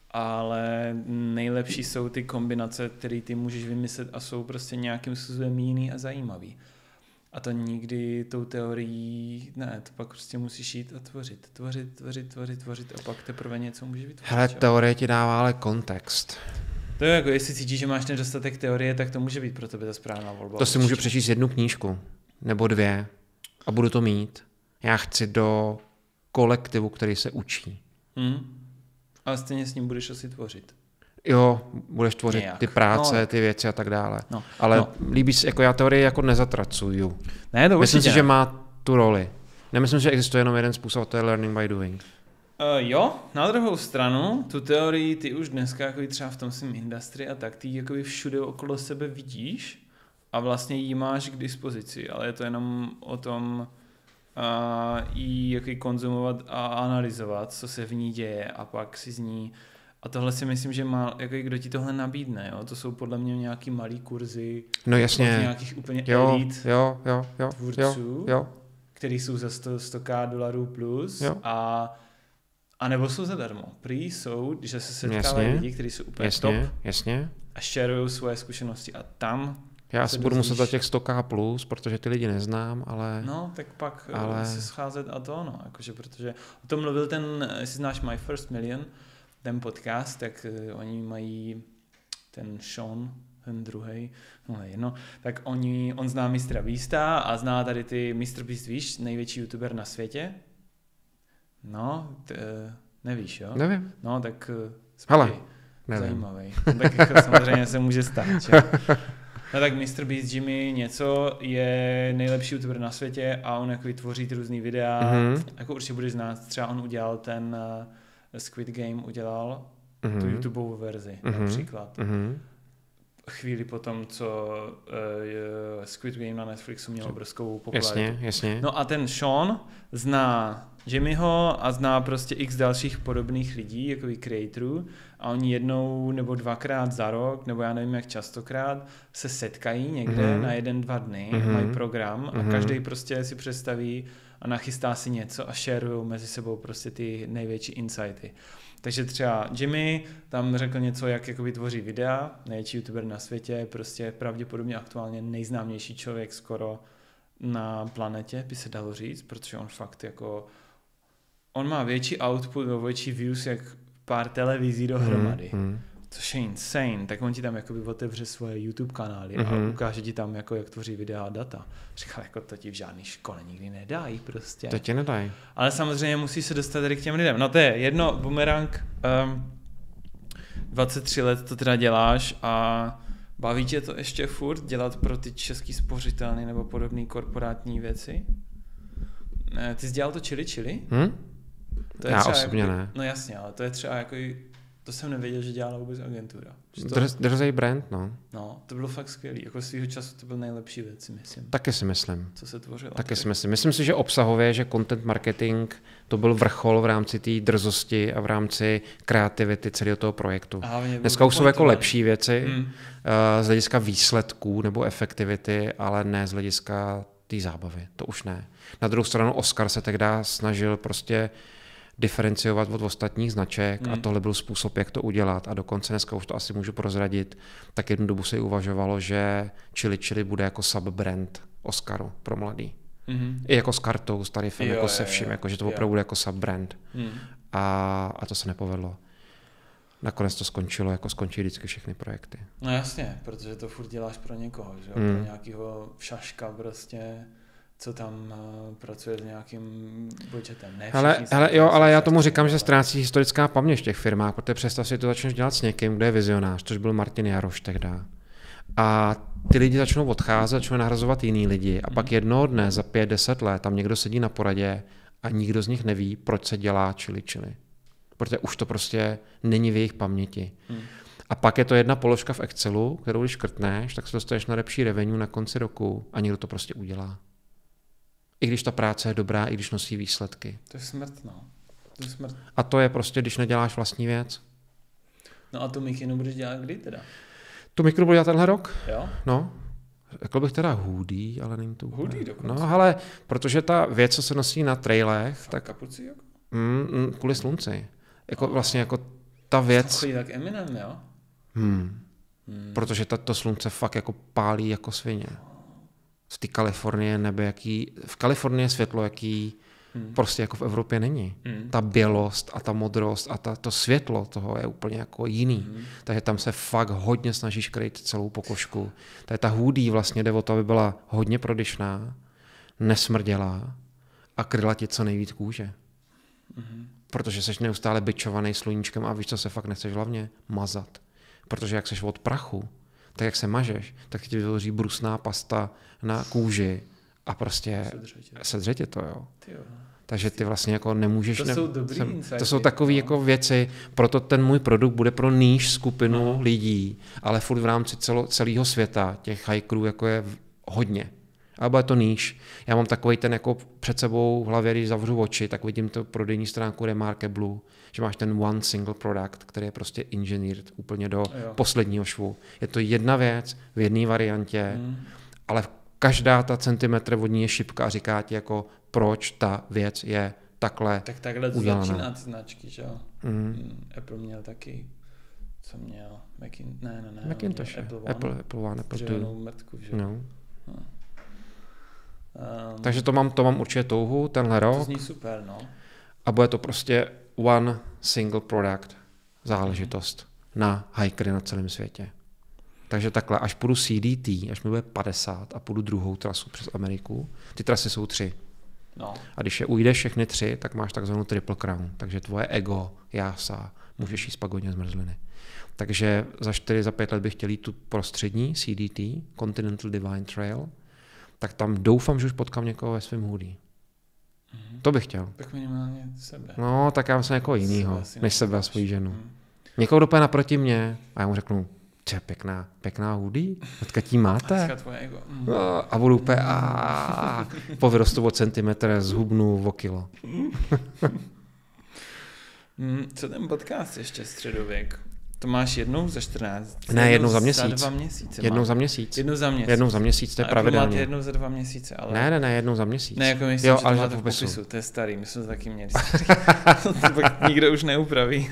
ale nejlepší jsou ty kombinace, které ty můžeš vymyslet a jsou prostě nějakým způsobem jiný a zajímavý. A to nikdy tou teorií, ne, to pak prostě musíš jít a tvořit, tvořit, tvořit, tvořit, tvořit a pak teprve něco může vytvořit. Hele, jo. teorie ti dává ale kontext. To je jako, jestli cítíš, že máš nedostatek teorie, tak to může být pro tebe ta správná volba. To si můžu přečíst jednu knížku, nebo dvě, a budu to mít. Já chci do kolektivu, který se učí. Hmm. Ale stejně s ním budeš asi tvořit. Jo, budeš tvořit Nějak. ty práce, No. ty věci a tak dále. No. Ale No. líbí se, jako já teorii jako nezatracuju. Ne, to Myslím určitě si, ne. že má tu roli. Nemyslím, že existuje jenom jeden způsob, a to je learning by doing. Uh, jo, na druhou stranu, tu teorii ty už dneska jako třeba v tom svém industrii a tak, ty ji jakoby všude okolo sebe vidíš a vlastně ji máš k dispozici, ale je to jenom o tom uh, ji jaký konzumovat a analyzovat, co se v ní děje a pak si z ní a tohle si myslím, že má, jako kdo ti tohle nabídne, jo? To jsou podle mě nějaký malý kurzy No od jasně. nějakých úplně Jo, elit jo, jo, jo, jo, tvůrců, jo. který jsou za sto, sto tisíc dolarů plus jo. a a nebo jsou zadarmo. Prý jsou, že se setkávají lidi, kteří jsou úplně jasně, top jasně. a sharujou svoje zkušenosti a tam já si budu muset za těch sto tisíc plus, protože ty lidi neznám, ale... No, tak pak ale... se scházet a to, no, jakože, protože o tom mluvil ten, jestli znáš My First Million, ten podcast, tak uh, oni mají ten Sean, ten druhej, no jedno, tak oni, on zná mistra Beasta a zná tady ty mister Beast, víš, největší youtuber na světě? No, t, nevíš, jo? Nevím. No, tak hele, zajímavý. No, tak jako samozřejmě se může stát, že? No tak mister Beast Jimmy něco je nejlepší youtuber na světě a on jako tvoří ty různý videa, mm-hmm. jako určitě budeš znát, třeba on udělal ten uh, Squid Game, udělal mm-hmm. tu YouTubeovou verzi mm-hmm. například. Mm-hmm. Chvíli potom, co uh, Squid Game na Netflixu měl obrovskou popularitu. Jasně, jasně. No a ten Sean zná Jimmyho a zná prostě x dalších podobných lidí, jakoby creatorů a oni jednou nebo dvakrát za rok, nebo já nevím jak častokrát, se setkají někde mm-hmm. na jeden, dva dny, mm-hmm. mají program a mm-hmm. každý prostě si představí a nachystá si něco a sharujou mezi sebou prostě ty největší insighty. Takže třeba Jimmy tam řekl něco, jak jakoby tvoří videa, největší youtuber na světě, prostě pravděpodobně aktuálně nejznámější člověk skoro na planetě, by se dalo říct, protože on fakt jako, on má větší output, větší views, jak pár televizí dohromady. Mm, mm. Což je insane, tak on ti tam jakoby otevře svoje YouTube kanály mm-hmm. a ukáže ti tam, jako, jak tvoří videa a data. Říkal, jako to ti v žádný škole nikdy nedají prostě. To ti nedají. Ale samozřejmě musí se dostat tady k těm lidem. No to je jedno, Boomerang, um, dvacet tři let to teda děláš a baví tě to ještě furt dělat pro ty český spořitelny nebo podobné korporátní věci? Ty jsi dělal to Chili Chili? Hmm? To je Já osobně jako, ne. No jasně, ale to je třeba jako, to jsem nevěděl, že dělala vůbec agentura. To, Drz, drzej brand, no. No, to bylo fakt skvělý. Jako svýho času to byl nejlepší věc, si myslím. Taky si myslím. Co se tvořilo. Taky si myslím. Myslím si, že obsahově, že content marketing, to byl vrchol v rámci té drzosti a v rámci kreativity celého toho projektu. Dneska už jsou jako lepší věci hmm. z hlediska výsledků nebo efektivity, ale ne z hlediska té zábavy. To už ne. Na druhou stranu Oscar se tehdy snažil prostě diferenciovat od ostatních značek hmm. a tohle byl způsob, jak to udělat a dokonce dneska už to asi můžu prozradit, tak jednu dobu se uvažovalo, že Chili Chili bude jako subbrand Oscaru pro mladý. Hmm. I jako s kartou, s tarifem, jo, jako se vším, jako, že to opravdu bude jako subbrand. Hmm. A, a to se nepovedlo. Nakonec to skončilo, jako skončí vždycky všechny projekty. No jasně, protože to furt děláš pro někoho, že? Hmm. Pro nějakého šaška prostě, co tam uh, pracuje s nějakým budžetem. Ne ale, ale, jo, ale já tomu říkám, že ztrácí historická paměť v těch firmách, protože představ si, to začneš dělat s někým, kdo je vizionář, což byl Martin Jaroš tehda. A ty lidi začnou odcházet, začnou nahrazovat jiný lidi a mm. pak jednoho dne za pět, deset let tam někdo sedí na poradě a nikdo z nich neví, proč se dělá Chili Chili. Protože už to prostě není v jejich paměti. Mm. A pak je to jedna položka v Excelu, kterou když škrtneš, tak se dostaneš na lepší revenue na konci roku a někdo to prostě udělá. I když ta práce je dobrá, i když nosí výsledky. To je smrt, no. To je smrt. A to je prostě, když neděláš vlastní věc. No a tu mikinu budeš dělat kdy teda? Tu mikinu budu dělat tenhle rok. Jo? No. Řekl bych teda hoodie, ale není to úplně. Hoodie dokonce. No, ale protože ta věc, co se nosí na trailech, Fakt tak... kapuci jako? Mm, mm, kvůli slunci. Jako no. Vlastně jako ta věc... To tak Eminem, jo? Hmm. Hmm. Protože ta, to slunce fakt jako pálí jako svině. Z té Kalifornie nebe, jaký... V Kalifornii je světlo, jaký hmm. prostě jako v Evropě není. Hmm. Ta bělost a ta modrost a ta, to světlo toho je úplně jako jiný. Hmm. Takže tam se fakt hodně snažíš kryt celou pokožku. Takže ta hoodie vlastně jde o to, aby byla hodně prodyšná, nesmrdělá a kryla ti co nejvíc kůže. Hmm. Protože seš neustále bičovaný sluníčkem a víš, co se fakt nechceš hlavně? Mazat. Protože jak seš od prachu, tak jak se mažeš, tak ti vytvoří brusná pasta na kůži a prostě sedře tě to, jo. Takže ty vlastně jako nemůžeš... To ne, jsou dobrý jsem, insighty. To jsou takové jako věci, proto ten můj produkt bude pro níž skupinu Aha. lidí, ale furt v rámci celo, celého světa těch hikerů jako je hodně. Ale bude to níž. Já mám takový ten jako před sebou v hlavě, když zavřu oči, tak vidím to prodejní stránku Remarkable, že máš ten one single product, který je prostě engineered úplně do jo. posledního švu. Je to jedna věc v jedné variantě, hmm. ale každá ta centimetr vodní je šipka a říká ti jako proč ta věc je takhle Tak takhle to udělaná. začíná ty značky, že jo? Mm. Mm, Apple měl taky, co měl? Makin, ne, ne, ne. Macintosh, Apple One. Apple, Apple One, Apple Dřevěnou Two. mrtku, že jo? No. Um, Takže to mám, to mám určitě touhu, tenhle to rok. zní super, no. A bude to prostě one single product záležitost na hikery na celém světě. Takže takhle, až půjdu C D T, až mi bude padesát a půjdu druhou trasu přes Ameriku, ty trasy jsou tři. No. A když je ujdeš všechny tři, tak máš takzvanou triple crown. Takže tvoje ego, jása, můžeš jíst pagodně zmrzliny. Takže za čtyři, za pět let bych chtěl jít tu prostřední C D T, Continental Divine Trail, tak tam doufám, že už potkám někoho ve svém hoodie. Mm-hmm. To bych chtěl. Tak minimálně sebe. No, tak já myslím někoho jinýho, než sebe a svoji ženu. Mm. Někoho dopadne naproti mě a já mu řeknu, to je pěkná, pěkná hoodie, odkud tím máte? Tvoje ego. Mm. A budu úplně a po vyrostu o centimetr zhubnu o kilo. mm, co ten podcast ještě středověk? To máš jednou za čtrnáct? Ne, jednou za měsíc. Za dva měsíce. Jednou máš. za měsíc. Jednou za měsíc. Jednou za měsíc, to je A Apple máte pravidelně. jednou za dva měsíce, ale... Ne, ne, ne, jednou za měsíc. Ne, jako myslím, jo, že ale to že máte v v popisu. popisu, to je starý, my jsme to taky měli starý. To pak nikdo už neupraví.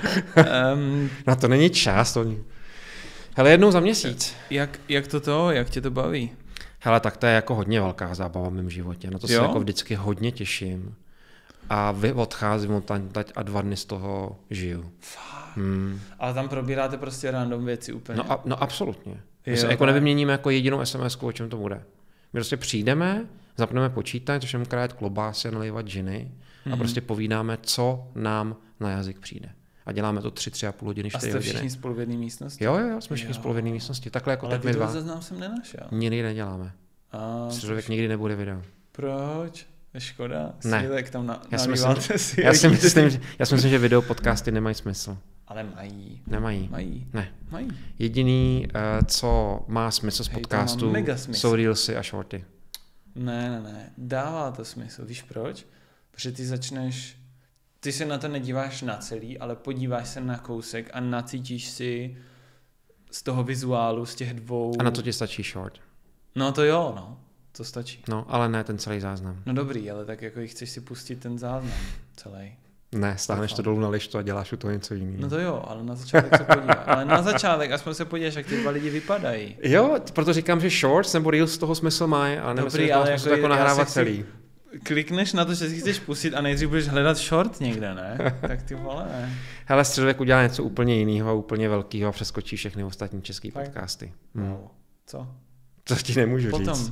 um, Na to není čas. To... Hele, jednou za měsíc. jak, jak to to, jak tě to baví? Hele, tak to je jako hodně velká zábava v mém životě. Na to se Jo? jako vždycky hodně těším. A vy odcházím od teď a dva dny z toho žiju. Hmm. Ale tam probíráte prostě random věci úplně. No, a, no absolutně. My Jo, se jako tak. nevyměníme jako jedinou es em esku, o čem to bude. My prostě přijdeme, zapneme počítač, začneme krájet klobásy a nalévat džiny a Mhm. prostě povídáme, co nám na jazyk přijde. A děláme to tři, tři a půl hodiny, A čtyři jste hodiny. všichni spolu v jedné místnosti? Jo, jo, jo, jsme všichni Jo. spolu v jedné místnosti. Takhle jako Ale teď my dva. videozaznám jsem nenašel. Nikdy neděláme. A Středověk nikdy nebude video. proč? Je škoda. Ne. Sílek tam na, Já si, nalíváte myslím, si. já, si myslím, že, já si myslím, že video podcasty nemají smysl. Ale mají. Nemají. Mají. Ne. Mají. Jediný, eh, co má smysl z Hej, to má podcastu, mega smysl. jsou reelsy a shorty. Ne, ne, ne. Dává to smysl. Víš proč? Protože ty začneš, ty se na to nedíváš na celý, ale podíváš se na kousek a nacítíš si z toho vizuálu, z těch dvou... A na to ti stačí short. No to jo, no. To stačí. No, ale ne ten celý záznam. No dobrý, ale tak jako chceš si pustit ten záznam celý. Ne, stáhneš to dolů na lištu a děláš u toho něco jiného. No to jo, ale na začátek se podíváš. Ale na začátek aspoň se podíváš, jak ty dva lidi vypadají. Jo, proto říkám, že shorts nebo reels z toho smysl mají, ale nemyslím, Dobrý, že to má ale smysl jako jako já nahrávat se chci- celý. Klikneš na to, že si chceš pustit a nejdřív budeš hledat short někde, ne? Tak ty vole, ne. Hele, středověk udělá něco úplně jiného, úplně velkého a přeskočí všechny ostatní české Fakt? podcasty. Hmm. No. Co? To ti nemůžu Potom. říct.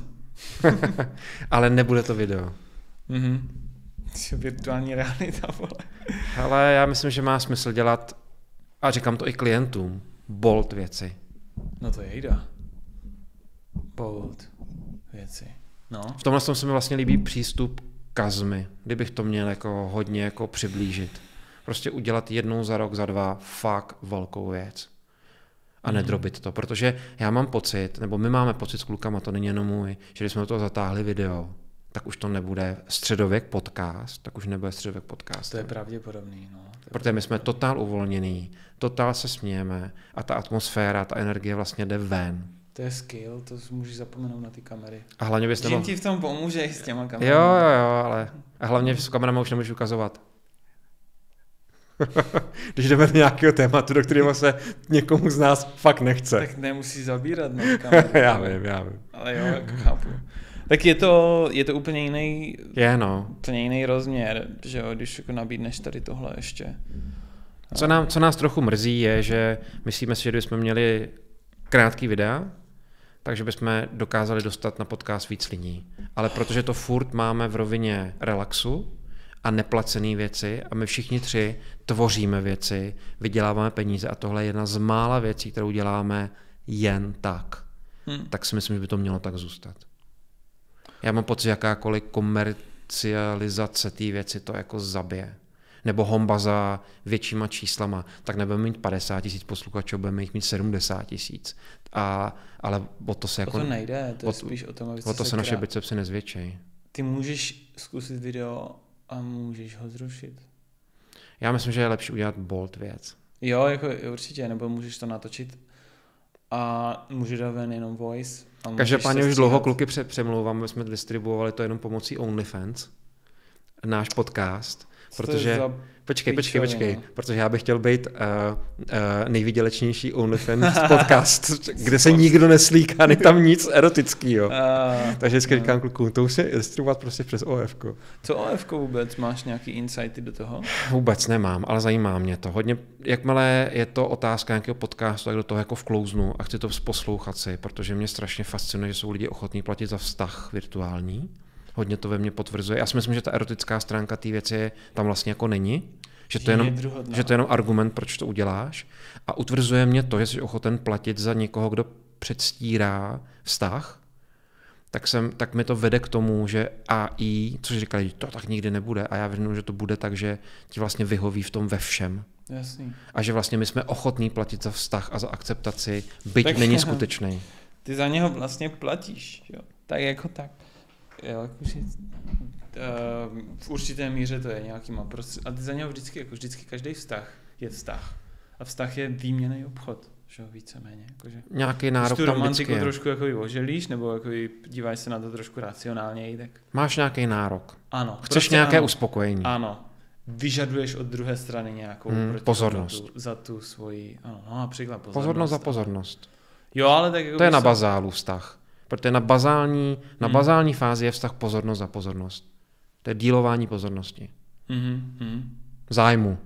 Ale nebude to video. Mhm. Virtuální realita, vole. Ale já myslím, že má smysl dělat, a říkám to i klientům, bold věci. No to je jda. Bold věci. No. V tomhle tom se mi vlastně líbí přístup Kazmy, kdybych to měl jako hodně jako přiblížit. Prostě udělat jednou za rok, za dva fakt velkou věc. A nedrobit to, protože já mám pocit, nebo my máme pocit s klukama, to není jenom můj, že když jsme do toho zatáhli video, tak už to nebude středověk podcast, tak už nebude středověk podcast. To je pravděpodobný, no. To je Protože my jsme totál uvolněný, totál se smějeme a ta atmosféra, ta energie vlastně jde ven. To je skill, to můžeš zapomenout na ty kamery. A hlavně bys Jim nemohl... ti v tom pomůže i s těma Jo, kamerami. jo, jo, ale a hlavně s kamerama už nemůžu ukazovat. Když jdeme do nějakého tématu, do kterého se někomu z nás fakt nechce. Tak nemusíš zabírat na ty kamery. Já vím, já vím. Ale jo, jako chápu. Tak je to, je to úplně jiný, Je, no. úplně jiný rozměr, že jo, když jako nabídneš tady tohle ještě. Co, nám, co nás trochu mrzí, je, že myslíme si, že kdybychom měli krátký videa, takže bychom dokázali dostat na podcast víc lidí. Ale protože to furt máme v rovině relaxu a neplacené věci a my všichni tři tvoříme věci, vyděláváme peníze a tohle je jedna z mála věcí, kterou děláme jen tak. Hmm. Tak si myslím, že by to mělo tak zůstat. Já mám pocit, že jakákoliv komercializace té věci to jako zabije. Nebo honba za většíma číslama, tak nebudeme mít padesát tisíc posluchačů, budeme mít sedmdesát tisíc. A, ale o to se jako... O to nejde, to je o, spíš o tom, aby o to se naše krá- bicepsy nezvětšejí. Ty můžeš zkusit video a můžeš ho zrušit. Já myslím, že je lepší udělat bold věc. Jo, jako určitě, nebo můžeš to natočit a může dát ven jenom voice. Každopádně už dlouho kluky pře- přemlouvám, my jsme distribuovali to jenom pomocí OnlyFans, náš podcast, Co protože... za... Počkej, počkej, Píčovina. počkej, protože já bych chtěl být uh, uh, nejvýdělečnější OnlyFans podcast, kde se nikdo neslíká, není tam nic erotického. Uh, Takže vždycky uh. říkám klukům, to už se distribuovat prostě přes O F ko. Co O F ko vůbec? Máš nějaký insighty do toho? Vůbec nemám, ale zajímá mě to. Hodně, jakmile je to otázka nějakého podcastu, tak do toho jako vklouznu a chci to poslouchat si, protože mě strašně fascinuje, že jsou lidi ochotní platit za vztah virtuální. Hodně to ve mně potvrzuje. Já si myslím, že ta erotická stránka té věci tam vlastně jako není. Že to, je jenom, že to je jenom argument, proč to uděláš. A utvrzuje mě to, že jsi ochoten platit za někoho, kdo předstírá vztah, tak, jsem, tak mi to vede k tomu, že A I, což říkali, to tak nikdy nebude. A já věřím, že to bude tak, že ti vlastně vyhoví v tom ve všem. Jasný. A že vlastně my jsme ochotní platit za vztah a za akceptaci, byť tak není skutečný. Ty za něho vlastně platíš, jo. Tak jako tak. Jo, jakože, uh, v určité míře to je nějakýma prostřed... A ty za něho vždycky, jako vždycky každý vztah je vztah. A vztah je výměnný obchod, že jo, víceméně. Jakože, nějaký nárok když tu tam romantiku vždycky trošku jako oželíš, nebo jako díváš se na to trošku racionálněji, tak... Máš nějaký nárok. Ano. Chceš prostě nějaké ano. uspokojení. Ano. Vyžaduješ od druhé strany nějakou hmm, pozornost. Za tu, za tu svoji... Ano, no, například pozornost. Pozornost za pozornost. Jo, ale tak jako to je na se... bazálu vztah. Protože na bazální, na hmm. bazální fázi je vztah pozornost za pozornost. To je dílování pozornosti. Mm-hmm. Zájmu.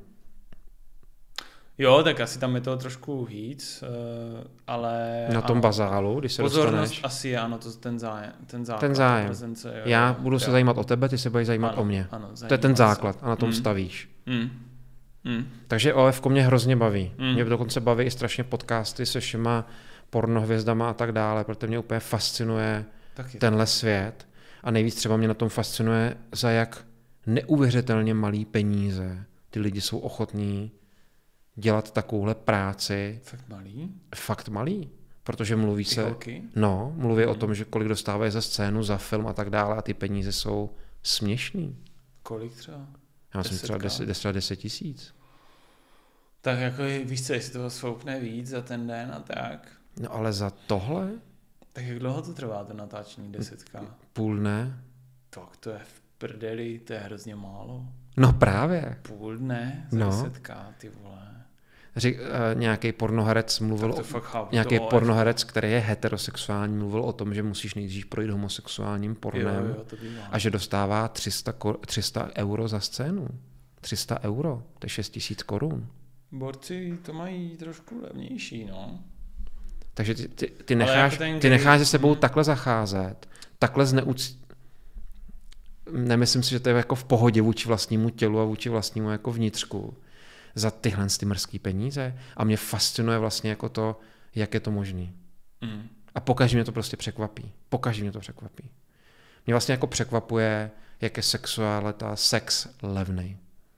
Jo, tak asi tam je to trošku víc, ale... Na tom ano, bazálu, když se pozornost dostaneš... asi je, ano, to ten zájem. Ten základ. Ten zájem. Prezence, jo, Já jo, budu jo. se zajímat o tebe, ty se budeš zajímat ano, o mě. Ano, to je ten základ se. a na tom mm. stavíš. Mm. Mm. Takže O F ko mě hrozně baví. Mm. Mě dokonce baví i strašně podcasty se všema pornohvězdama a tak dále, protože mě úplně fascinuje Taky. tenhle svět. A nejvíc třeba mě na tom fascinuje, za jak neuvěřitelně malý peníze ty lidi jsou ochotní dělat takovouhle práci. Fakt malý? Fakt malý. Protože mluví ty se... holky? No, mluví mm. o tom, že kolik dostávají za scénu, za film a tak dále a ty peníze jsou směšný. Kolik třeba? Já myslím třeba deset, třeba deset tisíc. Tak jako víš co, jestli toho svoukne víc za ten den a tak. No ale za tohle? Tak jak dlouho to trvá, to natáčení desetka? Půl dne. Tak to je v prdeli, to je hrozně málo. No právě. Půl dne za no. desetka, ty vole. Řek, uh, nějaký pornoherec mluvil o, chápu, nějaký pornoherec, který je heterosexuální, mluvil o tom, že musíš nejdřív projít homosexuálním pornem jo, jo, to a že dostává tři sta, tři sta euro za scénu. tři sta euro, to je šest tisíc korun. Borci to mají trošku levnější, no. Takže ty, ty, ty necháš, jako ty necháš se sebou hmm. takhle zacházet, takhle zneuc... Nemyslím si, že to je jako v pohodě vůči vlastnímu tělu a vůči vlastnímu jako vnitřku za tyhle ty mrzký peníze. A mě fascinuje vlastně jako to, jak je to možný. Mm. A pokaždé mě to prostě překvapí. Pokaždé mě to překvapí. Mě vlastně jako překvapuje, jak je sexualita, sex levnej.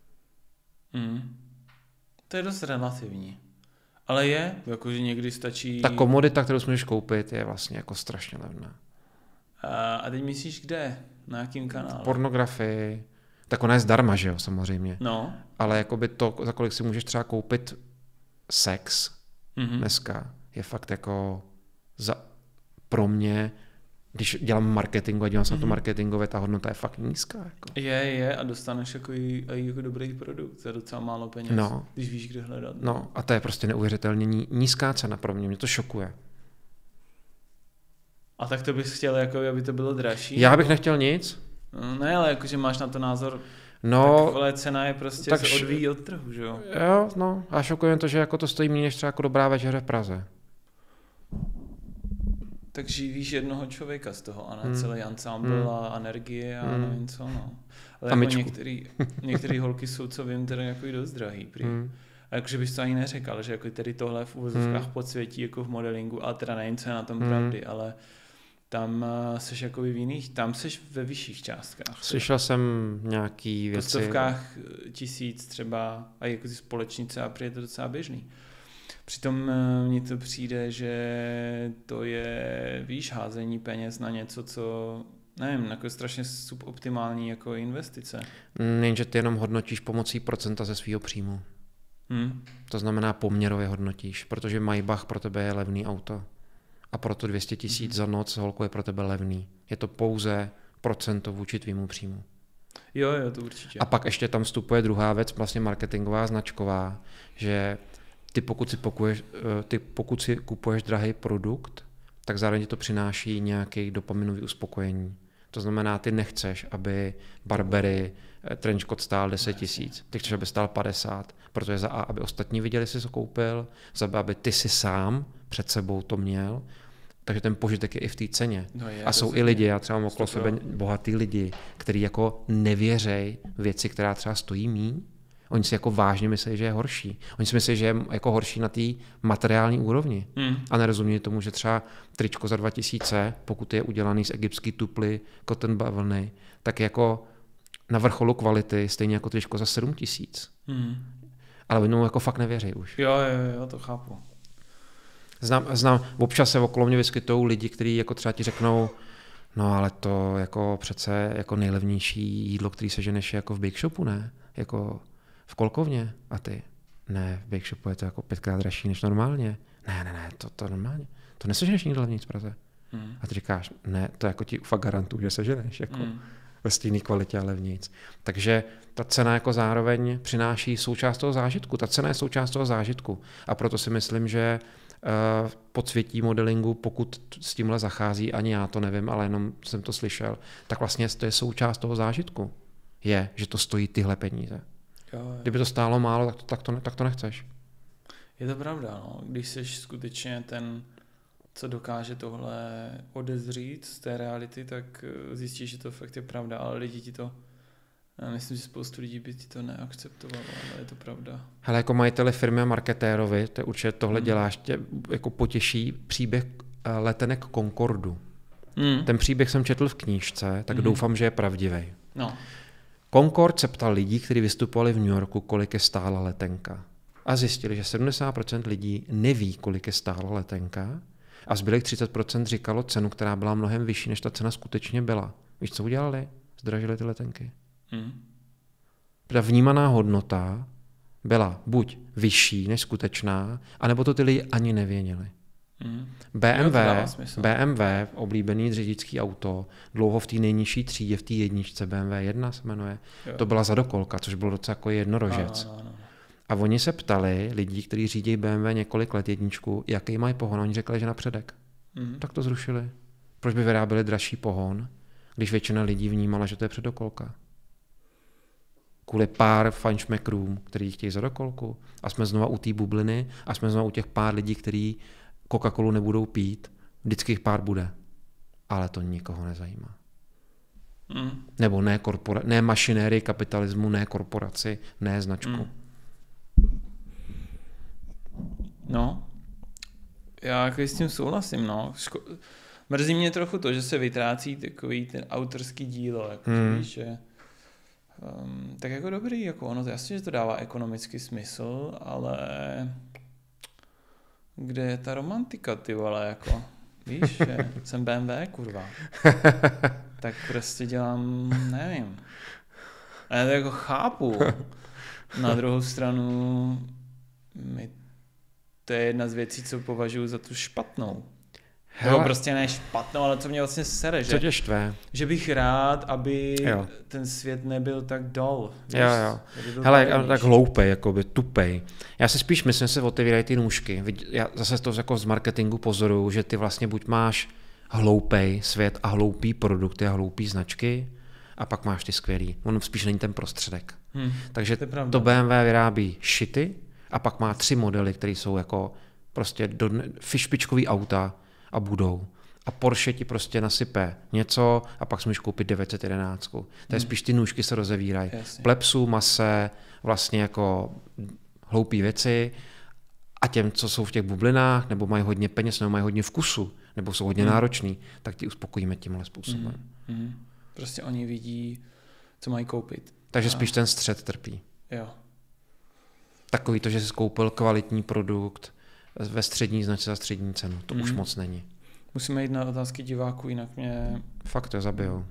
Mm. To je dost relativní. Ale je, jakože někdy stačí... Ta komodita, kterou si můžeš koupit, je vlastně jako strašně levná. A, a teď myslíš kde? Na jakým kanále? V pornografii. Tak ona je zdarma, že jo, samozřejmě. No. Ale jakoby to, za kolik si můžeš třeba koupit sex mm-hmm. dneska, je fakt jako za, pro mě, když dělám marketingu a dělám se mm-hmm. na to marketingové, ta hodnota je fakt nízká. Jako. Je, je a dostaneš jako, i, i jako dobrý produkt za docela málo peněz, no. když víš, kde hledat. No a to je prostě neuvěřitelně nízká cena pro mě, mě to šokuje. A tak to bys chtěl, jako, aby to bylo dražší? Já bych nechtěl nic. No, ne, ale jakože máš na to názor, no, taková cena je prostě, tak se odvíjí od trhu, že jo? Jo, no, a šokuje to, že jako to stojí méně než třeba jako dobrá večeře v Praze. Tak živíš jednoho člověka z toho, a ne hmm. celý ansámbl hmm. a energie a hmm. nevím co, no. Ale a jako některý, některý holky jsou, co vím, teda jako i dost drahý, prý. Hmm. A jakože bys to ani neřekal, že jako tady tohle v úvozovkách hmm. podsvětí jako v modelingu, a teda nevím, co je na tom hmm. pravdy, ale tam seš jako v jiných, tam seš ve vyšších částkách. Slyšel jsem nějaký věci. V stovkách tisíc třeba a jako ty společnice a prý je to docela běžný. Přitom mně to přijde, že to je, víš, házení peněz na něco, co, nevím, jako strašně suboptimální jako investice. Jenže ty jenom hodnotíš pomocí procenta ze svého příjmu. Hmm. To znamená poměrově hodnotíš, protože Maybach pro tebe je levný auto a proto dvě stě tisíc hmm. za noc holku je pro tebe levný. Je to pouze procento vůči tvýmu příjmu. Jo, jo, to určitě. A pak ještě tam vstupuje druhá věc, vlastně marketingová, značková, že ty pokud si, pokuješ, ty pokud si kupuješ drahý produkt, tak zároveň ti to přináší nějaký dopaminový uspokojení. To znamená, ty nechceš, aby Burberry trenchcoat stál deset tisíc. Ty chceš, aby stál padesát, protože za A, aby ostatní viděli, jsi to koupil, za B, aby ty si sám před sebou to měl, takže ten požitek je i v té ceně. No je, a jsou i lidi, já třeba mám okolo sebe bohatý lidi, kteří jako nevěřejí věci, která třeba stojí míň. Oni si jako vážně myslí, že je horší. Oni si myslí, že je jako horší na té materiální úrovni. Hmm. A nerozumí tomu, že třeba tričko za dva tisíce, pokud je udělaný z egyptský tuply, cotton bavlny, tak jako na vrcholu kvality, stejně jako tričko za sedm tisíc. Hmm. Ale oni jako fakt nevěří už. Jo, jo, jo, to chápu. Znám, znám, občas se okolo mě vyskytují lidi, kteří jako třeba ti řeknou, no ale to jako přece jako nejlevnější jídlo, který seženeš je jako v Bake Shopu, ne? Jako v Kolkovně. A ty, ne, v Bake Shopu je to jako pětkrát dražší než normálně. Ne, ne, ne, to, to normálně. To neseženeš nikdo levnější v Praze. Hmm. A ty říkáš, ne, to jako ti fakt garantuju, že seženeš jako hmm. ve stejné kvalitě a levnějc. Takže ta cena jako zároveň přináší součást toho zážitku. Ta cena je součást toho zážitku. A proto si myslím, že uh, podsvětí modelingu, pokud s tímhle zachází, ani já to nevím, ale jenom jsem to slyšel, tak vlastně to je součást toho zážitku. Je, že to stojí tyhle peníze. Jo, jo. Kdyby to stálo málo, tak to, tak to, tak to nechceš. Je to pravda, no. Když jsi skutečně ten, co dokáže tohle odezřít z té reality, tak zjistíš, že to fakt je pravda, ale lidi ti to, já myslím, že spoustu lidí by ti to neakceptovalo, ale je to pravda. Hele, jako majiteli firmy a marketérovi, to určitě tohle hmm. děláš, tě jako potěší příběh letenek Concordu. Hmm. Ten příběh jsem četl v knížce, tak hmm. doufám, že je pravdivý. No. Concorde se ptal lidí, kteří vystupovali v New Yorku, kolik je stála letenka. A zjistili, že sedmdesát procent lidí neví, kolik je stála letenka, a zbylých třicet procent říkalo cenu, která byla mnohem vyšší, než ta cena skutečně byla. Víš, co udělali? Zdražili ty letenky. Hmm. Ta vnímaná hodnota byla buď vyšší než skutečná, anebo to ty lidi ani nevěděli. Hmm. bé em vé, bé em vé, oblíbený řidičský auto, dlouho v té nejnižší třídě, v té jedničce, bé em vé jedna se jmenuje, jo. To byla zadokolka, což bylo docela jako jednorožec. No, no, no. A oni se ptali lidí, kteří řídí bé em vé několik let jedničku, jaký mají pohon. Oni řekli, že na předek. Hmm. Tak to zrušili. Proč by vyráběli dražší pohon, když většina lidí vnímala, že to je předokolka? Kvůli pár fajnšmekrům, který chtějí zadokolku. A jsme znova u té bubliny a jsme znova u těch pár lidí, kteří Coca-Colu nebudou pít, vždycky jich pár bude. Ale to nikoho nezajímá. Mm. Nebo ne, korpora- ne mašinérii kapitalismu, ne korporaci, ne značku. Mm. No, já jako s tím souhlasím, no. Ško- Mrzí mě trochu to, že se vytrácí takový ten autorský dílo, jako mm. víš, že um, tak jako dobrý, jako ono, jasně, že to dává ekonomický smysl, ale kde je ta romantika, ty vole, jako, víš, že jsem bé em vé, kurva. Tak prostě dělám, nevím. A já to jako chápu. Na druhou stranu, my, to je jedna z věcí, co považuji za tu špatnou. Hele. No prostě ne špatnou, ale co mě vlastně sere, že, že bych rád, aby jo. ten svět nebyl tak dol. Víš, jo, jo. Hele, tak hloupej, jakoby tupej. Já si spíš myslím, že se otevírají ty nůžky. Já zase to jako z marketingu pozoruju, že ty vlastně buď máš hloupej svět a hloupý produkty a hloupý značky, a pak máš ty skvělý. On spíš není ten prostředek. Hmm, Takže to, to bé em vé vyrábí šity a pak má tři modely, které jsou jako prostě do, špičkový auta, a budou. A Porsche ti prostě nasype něco a pak smíš koupit devět set jedenáct. To je spíš ty nůžky se rozevírají. Plepsu, mase, vlastně jako hloupý věci a těm, co jsou v těch bublinách, nebo mají hodně peněz, nebo mají hodně vkusu, nebo jsou hodně hmm. nároční, tak ti uspokojíme tímhle způsobem. Hmm. Hmm. Prostě oni vidí, co mají koupit. Takže a... spíš ten střed trpí. Jo. Takový to, že jsi koupil kvalitní produkt ve střední značce za střední cenu. To mm. už moc není. Musíme jít na otázky diváků, jinak mě... Fakt to zabijou.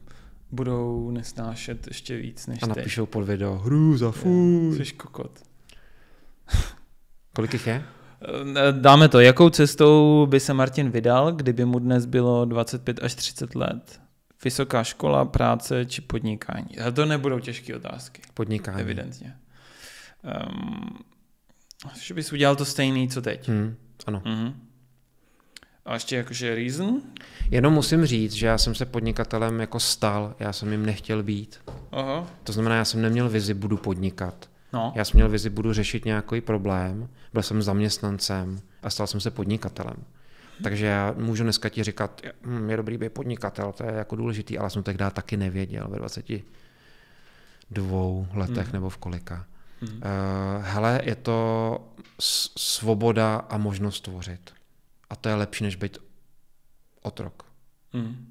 Budou nesnášet ještě víc než A napíšou teď. Pod video hrůza, fuj. Jsi kokot. Kolik jich je? Dáme to. Jakou cestou by se Martin vydal, kdyby mu dnes bylo dvacet pět až třicet let? Vysoká škola, práce či podnikání? A to nebudou těžké otázky. Podnikání. Evidentně. Um, že bys udělal to stejný, co teď. Hmm, ano. Uh-huh. A ještě jakože reason? Jenom musím říct, že já jsem se podnikatelem jako stal, já jsem jim nechtěl být. Aha. To znamená, já jsem neměl vizi, budu podnikat. No. Já jsem měl vizi, budu řešit nějaký problém, byl jsem zaměstnancem a stal jsem se podnikatelem. Takže já můžu dneska ti říkat, hm, je dobrý být podnikatel, to je jako důležitý, ale jsem tehdy taky nevěděl ve dvaceti dvou letech hmm. nebo v kolika. Hmm. Uh, hele, je to svoboda a možnost tvořit. A to je lepší, než být otrok. Hmm.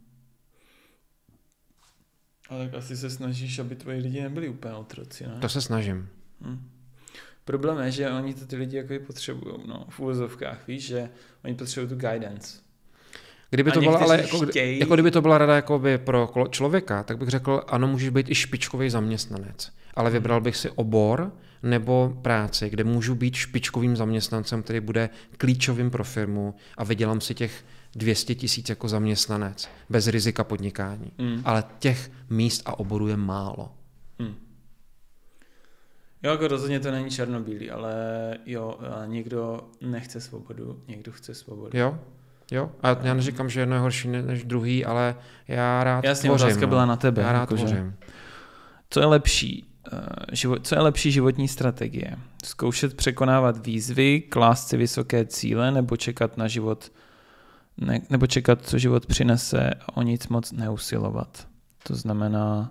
Ale tak asi se snažíš, aby tvoji lidi nebyli úplně otroci, ne? To se snažím. Hmm. Problém je, že oni to ty lidi jako potřebují, no, v úvozovkách, víš, že oni potřebují tu guidance. Kdyby to byla, ale jako, chtějí... jako kdyby to byla rada jakoby pro člověka, tak bych řekl, ano, můžeš být i špičkový zaměstnanec, ale vybral bych si obor nebo práci, kde můžu být špičkovým zaměstnancem, který bude klíčovým pro firmu a vydělám si těch dvě stě tisíc jako zaměstnanec, bez rizika podnikání. Mm. Ale těch míst a oborů je málo. Mm. Jo, jako rozhodně to není černobílý, ale jo, někdo nechce svobodu, někdo chce svobodu. Jo, jo. A já neříkám, že jedno je horší než druhý, ale já rád Jasně, tvořím. Jasně, otázka no. byla na tebe. Já rád jako tvořím. Co je lepší? Co je lepší životní strategie? Zkoušet překonávat výzvy, klást si vysoké cíle nebo čekat na život, ne, nebo čekat, co život přinese a o nic moc neusilovat. To znamená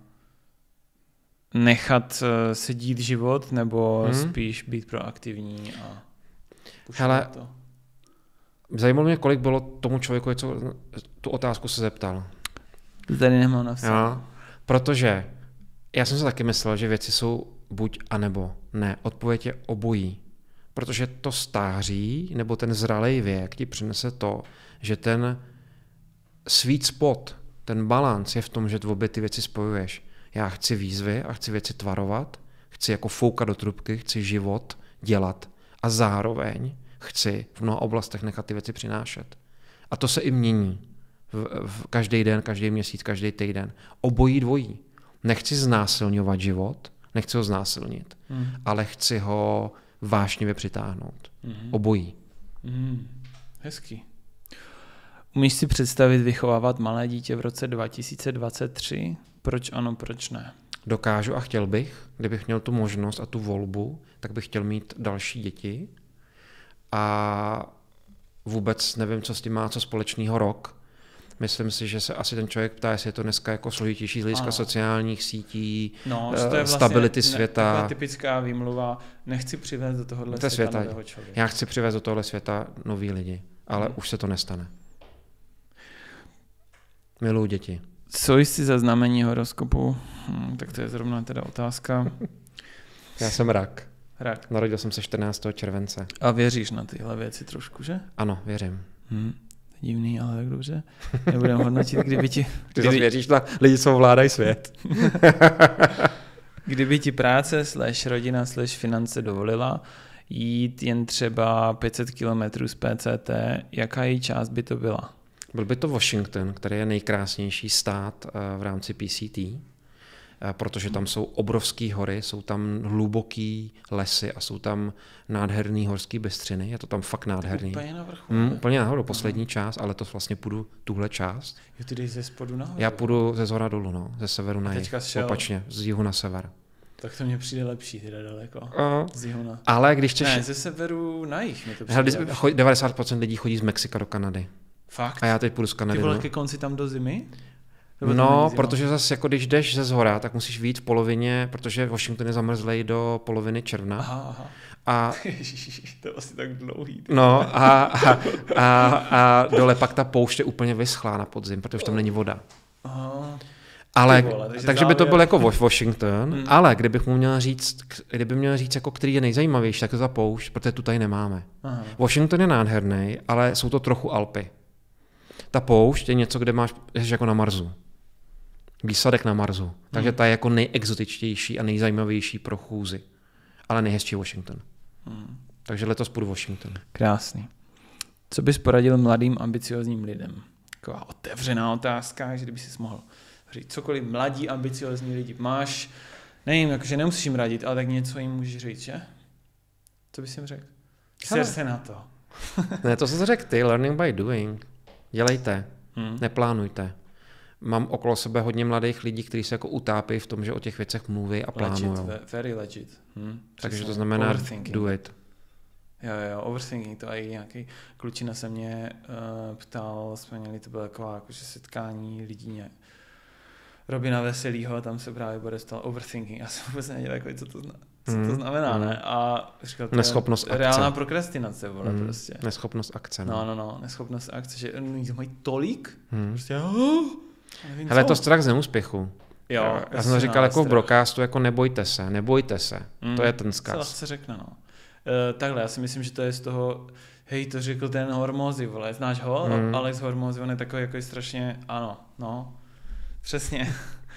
nechat se dít život nebo hmm. spíš být proaktivní a Hele, to. Zajímalo mě, kolik bylo tomu člověku, co tu otázku se zeptal. Tady nemám napsáno. Protože já jsem si taky myslel, že věci jsou buď a nebo. Ne, odpověď je obojí. Protože to stáří nebo ten zralej věk ti přinese to, že ten sweet spot, ten balans je v tom, že v obě ty věci spojuješ. Já chci výzvy a chci věci tvarovat, chci jako foukat do trubky, chci život dělat a zároveň chci v mnoha oblastech nechat ty věci přinášet. A to se i mění. V, v každý den, každý měsíc, každý týden. Obojí dvojí. Nechci znásilňovat život, nechci ho znásilnit, mm. ale chci ho vášnivě přitáhnout. Mm. Obojí. Mm. Hezký. Umíš si představit vychovávat malé dítě v roce dva tisíce dvacet tři? Proč ano, proč ne? Dokážu a chtěl bych, kdybych měl tu možnost a tu volbu, tak bych chtěl mít další děti. A vůbec nevím, co s tím má co společného rok. Myslím si, že se asi ten člověk ptá, jestli je to dneska jako složitější z hlediska sociálních sítí, no, to je vlastně stability světa. Ne, typická výmluva, nechci přivést do tohohle světa, světa nového člověka. Já chci přivést do tohohle světa nový lidi, ale hmm. už se to nestane. Miluji děti. Co jsi za znamení horoskopu? Hm, tak to je zrovna teda otázka. Já jsem rak. Rak. Narodil jsem se čtrnáctého července. A věříš na tyhle věci trošku, že? Ano, věřím. Hm. Divný, ale tak dobře. Nebudem hodnotit, kdyby ti... Ty zase věříš na lidi, co ovládají svět. Kdyby ti práce, slash rodina, slash finance dovolila jít jen třeba pět set kilometrů z P C T, jaká její část by to byla? Byl by to Washington, který je nejkrásnější stát v rámci P C T, protože tam jsou obrovské hory, jsou tam hluboký lesy a jsou tam nádherný horský bystřiny. Je to tam fakt nádherný. Úplně na vrchu. Mm, úplně nahoru, poslední část, ale to vlastně půjdu tuhle část. Jo, ty jdeš ze spodu nahoru? Já půjdu ze zhora dolů, no, ze severu na jih. Šel... Opačně, z jihu na sever. Tak to mně přijde lepší, teda daleko. Uh, z jihu na... Ale když chceš... Ne, ze severu na jih mi to přijde Hele, lepší. devadesát procent lidí chodí z Mexika do Kanady. Fakt? A já teď půjdu z Kanady. Ty vole, no. ke konci tam do zimy? No, protože zase jako když jdeš ze zhora, tak musíš vyjít v polovině, protože Washington je zamrzlej do poloviny června. Aha, aha. A, Ježiši, to je asi tak dlouhý. No a, a, a, a dole pak ta poušť je úplně vyschlá na podzim, protože tam není voda. Aha. Ale, vole, takže, takže by to byl jako Washington, hmm. ale kdybych mu měl říct, kdyby měl říct, jako který je nejzajímavější, tak to ta poušť, protože tu tady nemáme. Aha. Washington je nádherný, ale jsou to trochu Alpy. Ta poušť je něco, kde máš jako na Marsu. Výsadek na Marsu. Takže hmm. ta je jako nejexotičtější a nejzajímavější pro chůzi. Ale nejhezčí Washington. Hmm. Takže letos půjdu Washington. Krásný. Co bys poradil mladým ambiciozním lidem? Taková otevřená otázka, že kdyby si mohl říct cokoliv, mladí ambiciozní lidi máš, nevím, jakože nemusíš jim radit, ale tak něco jim můžeš říct, že? Co bys jim řekl? Ser se na to. Ne, to jsem řekl ty, learning by doing. Dělejte, hmm. neplánujte. Mám okolo sebe hodně mladých lidí, kteří se jako utápí v tom, že o těch věcech mluví a plánují. Legit, very legit. Hmm. Takže to znamená do it. Jo, jo, overthinking, to i nějaký klučina se mě uh, ptal, jsme měli, to bylo taková jakože setkání lidí nějak. Robina Veselýho, tam se právě bude stát overthinking. Já jsem vůbec nevěděl, jako, co, to, zna, co to znamená, mm. ne? A říkal, to neschopnost je akce. Reálná prokrastinace, vole, mm. prostě. Neschopnost akce. No, no, no, neschopnost akce, že oni to mají tolik, mm. prostě, oh, nevím, hele, co. to strach z neúspěchu. Jo, já, já jsem to říkal jako v broadcastu, jako nebojte se, nebojte se. Mm. To je ten vzkaz. Co se řekne, no. Uh, takhle, já si myslím, že to je z toho, hej, to řekl ten Hormozy, vole, znáš ho? Mm. Alex Hormozy, on je takový jako strašně, ano, no, přesně.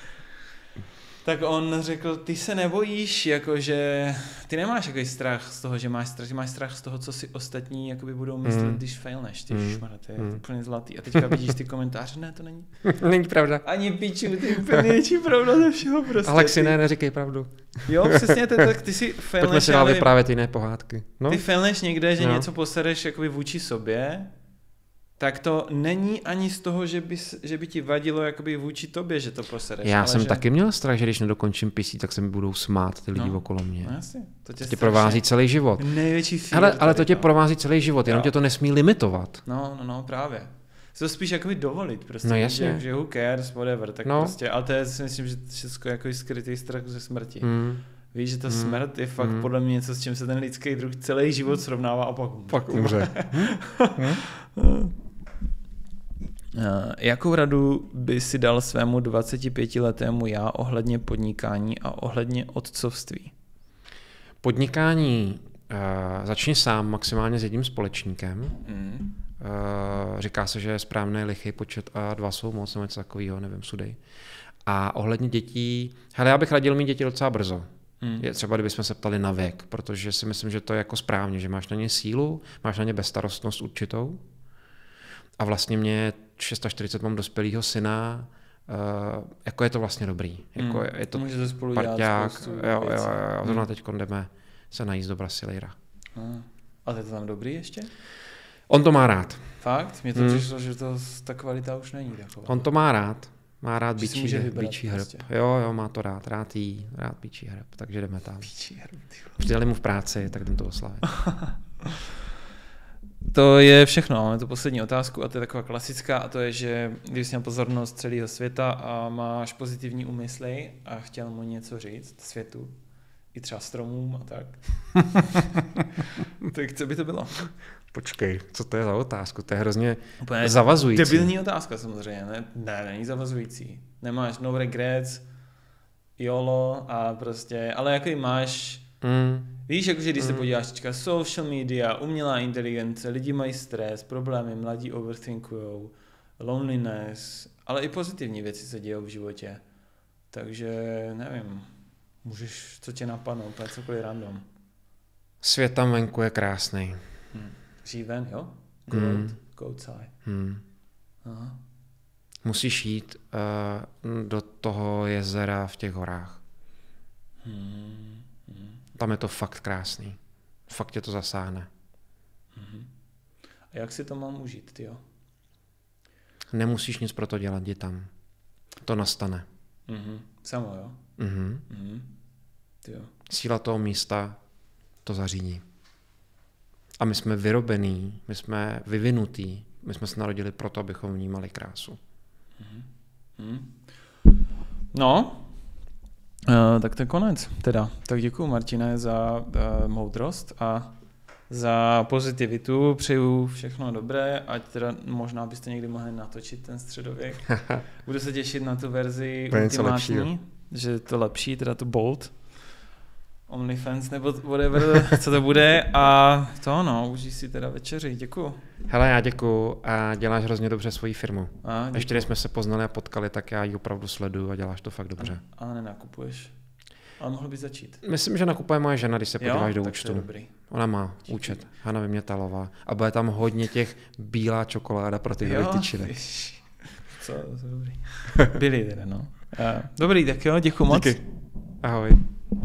Tak on řekl, ty se nebojíš, jakože, ty nemáš jaký strach z toho, že máš strach, že máš strach z toho, co si ostatní jakoby budou myslet, mm. když failneš, ty mm. šmara, to je mm. úplně zlatý. A teďka vidíš ty komentáře, ne, to není. Není pravda. Ani piču, ty úplně největší pravda ze všeho prostě. Alexi, ne, neříkej pravdu. Jo, přesně, to, tak ty si failneš. Pojďme si dál vyprávět jiné pohádky. No? Ty failneš někde, že no. něco posereš jakoby vůči sobě, tak to není ani z toho, že by, že by ti vadilo jakoby vůči tobě, že to posereš. Já ale jsem že... taky měl strach, že když nedokončím P C, tak se mi budou smát ty lidi no. okolo mě. No jasně. To tě, to tě provází celý život. Největší fear. Ale, ale to tě no. provází celý život, jenom jo. tě to nesmí limitovat. No, no, no, právě. To spíš jakoby dovolit prostě. No jasně. Že, že who cares, whatever, tak no. prostě. Ale to je si myslím, že všechno jako skrytý strach ze smrti. Mm. Víš, že ta mm. smrt je fakt mm. podle mě něco, s čím se ten lidský druh celý život srovnává a pak umře. Pak umře. Uh, jakou radu by si dal svému dvacetipětiletému já ohledně podnikání a ohledně otcovství? Podnikání uh, začni sám maximálně s jedním společníkem. Mm. Uh, říká se, že je správný lichý počet a dva jsou moc, nebo něco takového, nevím, sudej. A ohledně dětí, hele, já bych radil mít děti docela brzo. Mm. Je třeba, kdybychom se ptali na věk, protože si myslím, že to je jako správně, že máš na ně sílu, máš na ně bezstarostnost určitou. A vlastně mě čtyřicet šest mám dospělého syna, uh, jako je to vlastně dobrý. Jako mm. je, je to můžete spolu parťák, dělat jo, jo, jo, jo. Zrovna mm. teď jdeme se najíst do Brasileira. Ah. A je to tam dobrý ještě? On to má rád. Fakt? Mně to mm. přišlo, že to, ta kvalita už není taková. On to má rád. Má rád bíčí, vybrat, bíčí hrb. prostě. Jo, jo, má to rád. Rád jí, rád bíčí hrb. Takže jdeme tam. Bíčí hrb, přidali mu v práci, tak jdem to oslavit. To je všechno, máme tu poslední otázku a to je taková klasická a to je, že když jsi měl pozornost celého světa a máš pozitivní úmysly a chtěl mu něco říct světu, i třeba stromům a tak, tak co by to bylo? Počkej, co to je za otázku? To je hrozně úplně zavazující. Debilní otázka samozřejmě, ne? Ne, není zavazující. Nemáš no regrets, YOLO a prostě, ale jaký máš... Mm. Víš, jakože když mm. se podíváš, teďka social media, umělá inteligence, lidi mají stres, problémy, mladí overthinkujou, loneliness, ale i pozitivní věci se dějou v životě. Takže nevím, můžeš, co tě napadnou, úplně cokoliv random. Svět tam venku je krásný. Hmm. Žij ven, jo? Go mm. out, go outside. Hmm. Aha. Musíš jít uh, do toho jezera v těch horách. Hmm. Hmm. Tam je to fakt krásný. Fakt tě to zasáhne. Hmm. A jak si to mám užít, tyjo? Nemusíš nic pro to dělat, jdi tam. To nastane. Mm-hmm. Samo, jo? Mm-hmm. Mm-hmm. Tyjo. Síla toho místa to zařídí. A my jsme vyrobení, my jsme vyvinutí, my jsme se narodili proto, abychom vnímali krásu. Mm-hmm. No, uh, tak to je konec teda. Tak děkuju, Martine, za uh, moudrost a za pozitivitu. Přeju všechno dobré, ať teda možná byste někdy mohli natočit ten středověk. Budu se těšit na tu verzi ultimátní, že je to lepší, teda tu bold. OnlyFans nebo whatever, co to bude a to no, užij si teda večeři, děkuju. Hele, já děkuju a děláš hrozně dobře svoji firmu. A, ještě když jsme se poznali a potkali, tak já ji opravdu sleduju a děláš to fakt dobře. A, ale nenakupuješ? Ale mohl by začít. Myslím, že nakupuje moje žena, když se podíváš do tak účtu. to je dobrý. Ona má Díky. účet, Hana Vymětalová. A bude tam hodně těch bílá čokoláda pro ty tyčiny. Co, to je dobrý. Byli teda, no. Dobrý, tak jo, děkuji moc. Díky. Ahoj.